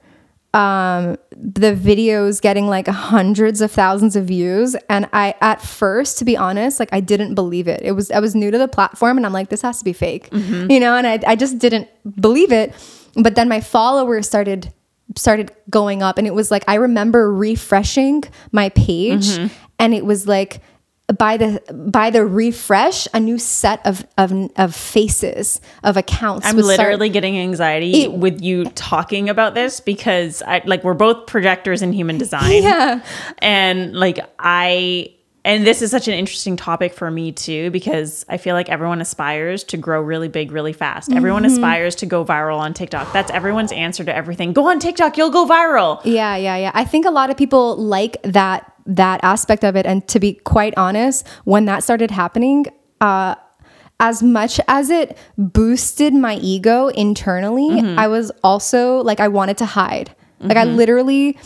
S1: um, the videos getting like hundreds of thousands of views. And I, at first, to be honest, like I didn't believe it. It was, I was new to the platform and I'm like, this has to be fake, mm-hmm. you know? And I, I just didn't believe it. But then my followers started, started going up, and it was like, I remember refreshing my page, mm-hmm. and it was like, by the by the refresh, a new set of of, of faces, of accounts.
S2: I'm literally start, getting anxiety it, with you talking about this, because I like we're both projectors in human design.
S1: Yeah.
S2: And like I and this is such an interesting topic for me too, because I feel like everyone aspires to grow really big really fast. Mm-hmm. Everyone aspires to go viral on TikTok. That's everyone's answer to everything. Go on TikTok, you'll go viral.
S1: Yeah, yeah, yeah. I think a lot of people like that that aspect of it. And to be quite honest, when that started happening, uh, as much as it boosted my ego internally, mm-hmm. I was also like, I wanted to hide. Mm-hmm. Like I literally,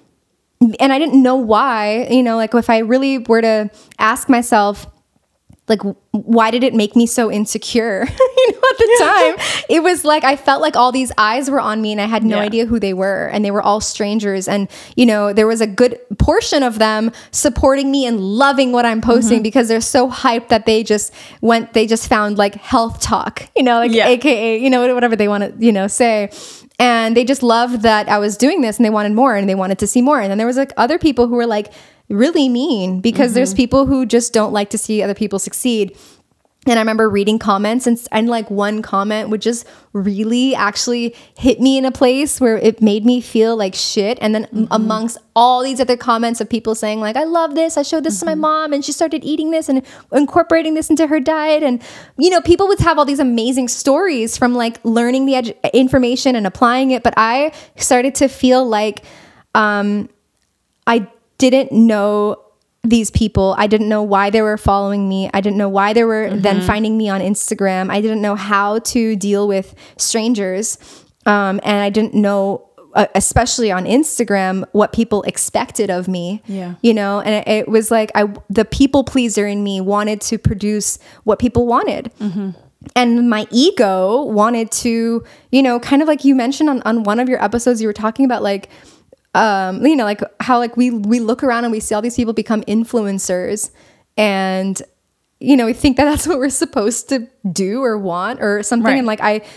S1: and I didn't know why, you know, like if I really were to ask myself, like, why did it make me so insecure? You know, at the time, it was like, I felt like all these eyes were on me and I had no yeah. idea who they were, and they were all strangers. And, you know, there was a good portion of them supporting me and loving what I'm posting, mm-hmm. because they're so hyped that they just went, they just found like health talk, you know, like yeah. A K A, you know, whatever they want to, you know, say. And they just loved that I was doing this, and they wanted more, and they wanted to see more. And then there was like other people who were like, really mean, because mm-hmm. there's people who just don't like to see other people succeed. And I remember reading comments, and, and like one comment would just really actually hit me in a place where it made me feel like shit. And then mm-hmm. amongst all these other comments of people saying like, I love this, I showed this mm-hmm. to my mom and she started eating this and incorporating this into her diet. And, you know, people would have all these amazing stories from like learning the edu- information and applying it. But I started to feel like um, I didn't know these people. I didn't know why they were following me. I didn't know why they were mm-hmm. then finding me on Instagram. I didn't know how to deal with strangers. Um, and I didn't know, uh, especially on Instagram, what people expected of me. Yeah. You know, and it, it was like, I, the people pleaser in me wanted to produce what people wanted. Mm-hmm. And my ego wanted to, you know, kind of like you mentioned on, on one of your episodes, you were talking about like, Um, you know, like how like we we look around and we see all these people become influencers, and you know, we think that that's what we're supposed to do or want or something. Right. And like I,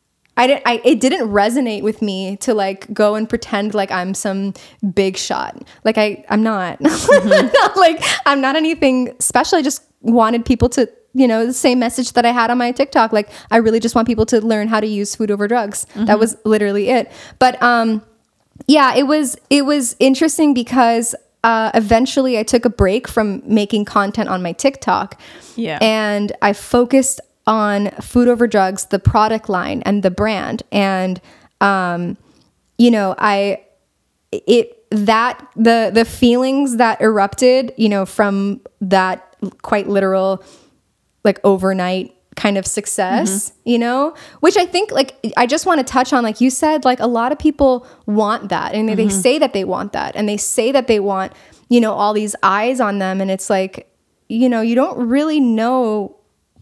S1: I didn't, I it didn't resonate with me to like go and pretend like I'm some big shot. Like I, I'm not. Mm-hmm. not like I'm not anything special. I just wanted people to, you know, the same message that I had on my TikTok. Like I really just want people to learn how to use food over drugs. Mm-hmm. That was literally it. But um. Yeah, it was it was interesting because uh, eventually I took a break from making content on my TikTok. Yeah. And I focused on food over drugs, the product line and the brand. And, um, you know, I, it, that, the, the feelings that erupted, you know, from that quite literal, like overnight kind of success, mm-hmm. you know, which I think like, I just want to touch on, like you said, like a lot of people want that, and they, mm-hmm. they say that they want that, and they say that they want, you know, all these eyes on them. And it's like, you know, you don't really know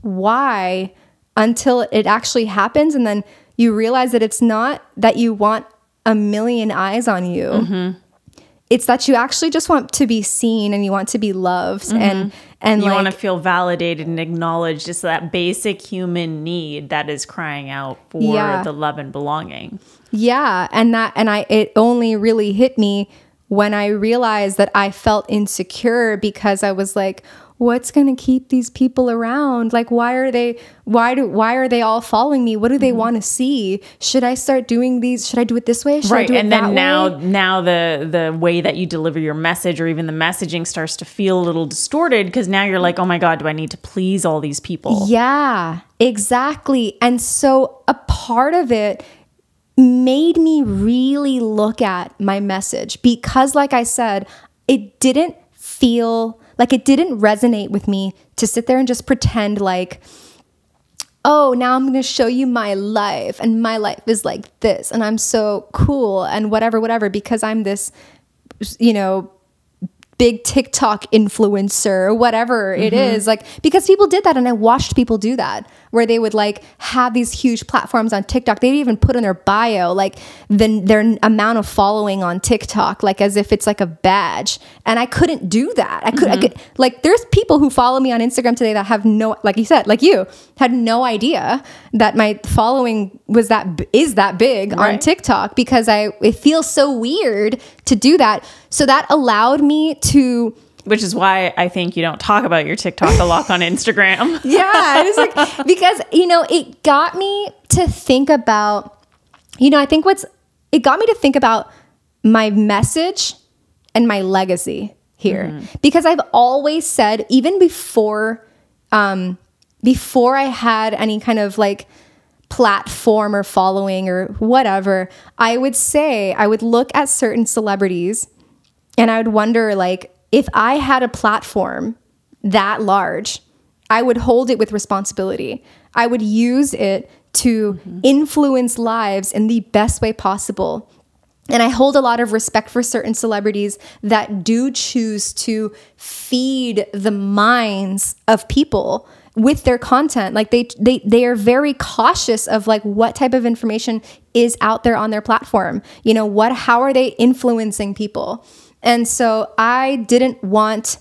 S1: why until it actually happens. And then you realize that it's not that you want a million eyes on you. Mm-hmm. It's that you actually just want to be seen, and you want to be loved, mm-hmm. and and
S2: you
S1: like,
S2: want to feel validated and acknowledged, just that basic human need that is crying out for yeah. the love and belonging.
S1: Yeah, and that and I it only really hit me when I realized that I felt insecure, because I was like, what's going to keep these people around? Like, why are they, why do, why are they all following me? What do they mm-hmm. want to see? Should I start doing these? Should I do it this way? Should
S2: right.
S1: I do it
S2: and
S1: that
S2: then now,
S1: way?
S2: now the, the way that you deliver your message, or even the messaging, starts to feel a little distorted, because now you're like, oh my God, do I need to please all these people?
S1: Yeah, exactly. And so a part of it made me really look at my message, because like I said, it didn't feel like, it didn't resonate with me to sit there and just pretend like, oh, now I'm going to show you my life, and my life is like this, and I'm so cool and whatever, whatever, because I'm this, you know, big TikTok influencer or whatever mm-hmm. it is. Like, because people did that and I watched people do that where they would like have these huge platforms on TikTok. They'd even put in their bio, like the, their amount of following on TikTok, like as if it's like a badge. And I couldn't do that. I could, mm-hmm. I could like, there's people who follow me on Instagram today that have no, like you said, like you had no idea that my following was that, is that big right. on TikTok because I, it feels so weird to do that. So that allowed me to,
S2: which is why I think you don't talk about your TikTok a lot on Instagram.
S1: Yeah. It's like, because, you know, it got me to think about, you know, I think what's, it got me to think about my message and my legacy here. Mm-hmm. Because I've always said, even before, um, before I had any kind of like platform or following or whatever, I would say, I would look at certain celebrities and I would wonder like, if I had a platform that large, I would hold it with responsibility. I would use it to mm-hmm. influence lives in the best way possible. And I hold a lot of respect for certain celebrities that do choose to feed the minds of people with their content. Like they, they, they are very cautious of like what type of information is out there on their platform. You know, what, how are they influencing people? And so I didn't want,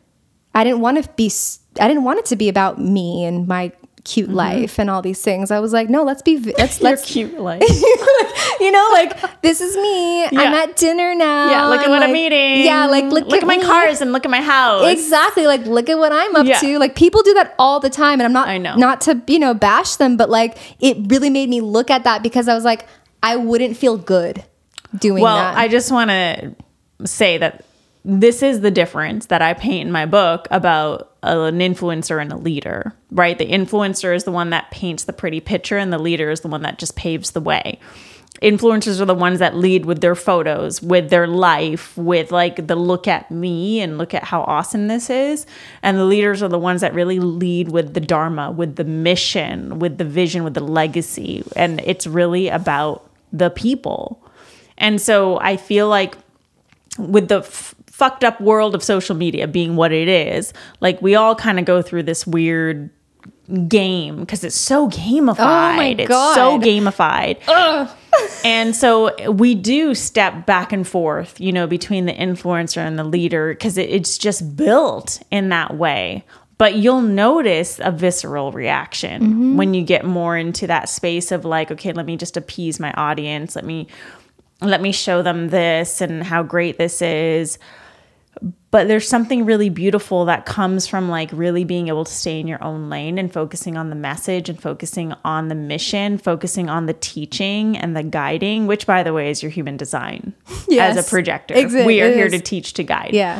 S1: I didn't want to be, I didn't want it to be about me and my cute mm-hmm. life and all these things. I was like, no, let's be, let's,
S2: Your
S1: let's
S2: cute life.
S1: You know, like this is me. Yeah. I'm at dinner now.
S2: Yeah. Look at what
S1: like,
S2: I'm eating.
S1: Yeah. Like look,
S2: look at,
S1: at
S2: my
S1: me.
S2: cars and look at my house.
S1: Exactly. Like look at what I'm up
S2: yeah.
S1: to. Like people do that all the time. And I'm not,
S2: I know.
S1: not to, you know, bash them, but like it really made me look at that because I was like, I wouldn't feel good doing
S2: well,
S1: that.
S2: Well, I just want to say that this is the difference that I paint in my book about an influencer and a leader, right? The influencer is the one that paints the pretty picture and the leader is the one that just paves the way. Influencers are the ones that lead with their photos, with their life, with like the look at me and look at how awesome this is. And the leaders are the ones that really lead with the dharma, with the mission, with the vision, with the legacy. And it's really about the people. And so I feel like with the f- fucked up world of social media being what it is, like we all kind of go through this weird game because it's so gamified.
S1: Oh my
S2: it's
S1: God.
S2: so gamified. And so we do step back and forth, you know, between the influencer and the leader because it, it's just built in that way. But you'll notice a visceral reaction mm-hmm. when you get more into that space of like, okay, let me just appease my audience. Let me let me show them this and how great this is. But there's something really beautiful that comes from like really being able to stay in your own lane and focusing on the message and focusing on the mission, focusing on the teaching and the guiding, which by the way is your human design yes. as a projector.
S1: Exactly.
S2: We are
S1: it
S2: here
S1: is.
S2: to teach, to guide.
S1: Yeah.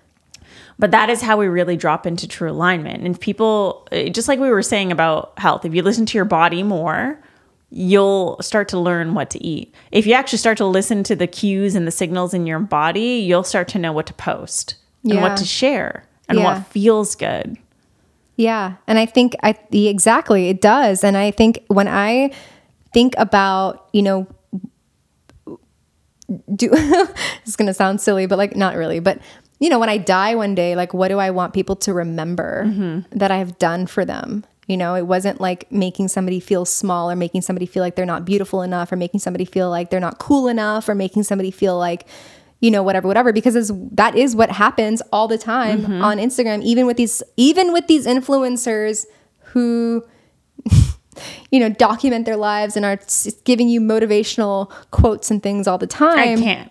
S2: But that is how we really drop into true alignment. And people, just like we were saying about health, if you listen to your body more, you'll start to learn what to eat. If you actually start to listen to the cues and the signals in your body, you'll start to know what to post and
S1: yeah.
S2: what to share and
S1: yeah.
S2: what feels good.
S1: Yeah. And I think I exactly it does. And I think when I think about, you know, do it's going to sound silly, but like not really, but you know, when I die one day, like what do I want people to remember mm-hmm. that I've done for them? You know, it wasn't like making somebody feel small or making somebody feel like they're not beautiful enough or making somebody feel like they're not cool enough or making somebody feel like, you know, whatever, whatever, because it's, that is what happens all the time mm-hmm. on Instagram, even with these, even with these influencers who, you know, document their lives and are giving you motivational quotes and things all the time.
S2: I can't.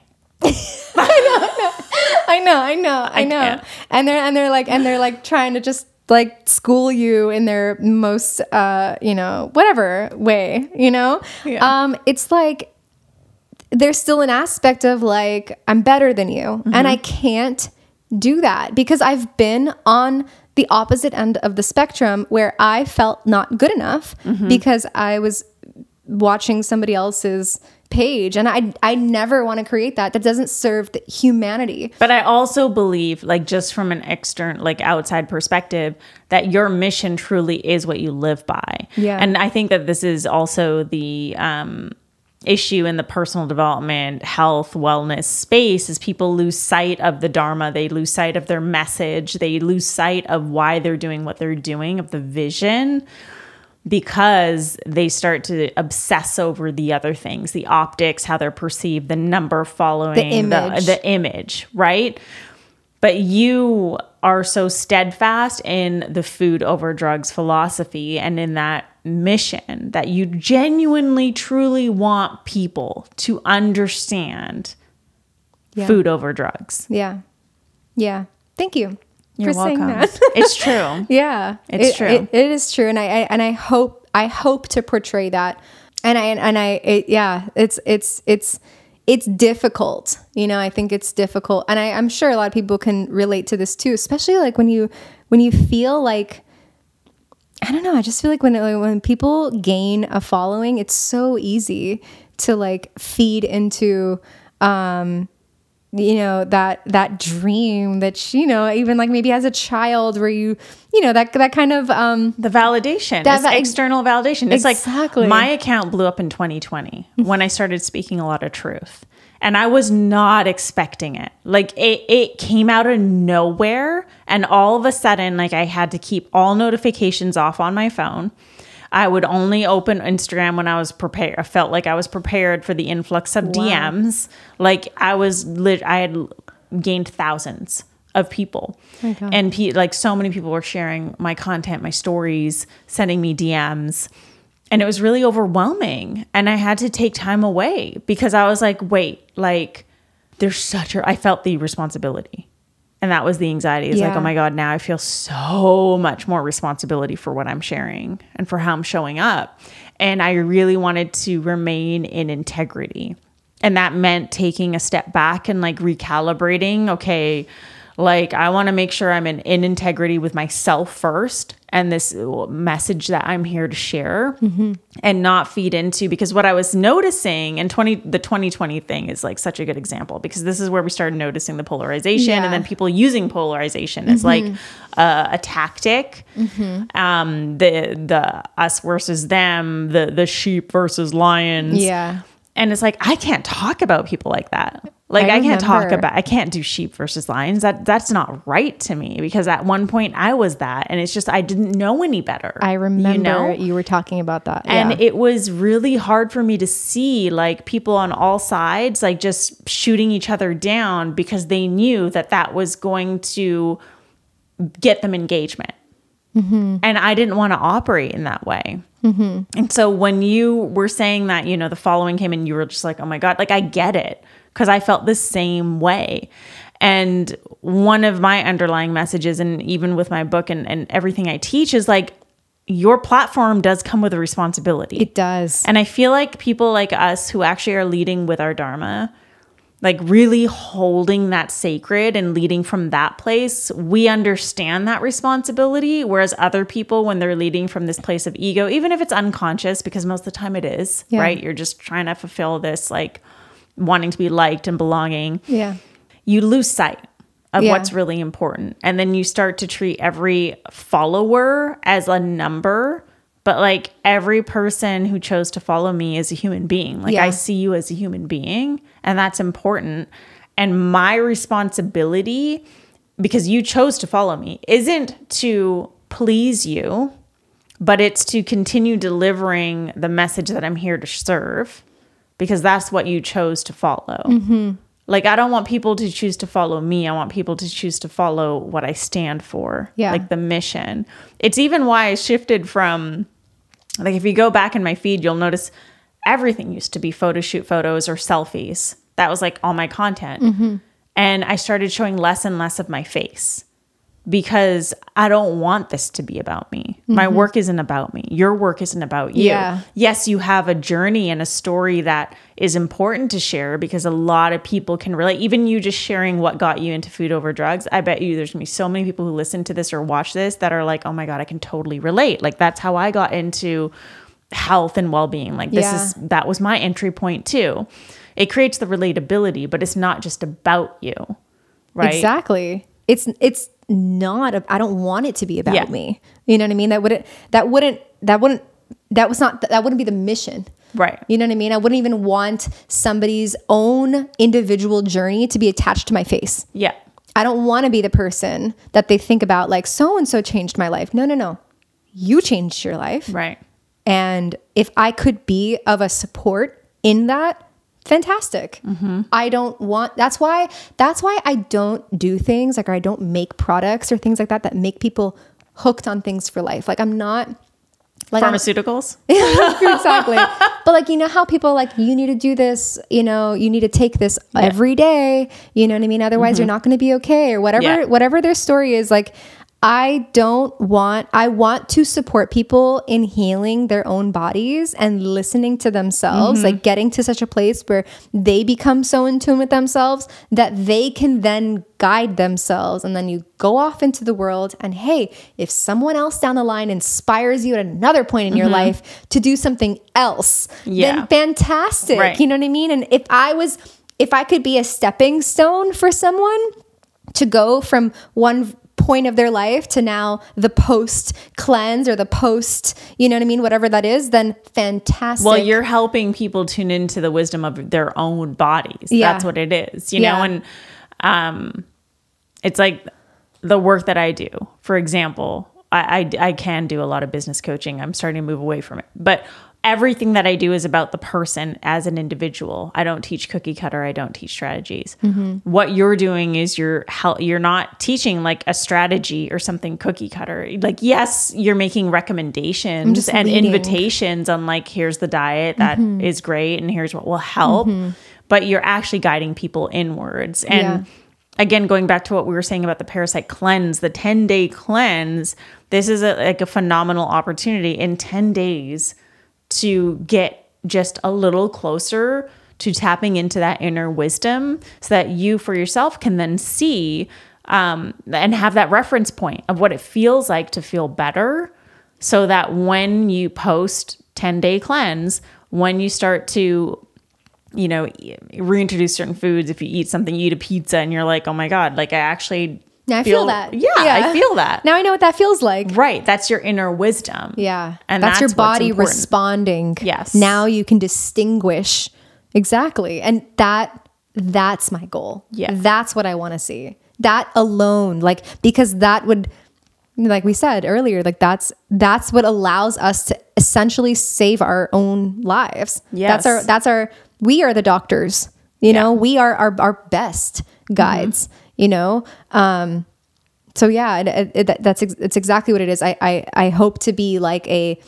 S1: I know, I know, I know, I, I know. Can't. And they're, and they're like, and they're like trying to just like school you in their most, uh, you know, whatever way, you know, yeah. um, it's like, there's still an aspect of like, I'm better than you. Mm-hmm. And I can't do that because I've been on the opposite end of the spectrum where I felt not good enough mm-hmm. because I was watching somebody else's page and I I never want to create that. That doesn't serve the humanity.
S2: But I also believe, like just from an external, like outside perspective, that your mission truly is what you live by.
S1: Yeah.
S2: And I think that this is also the um issue in the personal development, health, wellness space is people lose sight of the Dharma. They lose sight of their message. They lose sight of why they're doing what they're doing, of the vision, because they start to obsess over the other things, the optics, how they're perceived, the number following,
S1: the image,
S2: the, the image, right? But you are so steadfast in the food over drugs philosophy and in that mission that you genuinely, truly want people to understand yeah. food over drugs.
S1: Yeah. Yeah. Thank you.
S2: You're
S1: for
S2: welcome.
S1: saying that.
S2: It's true.
S1: Yeah.
S2: It's
S1: it,
S2: true.
S1: It, it is true. And I, I, and I hope, I hope to portray that. And I, and I, it, yeah, it's, it's, it's, it's difficult. You know, I think it's difficult. And I, I'm sure a lot of people can relate to this too, especially like when you, when you feel like, I don't know. I just feel like when, when people gain a following, it's so easy to like feed into, um, you know, that, that dream that, you know, even like maybe as a child where you, you know, that, that kind of, um,
S2: the validation,
S1: that
S2: it's
S1: va-
S2: external validation. It's
S1: exactly.
S2: like my account blew up in twenty twenty when I started speaking a lot of truth, and I was not expecting it. Like it, it came out of nowhere. And all of a sudden, like I had to keep all notifications off on my phone. I would only open Instagram when I was prepared. I felt like I was prepared for the influx of wow. D Ms. Like I was, lit- I had gained thousands of people, okay. and pe- like so many people were sharing my content, my stories, sending me D Ms, and it was really overwhelming. And I had to take time away because I was like, wait, like there's such a. I felt the responsibility. And that was the anxiety. It's yeah. like, oh my God, now I feel so much more responsibility for what I'm sharing and for how I'm showing up. And I really wanted to remain in integrity. And that meant taking a step back and like recalibrating. Okay, like I want to make sure I'm in, in integrity with myself first. And this message that I'm here to share mm-hmm. and not feed into, because what I was noticing and twenty the twenty twenty thing is like such a good example, because this is where we started noticing the polarization yeah. and then people using polarization mm-hmm. as like uh, a tactic, mm-hmm. um, the, the us versus them, the, the sheep versus lions.
S1: Yeah.
S2: And it's like, I can't talk about people like that. Like I, I can't talk about, I can't do sheep versus lions. That that's not right to me, because at one point I was that, and it's just, I didn't know any better.
S1: I remember
S2: you know?
S1: you were talking about that.
S2: And
S1: yeah.
S2: it was really hard for me to see like people on all sides, like just shooting each other down because they knew that that was going to get them engagement. Mm-hmm. And I didn't want to operate in that way. Mm-hmm. And so when you were saying that, you know, the following came and you were just like, oh my God, like I get it. Because I felt the same way. And one of my underlying messages, and even with my book and, and everything I teach, is like, your platform does come with a responsibility.
S1: It does.
S2: And I feel like people like us who actually are leading with our Dharma, like really holding that sacred and leading from that place, we understand that responsibility. Whereas other people, when they're leading from this place of ego, even if it's unconscious, because most of the time it is, yeah. right? You're just trying to fulfill this like wanting to be liked and belonging.
S1: Yeah.
S2: You lose sight of
S1: yeah.
S2: what's really important. And then you start to treat every follower as a number. But like every person who chose to follow me is a human being. Like yeah. I see you as a human being, and that's important. And my responsibility, because you chose to follow me, isn't to please you, but it's to continue delivering the message that I'm here to serve, because that's what you chose to follow. Mm-hmm. Like, I don't want people to choose to follow me. I want people to choose to follow what I stand for, yeah. like the mission. It's even why I shifted from, like, if you go back in my feed, you'll notice everything used to be photo shoot photos or selfies. That was like all my content. Mm-hmm. And I started showing less and less of my face, because I don't want this to be about me. Mm-hmm. My work isn't about me. Your work isn't about you.
S1: Yeah.
S2: Yes, you have a journey and a story that is important to share, because a lot of people can relate. Even you just sharing what got you into food over drugs. I bet you there's gonna be so many people who listen to this or watch this that are like, oh my God, I can totally relate. Like, that's how I got into health and well-being. Like this yeah. is, that was my entry point too. It creates the relatability, but it's not just about you, right?
S1: Exactly. It's, it's, not a, I don't want it to be about
S2: yeah.
S1: me. You know what I mean? That wouldn't that wouldn't that wouldn't that was not that wouldn't be the mission.
S2: Right.
S1: You know what I mean? I wouldn't even want somebody's own individual journey to be attached to my face.
S2: Yeah.
S1: I don't want to be the person that they think about like, so-and-so changed my life. No, no, no. You changed your life.
S2: Right.
S1: And if I could be of a support in that, fantastic. Mm-hmm. I don't want, that's why, that's why I don't do things like, or I don't make products or things like that, that make people hooked on things for life. Like I'm not like
S2: pharmaceuticals.
S1: Exactly. But like, you know how people like, you need to do this, you know, you need to take this yeah. every day, you know what I mean? Otherwise mm-hmm. you're not going to be okay or whatever, yeah. whatever their story is. Like, I don't want, I want to support people in healing their own bodies and listening to themselves, mm-hmm. like getting to such a place where they become so in tune with themselves that they can then guide themselves. And then you go off into the world and hey, if someone else down the line inspires you at another point in mm-hmm. your life to do something else, yeah. then fantastic. Right. You know what I mean? And if I was, if I could be a stepping stone for someone to go from one point of their life to now the post cleanse or the post, you know what I mean? Whatever that is, then fantastic.
S2: Well, you're helping people tune into the wisdom of their own bodies. Yeah. That's what it is, you yeah. know? And um, it's like the work that I do, for example, I, I, I can do a lot of business coaching. I'm starting to move away from it, but everything that I do is about the person as an individual. I don't teach cookie cutter. I don't teach strategies. Mm-hmm. What you're doing is you're hel- you're not teaching like a strategy or something cookie cutter. Like, yes, you're making recommendations and leading. invitations on like, here's the diet that mm-hmm. is great and here's what will help. Mm-hmm. But you're actually guiding people inwards. And yeah. again, going back to what we were saying about the Parasite cleanse, the ten day cleanse, this is a, like a phenomenal opportunity in ten days to get just a little closer to tapping into that inner wisdom so that you for yourself can then see um, and have that reference point of what it feels like to feel better so that when you post ten day cleanse, when you start to, you know, reintroduce certain foods, if you eat something, you eat a pizza and you're like, oh my God, like I actually
S1: Now I feel, feel that.
S2: Yeah, yeah, I feel that.
S1: Now I know what that feels like.
S2: Right. That's your inner wisdom.
S1: Yeah. And that's, that's your body responding.
S2: Yes.
S1: Now you can distinguish. Exactly. And that that's my goal.
S2: Yeah.
S1: That's what I want to see. That alone, like, because that would, like we said earlier, like that's, that's what allows us to essentially save our own lives.
S2: Yes.
S1: That's our, that's our, we are the doctors, you yeah. know, we are our, our best guides. Mm-hmm. You know? Um, so yeah, it, it, it, that's, ex- it's exactly what it is. I, I, I hope to be like a,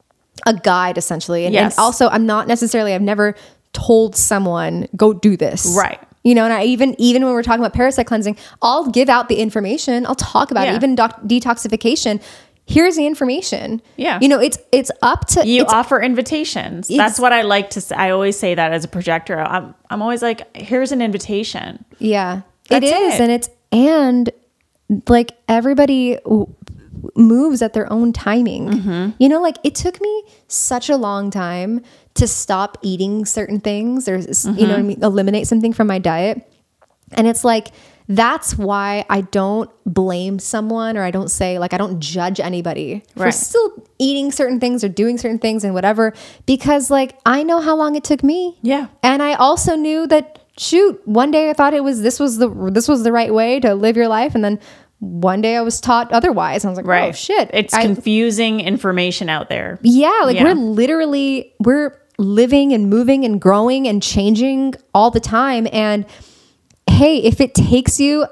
S1: a guide essentially. And,
S2: yes.
S1: and also I'm not necessarily, I've never told someone go do this.
S2: Right.
S1: You know, and I even, even when we're talking about parasite cleansing, I'll give out the information. I'll talk about yeah. it. Even doc- detoxification. Here's the information.
S2: Yeah.
S1: You know, it's, it's up to,
S2: you
S1: it's,
S2: offer invitations. That's what I like to say. I always say that as a projector. I'm, I'm always like, here's an invitation.
S1: Yeah.
S2: That's
S1: it is.
S2: it.
S1: And it's, and like everybody w- moves at their own timing. Mm-hmm. You know, like it took me such a long time to stop eating certain things or, mm-hmm. you know what I mean, eliminate something from my diet. And it's like, that's why I don't blame someone or I don't say like, I don't judge anybody right. for still eating certain things or doing certain things and whatever, because like, I know how long it took me.
S2: Yeah.
S1: And I also knew that, shoot, one day I thought it was, this was the, this was the right way to live your life. And then one day I was taught otherwise. I was like, right. oh shit.
S2: It's
S1: I,
S2: confusing information out there.
S1: Yeah. Like
S2: yeah.
S1: we're literally, we're living and moving and growing and changing all the time. And hey, if it takes you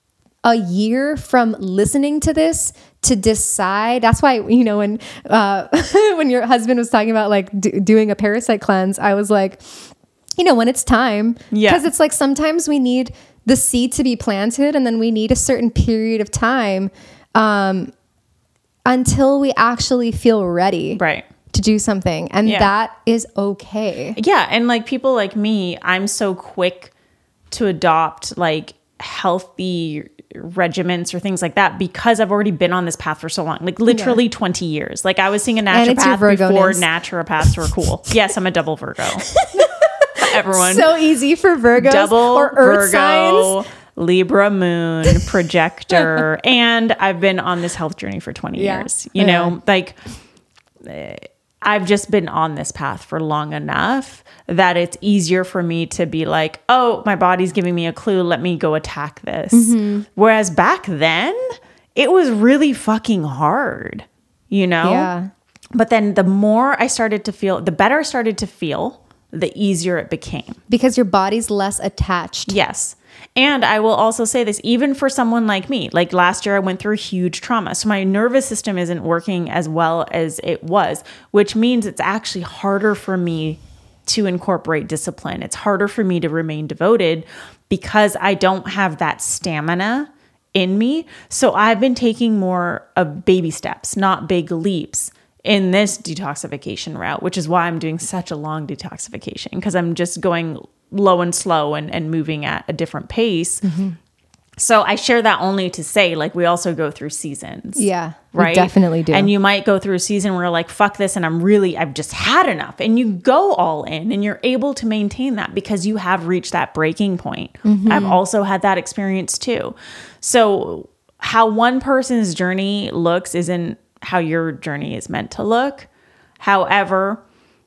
S1: a year from listening to this to decide, that's why, you know, when, uh, when your husband was talking about like d- doing a parasite cleanse, I was like, you know, when it's time,
S2: yeah.
S1: because it's like, sometimes we need the seed to be planted and then we need a certain period of time, um, until we actually feel ready.
S2: Right.
S1: To do something. And
S2: yeah.
S1: that is okay.
S2: Yeah. And like people like me, I'm so quick to adopt like healthy regiments or things like that because I've already been on this path for so long, like literally yeah. twenty years. Like I was seeing a naturopath before naturopaths were cool. Yes, I'm a double Virgo. Everyone.
S1: So easy for Virgos
S2: double
S1: or Earth
S2: Virgo,
S1: signs.
S2: Libra moon, projector. And I've been on this health journey for twenty yeah. years. You yeah. know, like I've just been on this path for long enough that it's easier for me to be like, oh, my body's giving me a clue. Let me go attack this. Mm-hmm. Whereas back then, it was really fucking hard, you know?
S1: Yeah.
S2: But then the more I started to feel, the better I started to feel, the easier it became.
S1: Because your body's less attached.
S2: Yes. And I will also say this, even for someone like me, like last year I went through huge trauma. So my nervous system isn't working as well as it was, which means it's actually harder for me to incorporate discipline. It's harder for me to remain devoted because I don't have that stamina in me. So I've been taking more of baby steps, not big leaps in this detoxification route, which is why I'm doing such a long detoxification, because I'm just going low and slow and, and moving at a different pace. Mm-hmm. So I share that only to say, like, we also go through seasons.
S1: Yeah,
S2: right?
S1: We definitely do.
S2: And you might go through a season where you're like, fuck this, and I'm really, I've just had enough. And you go all in and you're able to maintain that because you have reached that breaking point. Mm-hmm. I've also had that experience too. So how one person's journey looks isn't how your journey is meant to look. However,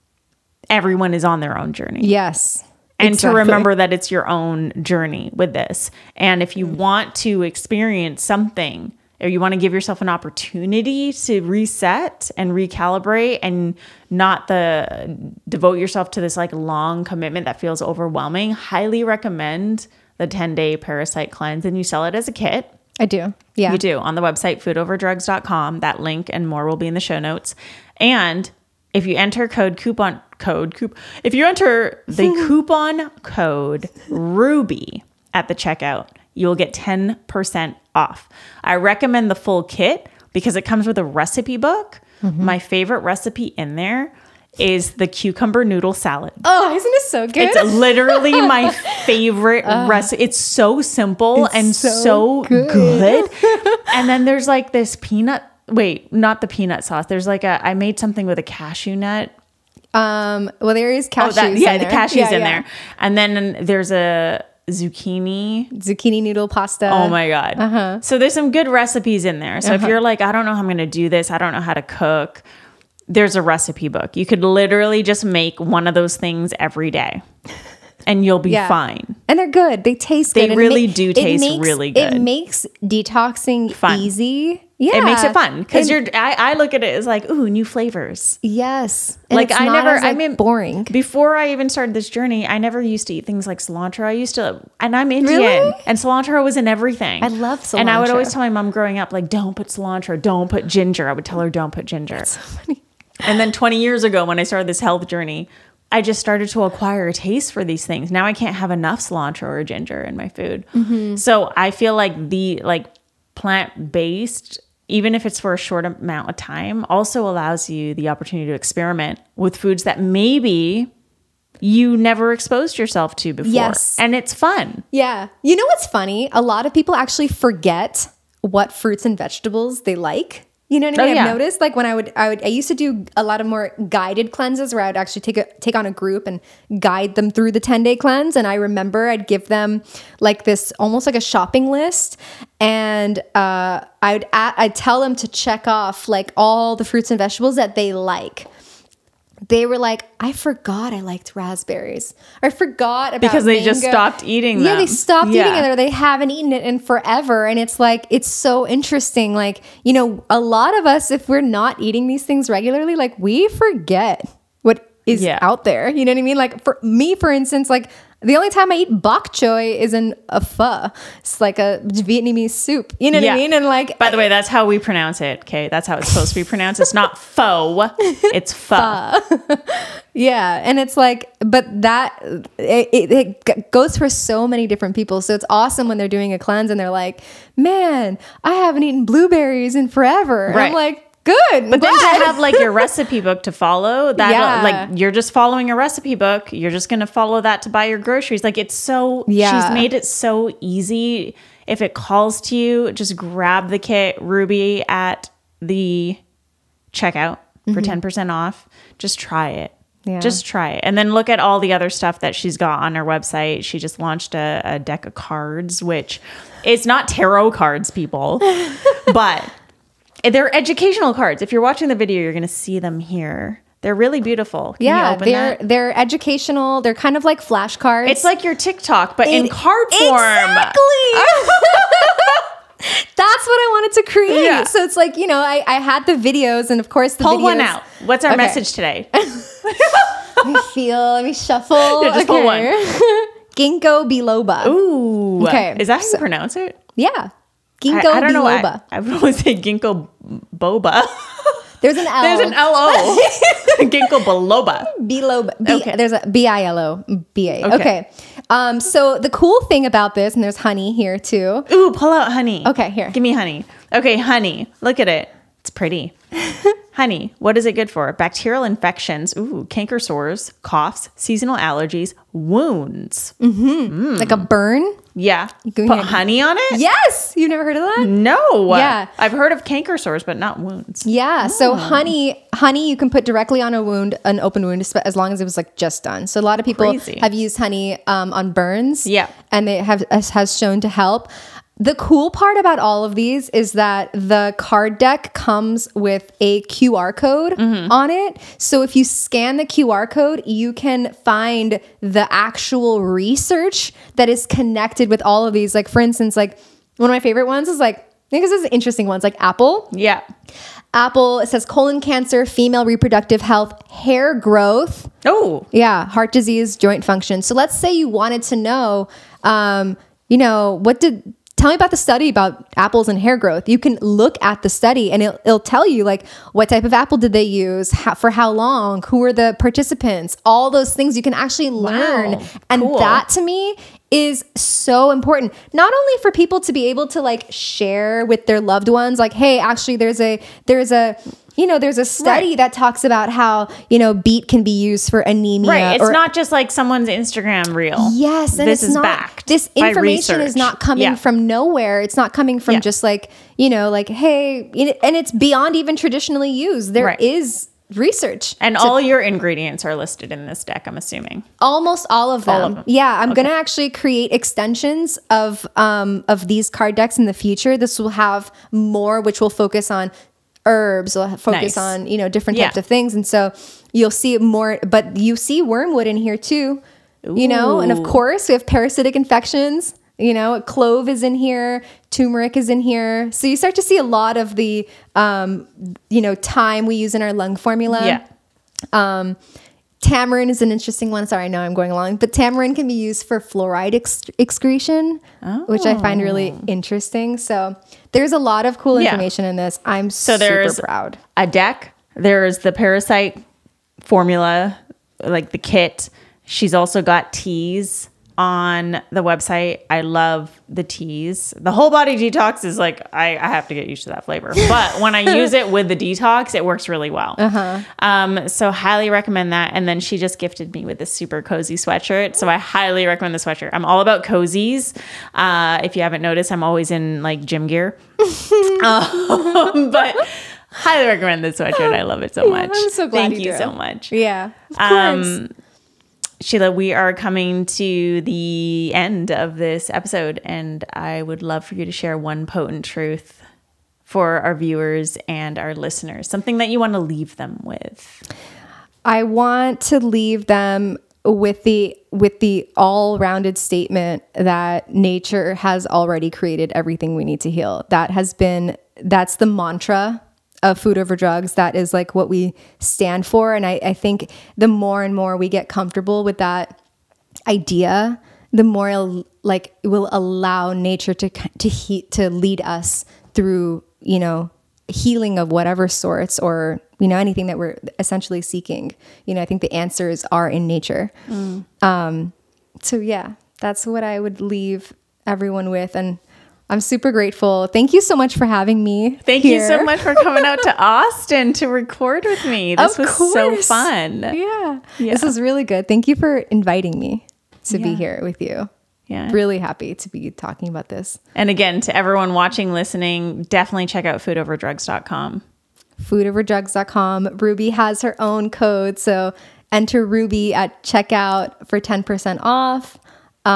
S2: everyone is on their own journey.
S1: Yes.
S2: And
S1: exactly.
S2: to remember that it's your own journey with this. And if you want to experience something, or you want to give yourself an opportunity to reset and recalibrate and not the devote yourself to this like long commitment that feels overwhelming, highly recommend the ten day Parasite Cleanse. And you sell it as a kit.
S1: I do. Yeah.
S2: You do on the website food over drugs dot com. That link and more will be in the show notes. And if you enter code coupon code, coup, if you enter the coupon code Ruby at the checkout, you'll get ten percent off. I recommend the full kit because it comes with a recipe book. Mm-hmm. My favorite recipe in there is the cucumber noodle salad.
S1: Oh, isn't it so good?
S2: It's literally my favorite uh, recipe. It's so simple and so, so good. good. And then there's like this peanut, wait, not the peanut sauce. There's like a, I made something with a cashew nut.
S1: Um, well, there is cashews. Oh, that,
S2: yeah,
S1: in
S2: the
S1: there.
S2: cashews
S1: yeah,
S2: in
S1: yeah.
S2: there. And then there's a zucchini.
S1: Zucchini noodle pasta.
S2: Oh my God. Uh-huh. So there's some good recipes in there. So uh-huh. if you're like, I don't know how I'm going to do this, I don't know how to cook, there's a recipe book. You could literally just make one of those things every day and you'll be yeah. fine.
S1: And they're good. They taste
S2: they
S1: good.
S2: They really
S1: ma-
S2: do taste
S1: makes,
S2: really good.
S1: It makes detoxing fun. Easy. Yeah.
S2: It makes it fun because you're, I, I look at it as like, ooh, new flavors.
S1: Yes. And
S2: like I never,
S1: as, like,
S2: I mean,
S1: boring.
S2: Before I even started this journey, I never used to eat things like cilantro. I used to, and I'm Indian
S1: really?
S2: and cilantro was in everything.
S1: I love cilantro.
S2: And I would always tell my mom growing up, like, don't put cilantro, don't put ginger. I would tell her, don't put ginger.
S1: That's so funny.
S2: And then twenty years ago, when I started this health journey, I just started to acquire a taste for these things. Now I can't have enough cilantro or ginger in my food. Mm-hmm. So I feel like the like plant-based, even if it's for a short amount of time, also allows you the opportunity to experiment with foods that maybe you never exposed yourself to before.
S1: Yes.
S2: And it's fun.
S1: Yeah. You know what's funny? A lot of people actually forget what fruits and vegetables they like. You know what I mean?
S2: Oh, yeah.
S1: I've noticed like when I would, I would, I used to do a lot of more guided cleanses where I would actually take a, take on a group and guide them through the ten day cleanse. And I remember I'd give them like this, almost like a shopping list. And, uh, I would, I'd tell them to check off like all the fruits and vegetables that they like. They were like, I forgot I liked raspberries. I forgot about
S2: because they
S1: mango.
S2: just stopped eating them.
S1: Yeah, they stopped
S2: yeah.
S1: eating it, or they haven't eaten it in forever. And it's like, it's so interesting. Like, you know, a lot of us, if we're not eating these things regularly, like we forget what is
S2: yeah.
S1: out there. You know what I mean? Like for me, for instance, like the only time I eat bok choy is in a pho. It's like a Vietnamese soup. You know what yeah. I mean? And like,
S2: by the way, that's how we pronounce it. Okay. That's how it's supposed to be pronounced. It's not pho. It's pho.
S1: Yeah. And it's like, but that, it, it, it goes for so many different people. So it's awesome when they're doing a cleanse and they're like, man, I haven't eaten blueberries in forever. And
S2: right.
S1: I'm like, good.
S2: But
S1: glad.
S2: then to have like your recipe book to follow, that
S1: yeah.
S2: like you're just following a recipe book. You're just going to follow that to buy your groceries. Like it's so,
S1: yeah.
S2: she's made it so easy. If it calls to you, just grab the kit Ruby at the checkout for mm-hmm. ten percent off. Just try it. Yeah. Just try it. And then look at all the other stuff that she's got on her website. She just launched a, a deck of cards, which it's not tarot cards, people, but they're educational cards. If you're watching the video, you're going to see them here. They're really beautiful. Can
S1: yeah,
S2: you open
S1: they're
S2: that?
S1: they're educational. They're kind of like flashcards.
S2: It's like your TikTok, but in
S1: It-
S2: card form.
S1: Exactly. That's what I wanted to create.
S2: Yeah.
S1: So it's like, you know, I, I had the videos, and of course the
S2: Pull
S1: videos.
S2: one out. What's our
S1: Okay.
S2: message today?
S1: Let me feel. Let me shuffle.
S2: Yeah, just pull one.
S1: Ginkgo biloba.
S2: Ooh.
S1: Okay,
S2: Is that how
S1: so-
S2: you pronounce it?
S1: Yeah. Ginkgo
S2: I, I don't know.
S1: biloba.
S2: I, I would always say ginkgo boba.
S1: There's an L.
S2: There's an L O. Ginkgo biloba.
S1: Biloba. B,
S2: Okay.
S1: There's a B I L O. B A.
S2: Okay.
S1: Okay. Um, so the cool thing about this, and there's honey here too.
S2: Ooh, pull out honey.
S1: Okay, here.
S2: Give me honey. Okay, honey. Look at it. It's pretty. Honey, what is it good for? Bacterial infections, ooh, canker sores, coughs, seasonal allergies, wounds.
S1: Mm. Like a burn.
S2: Yeah.
S1: can
S2: Put
S1: hear-
S2: honey on it?
S1: Yes. You've never heard of that?
S2: No.
S1: Yeah.
S2: I've heard of canker sores, but not wounds.
S1: Yeah. So honey, honey, you can put directly on a wound, an open wound, as long as it was like just done. So a lot of people
S2: Crazy.
S1: have used honey um, on burns.
S2: Yeah.
S1: And they have has shown to help. The cool part about all of these is that the card deck comes with a Q R code
S2: Mm-hmm.
S1: on it. So if you scan the Q R code, you can find the actual research that is connected with all of these. Like for instance, like one of my favorite ones is like, I think this is interesting ones, like apple.
S2: Yeah.
S1: Apple, it says colon cancer, female reproductive health, hair growth.
S2: Oh.
S1: Yeah, heart disease, joint function. So let's say you wanted to know, um, you know, what did... Tell me about the study about apples and hair growth. You can look at the study and it'll, it'll tell you like what type of apple did they use, how, for how long, who were the participants, all those things you can actually learn.
S2: Wow.
S1: And
S2: Cool.
S1: that to me is so important. Not only for people to be able to like share with their loved ones, like, hey, actually there's a, there's a, you know, there's a study
S2: Right.
S1: that talks about how, you know, beet can be used for anemia.
S2: Right. It's
S1: or-
S2: not just like someone's Instagram reel.
S1: Yes, and
S2: this
S1: it's
S2: is
S1: not
S2: backed.
S1: this
S2: by
S1: information is
S2: research.
S1: not coming
S2: Yeah.
S1: from nowhere. It's not coming from
S2: Yeah.
S1: just like, you know, like, hey, you know, and it's beyond even traditionally used. There is
S2: Right.
S1: research.
S2: And
S1: to-
S2: all your ingredients are listed in this deck, I'm assuming.
S1: almost all of them.
S2: All of them.
S1: Yeah, I'm going to actually create extensions of um of these card decks in the future. This will have more which will focus on herbs, will focus
S2: Nice.
S1: on, you know, different
S2: Yeah.
S1: types of things. And so you'll see more, but you see wormwood in here too, you know, and of
S2: Ooh.
S1: course we have parasitic infections, you know, clove is in here, turmeric is in here. So you start to see a lot of the, um, you know, thyme we use in our lung formula.
S2: Yeah.
S1: Um, tamarind is an interesting one. Sorry, I know I'm going along, but tamarind can be used for fluoride ex- excretion, which I find really interesting. So there's a lot of cool
S2: Yeah.
S1: information in this. I'm
S2: So
S1: super
S2: there's
S1: proud.
S2: a deck. There's the Parasite Formula, like the kit. She's also got teas on the website. I love the teas. The whole body detox is like, I, I have to get used to that flavor. But when I use it with the detox, it works really well. Uh-huh. Um, so highly recommend that. And then she just gifted me with this super cozy sweatshirt. So I highly recommend the sweatshirt. I'm all about cozies. Uh, if you haven't noticed, I'm always in like gym gear. um, but highly recommend this sweatshirt. I love it so much.
S1: I'm so glad
S2: Thank
S1: you
S2: you
S1: do.
S2: so much.
S1: Yeah, of course.
S2: Um, Sheela, we are coming to the end of this episode, and I would love for you to share one potent truth for our viewers and our listeners, something that you want to leave them with.
S1: I want to leave them with the with the all-rounded statement that nature has already created everything we need to heal. That has been that's the mantra of Food Over Drugs. That is like what we stand for. And I, I think the more and more we get comfortable with that idea, the more it'll, like it will allow nature to to he, to lead us through, you know, healing of whatever sorts, or, you know, anything that we're essentially seeking. You know, I think the answers are in nature. Mm. Um, so yeah, that's what I would leave everyone with. And I'm super grateful. Thank you so much for having me.
S2: Thank
S1: here.
S2: you so much for coming out to Austin to record with me. This
S1: Of
S2: was so
S1: course.
S2: fun.
S1: Yeah.
S2: Yeah.
S1: This was really good. Thank you for inviting me to be
S2: Yeah.
S1: here with you.
S2: Yeah.
S1: Really happy to be talking about this.
S2: And again, to everyone watching, listening, definitely check out food over drugs dot com.
S1: food over drugs dot com. Ruby has her own code. So enter Ruby at checkout for ten percent off.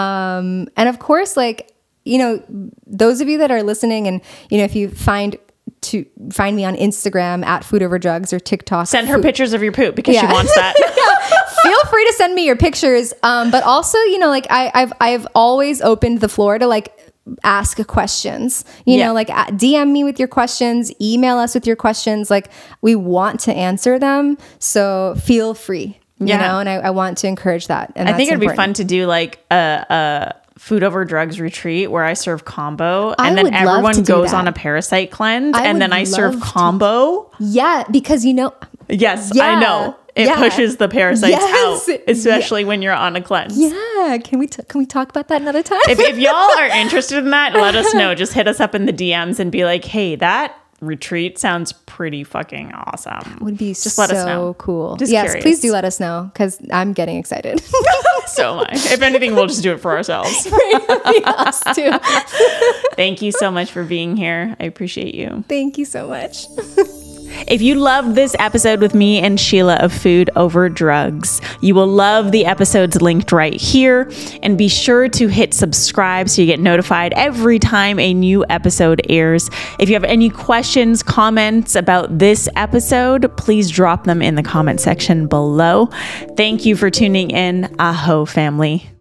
S1: Um, and of course, like, you know, those of you that are listening and, you know, if you find to find me on Instagram at Food Over Drugs or TikTok.
S2: Send her
S1: food.
S2: pictures of your poop because
S1: Yeah.
S2: she wants that.
S1: Feel free to send me your pictures. Um, but also, you know, like I, I've I've always opened the floor to like ask questions. You
S2: Yeah.
S1: know, like uh, D M me with your questions, email us with your questions. Like we want to answer them, so feel free. You
S2: Yeah.
S1: know, and I, I want to encourage that. And
S2: I think
S1: that's
S2: it'd be
S1: important.
S2: fun to do like a, a Food Over Drugs retreat where I serve combo
S1: I
S2: and then
S1: would love
S2: everyone
S1: to do
S2: goes
S1: that.
S2: on a parasite cleanse
S1: I
S2: and
S1: would
S2: then I serve
S1: love to.
S2: combo.
S1: Yeah, because you know,
S2: Yes,
S1: Yeah.
S2: I know. It
S1: Yeah.
S2: pushes the parasites
S1: Yes.
S2: out, especially when you're on a cleanse.
S1: yeah. Can we t- can we talk about that another time?
S2: If, if y'all are interested in that, let us know. Just hit us up in the D Ms and be like, hey, that retreat sounds pretty fucking awesome.
S1: Would be
S2: just
S1: so
S2: let us know.
S1: cool.
S2: Just
S1: yes,
S2: curious.
S1: please do let us know because I'm getting excited.
S2: So am I. If anything, we'll just do it for ourselves.
S1: Us too.
S2: Thank you so much for being here. I appreciate you.
S1: Thank you so much.
S2: If you loved this episode with me and Sheela of Food Over Drugs, you will love the episodes linked right here. And be sure to hit subscribe so you get notified every time a new episode airs. If you have any questions, comments about this episode, please drop them in the comment section below. Thank you for tuning in. Aho, family.